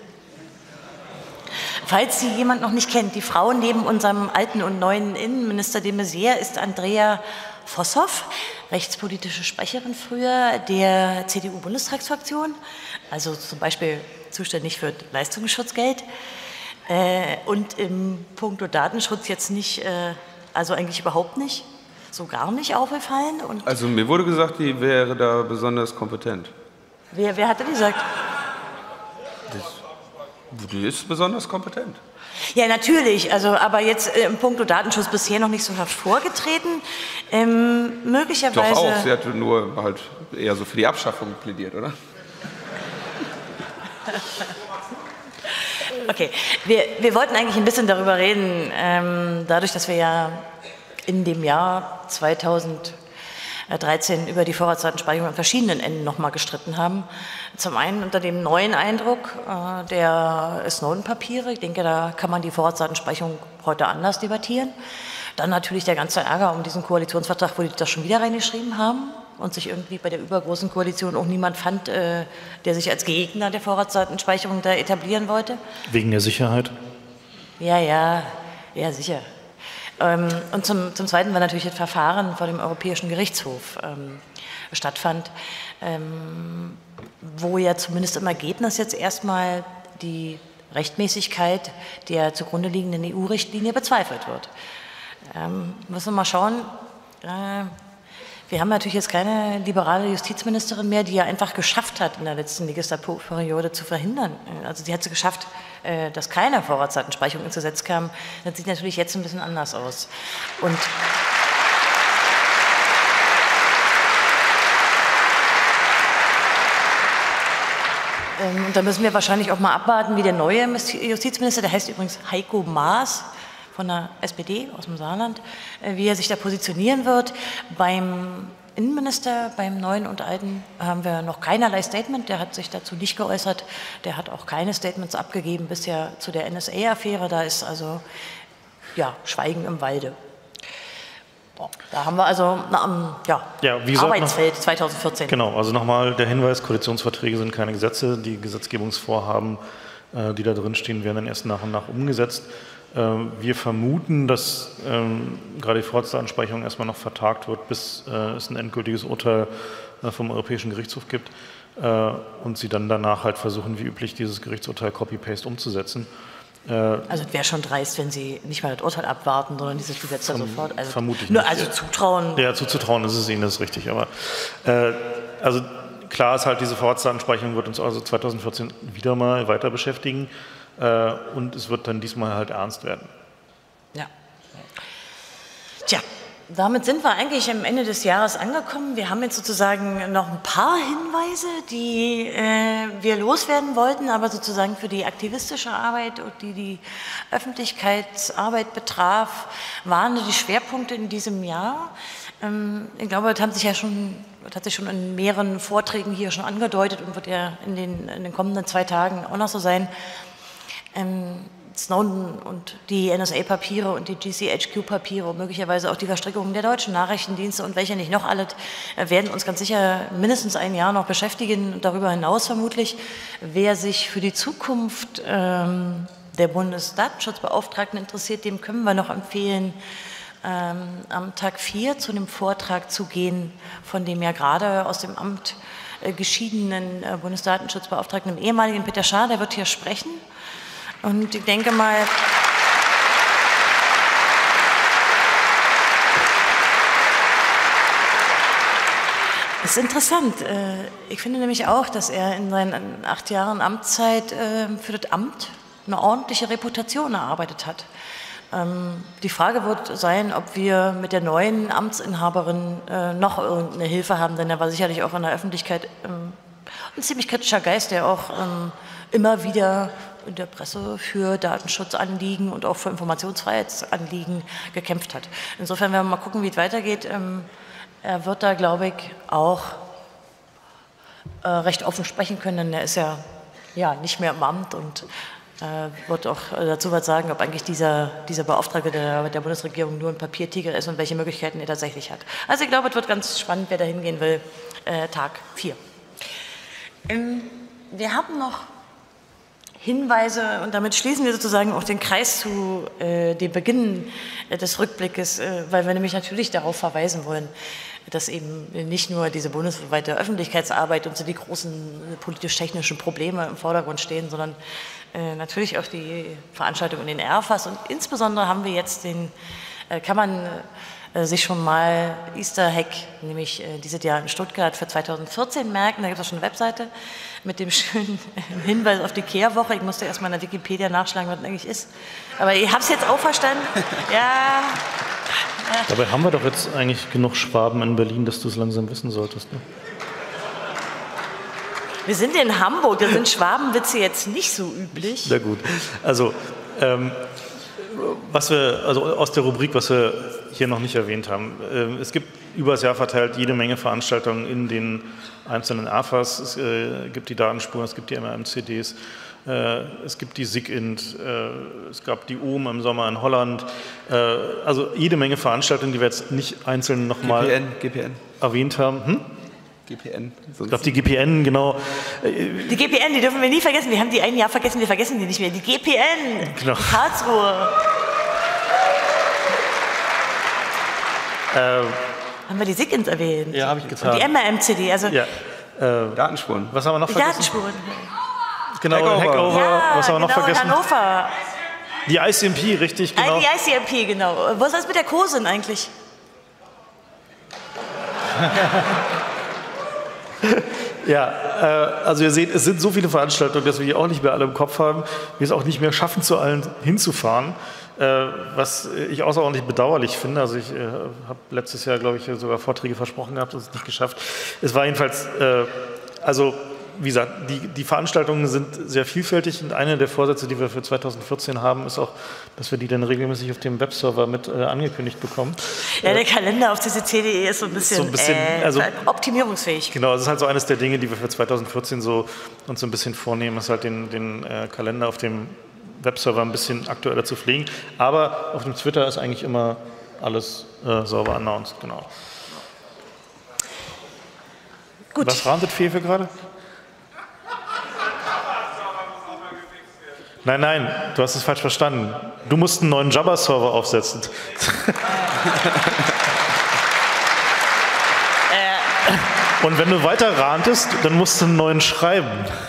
Falls Sie jemand noch nicht kennt, die Frau neben unserem alten und neuen Innenminister de Maizière ist Andrea Vosshoff, rechtspolitische Sprecherin früher der CDU-Bundestagsfraktion, also zum Beispiel zuständig für Leistungsschutzgeld und im Punkto Datenschutz jetzt nicht, also eigentlich überhaupt nicht, so gar nicht aufgefallen. Und also mir wurde gesagt, die wäre da besonders kompetent. Wer hat denn gesagt? Die ist besonders kompetent. Ja, natürlich, also, aber jetzt im Punkto Datenschutz bisher noch nicht so hervorgetreten. Möglicherweise. Doch auch, sie hat nur halt eher so für die Abschaffung plädiert, oder? Okay, wir wollten eigentlich ein bisschen darüber reden, dadurch, dass wir ja in dem Jahr 2013 über die Vorratsdatenspeicherung an verschiedenen Enden nochmal gestritten haben. Zum einen unter dem neuen Eindruck der Snowden-Papiere. Ich denke, da kann man die Vorratsdatenspeicherung heute anders debattieren. Dann natürlich der ganze Ärger um diesen Koalitionsvertrag, wo die das schon wieder reingeschrieben haben und sich irgendwie bei der übergroßen Koalition auch niemand fand, der sich als Gegner der Vorratsdatenspeicherung da etablieren wollte. Wegen der Sicherheit? Ja, sicher. Und zum Zweiten war natürlich das Verfahren vor dem Europäischen Gerichtshof stattfand, wo ja zumindest im Ergebnis jetzt erstmal die Rechtmäßigkeit der zugrunde liegenden EU-Richtlinie bezweifelt wird. Müssen wir mal schauen. Wir haben natürlich jetzt keine liberale Justizministerin mehr, die ja einfach geschafft hat, in der letzten Legislaturperiode zu verhindern. Also sie hat es geschafft, dass keine Vorratsdatenspeicherung ins Gesetz kam. Das sieht natürlich jetzt ein bisschen anders aus. Und da müssen wir wahrscheinlich auch mal abwarten, wie der neue Justizminister, der heißt übrigens Heiko Maas von der SPD aus dem Saarland, wie er sich da positionieren wird. Beim Innenminister, beim Neuen und Alten, haben wir noch keinerlei Statement. Der hat sich dazu nicht geäußert. Der hat auch keine Statements abgegeben bisher zu der NSA-Affäre. Da ist also ja, Schweigen im Walde. Da haben wir also Arbeitsfeld 2014. Genau, also nochmal der Hinweis, Koalitionsverträge sind keine Gesetze. Die Gesetzgebungsvorhaben, die da drin stehen, werden dann erst nach und nach umgesetzt. Wir vermuten, dass gerade die Vorratsdatenspeicherung erstmal noch vertagt wird, bis es ein endgültiges Urteil vom Europäischen Gerichtshof gibt und sie dann danach halt versuchen, wie üblich, dieses Gerichtsurteil Copy-Paste umzusetzen. Also es wäre schon dreist, wenn Sie nicht mal das Urteil abwarten, sondern dieses Gesetz da sofort. Also vermutlich nur nicht. Also zutrauen. Ja, zuzutrauen ist es Ihnen, das ist richtig. Aber also klar ist halt, diese Vorratsdatenspeicherung wird uns also 2014 wieder mal weiter beschäftigen und es wird dann diesmal halt ernst werden. Ja. Tja. Damit sind wir eigentlich am Ende des Jahres angekommen. Wir haben jetzt sozusagen noch ein paar Hinweise, die wir loswerden wollten, aber sozusagen für die aktivistische Arbeit und die Öffentlichkeitsarbeit betraf, waren die Schwerpunkte in diesem Jahr. Ich glaube, das hat sich schon in mehreren Vorträgen hier schon angedeutet und wird ja in den kommenden 2 Tagen auch noch so sein. Snowden und die NSA-Papiere und die GCHQ-Papiere und möglicherweise auch die Verstrickungen der deutschen Nachrichtendienste und welche nicht noch alle, werden uns ganz sicher mindestens ein Jahr noch beschäftigen und darüber hinaus vermutlich. Wer sich für die Zukunft der Bundesdatenschutzbeauftragten interessiert, dem können wir noch empfehlen, am Tag 4 zu einem Vortrag zu gehen, von dem ja gerade aus dem Amt geschiedenen Bundesdatenschutzbeauftragten, dem ehemaligen Peter Schaar, der wird hier sprechen. Und ich denke mal, es ist interessant. Ich finde nämlich auch, dass er in seinen 8 Jahren Amtszeit für das Amt eine ordentliche Reputation erarbeitet hat. Die Frage wird sein, ob wir mit der neuen Amtsinhaberin noch irgendeine Hilfe haben, denn er war sicherlich auch in der Öffentlichkeit ein ziemlich kritischer Geist, der auch immer wieder in der Presse für Datenschutzanliegen und auch für Informationsfreiheitsanliegen gekämpft hat. Insofern werden wir mal gucken, wie es weitergeht. Er wird da, glaube ich, auch recht offen sprechen können, denn er ist ja nicht mehr im Amt und wird auch dazu was sagen, ob eigentlich dieser Beauftragte der Bundesregierung nur ein Papiertiger ist und welche Möglichkeiten er tatsächlich hat. Also ich glaube, es wird ganz spannend, wer da hingehen will, Tag 4. Wir haben noch Hinweise und damit schließen wir sozusagen auch den Kreis zu dem Beginn des Rückblickes, weil wir nämlich natürlich darauf verweisen wollen, dass eben nicht nur diese bundesweite Öffentlichkeitsarbeit und so die großen politisch-technischen Probleme im Vordergrund stehen, sondern natürlich auch die Veranstaltung in den Erfas und insbesondere haben wir jetzt kann man sich schon mal Easter Hack, nämlich dieses Jahr in Stuttgart für 2014 merken. Da gibt es auch schon eine Webseite mit dem schönen Hinweis auf die Kehrwoche. Ich musste erst mal in der Wikipedia nachschlagen, was das eigentlich ist. Aber ihr habt es jetzt auch verstanden. Ja. Dabei haben wir doch jetzt eigentlich genug Schwaben in Berlin, dass du es langsam wissen solltest. Ne? Wir sind in Hamburg, da sind Schwabenwitze jetzt nicht so üblich. Sehr gut. Also, aus der Rubrik, was wir hier noch nicht erwähnt haben. Es gibt über das Jahr verteilt jede Menge Veranstaltungen in den einzelnen AFAs. Es gibt die Datenspuren, es gibt die MRM-CDs, es gibt die SIGINT, es gab die OM im Sommer in Holland. Also jede Menge Veranstaltungen, die wir jetzt nicht einzeln nochmal erwähnt haben. GPN. Ich glaube, die GPN, genau. Die GPN, die dürfen wir nie vergessen. Wir haben die ein Jahr vergessen, wir vergessen die nicht mehr. Die GPN, genau. Karlsruhe. Haben wir die SIGINT erwähnt? Ja, habe ich getan. Und die MRM-CD, also... Ja. Datenspuren. Was haben wir noch vergessen? Datenspuren. Genau, Hackover. Ja, was haben wir noch vergessen? Hannover. Die ICMP, richtig, genau. Die ICMP, genau. Was ist mit der COSIN eigentlich? Ja, also ihr seht, es sind so viele Veranstaltungen, dass wir die auch nicht mehr alle im Kopf haben. Wir es auch nicht mehr schaffen, zu allen hinzufahren, was ich außerordentlich bedauerlich finde. Also ich habe letztes Jahr, glaube ich, sogar Vorträge versprochen gehabt, das ist nicht geschafft. Es war jedenfalls, also wie gesagt, die Veranstaltungen sind sehr vielfältig und einer der Vorsätze, die wir für 2014 haben, ist auch, dass wir die dann regelmäßig auf dem Webserver mit angekündigt bekommen. Ja, der Kalender auf ccc.de ist so ein bisschen also, optimierungsfähig. Genau, das ist halt so eines der Dinge, die wir für 2014 uns so ein bisschen vornehmen, ist halt den Kalender auf dem Webserver ein bisschen aktueller zu pflegen. Aber auf dem Twitter ist eigentlich immer alles sauber announced, genau. Gut. Was rantet Fefe gerade? Nein, du hast es falsch verstanden. Du musst einen neuen Jabber-Server aufsetzen. Und wenn du weiter rantest, dann musst du einen neuen schreiben.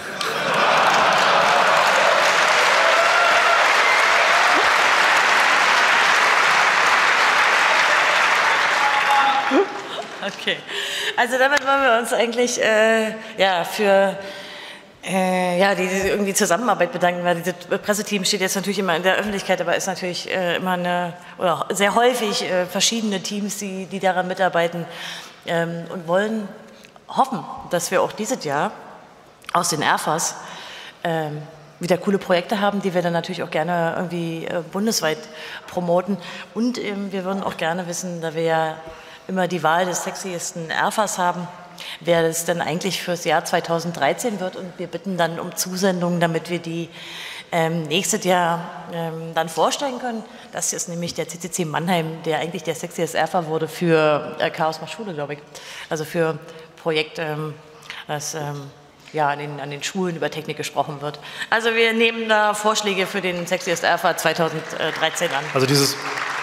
Okay, also damit wollen wir uns eigentlich für die irgendwie Zusammenarbeit bedanken, weil dieses Presseteam steht jetzt natürlich immer in der Öffentlichkeit, aber ist natürlich immer oder sehr häufig verschiedene Teams, die daran mitarbeiten und hoffen, dass wir auch dieses Jahr aus den ERFAs wieder coole Projekte haben, die wir dann natürlich auch gerne irgendwie bundesweit promoten. Und wir würden auch gerne wissen, da wir ja immer die Wahl des sexiesten ERFAs haben, wer das denn eigentlich fürs Jahr 2013 wird, und wir bitten dann um Zusendungen, damit wir die nächstes Jahr dann vorstellen können. Das ist nämlich der CCC Mannheim, der eigentlich der sexiest ERFA wurde für Chaos macht Schule, glaube ich. Also für Projekt, das an den Schulen über Technik gesprochen wird. Also wir nehmen da Vorschläge für den sexiest ERFA 2013 an. Also dieses,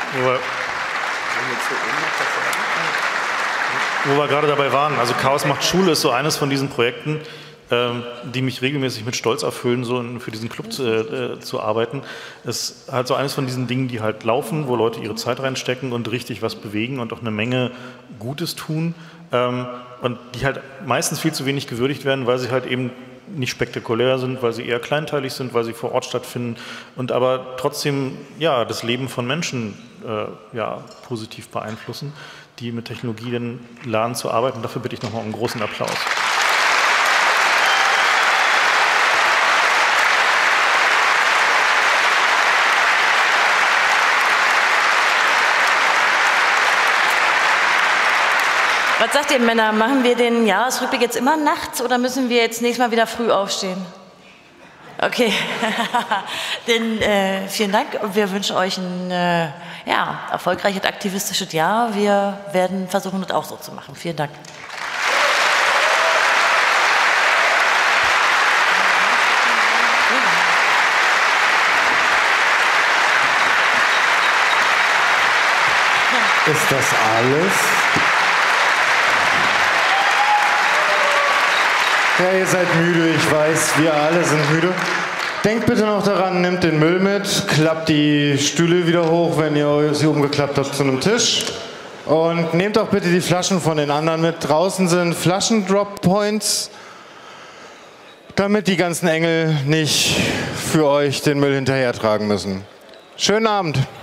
wo wir gerade dabei waren, also Chaos macht Schule ist so eines von diesen Projekten, die mich regelmäßig mit Stolz erfüllen, so für diesen Club zu arbeiten. Es ist halt so eines von diesen Dingen, die halt laufen, wo Leute ihre Zeit reinstecken und richtig was bewegen und auch eine Menge Gutes tun, und die halt meistens viel zu wenig gewürdigt werden, weil sie halt eben nicht spektakulär sind, weil sie eher kleinteilig sind, weil sie vor Ort stattfinden und aber trotzdem das Leben von Menschen positiv beeinflussen, die mit Technologie dann lernen zu arbeiten. Dafür bitte ich nochmal um einen großen Applaus. Was sagt ihr, Männer? Machen wir den Jahresrückblick jetzt immer nachts oder müssen wir jetzt nächstes Mal wieder früh aufstehen? Okay, dann vielen Dank und wir wünschen euch ein erfolgreiches aktivistisches Jahr. Wir werden versuchen, das auch so zu machen. Vielen Dank. Ist das alles? Ja, ihr seid müde, ich weiß, wir alle sind müde. Denkt bitte noch daran, nehmt den Müll mit, klappt die Stühle wieder hoch, wenn ihr sie umgeklappt habt zu einem Tisch. Und nehmt auch bitte die Flaschen von den anderen mit. Draußen sind Flaschendrop-Points, damit die ganzen Engel nicht für euch den Müll hinterher tragen müssen. Schönen Abend.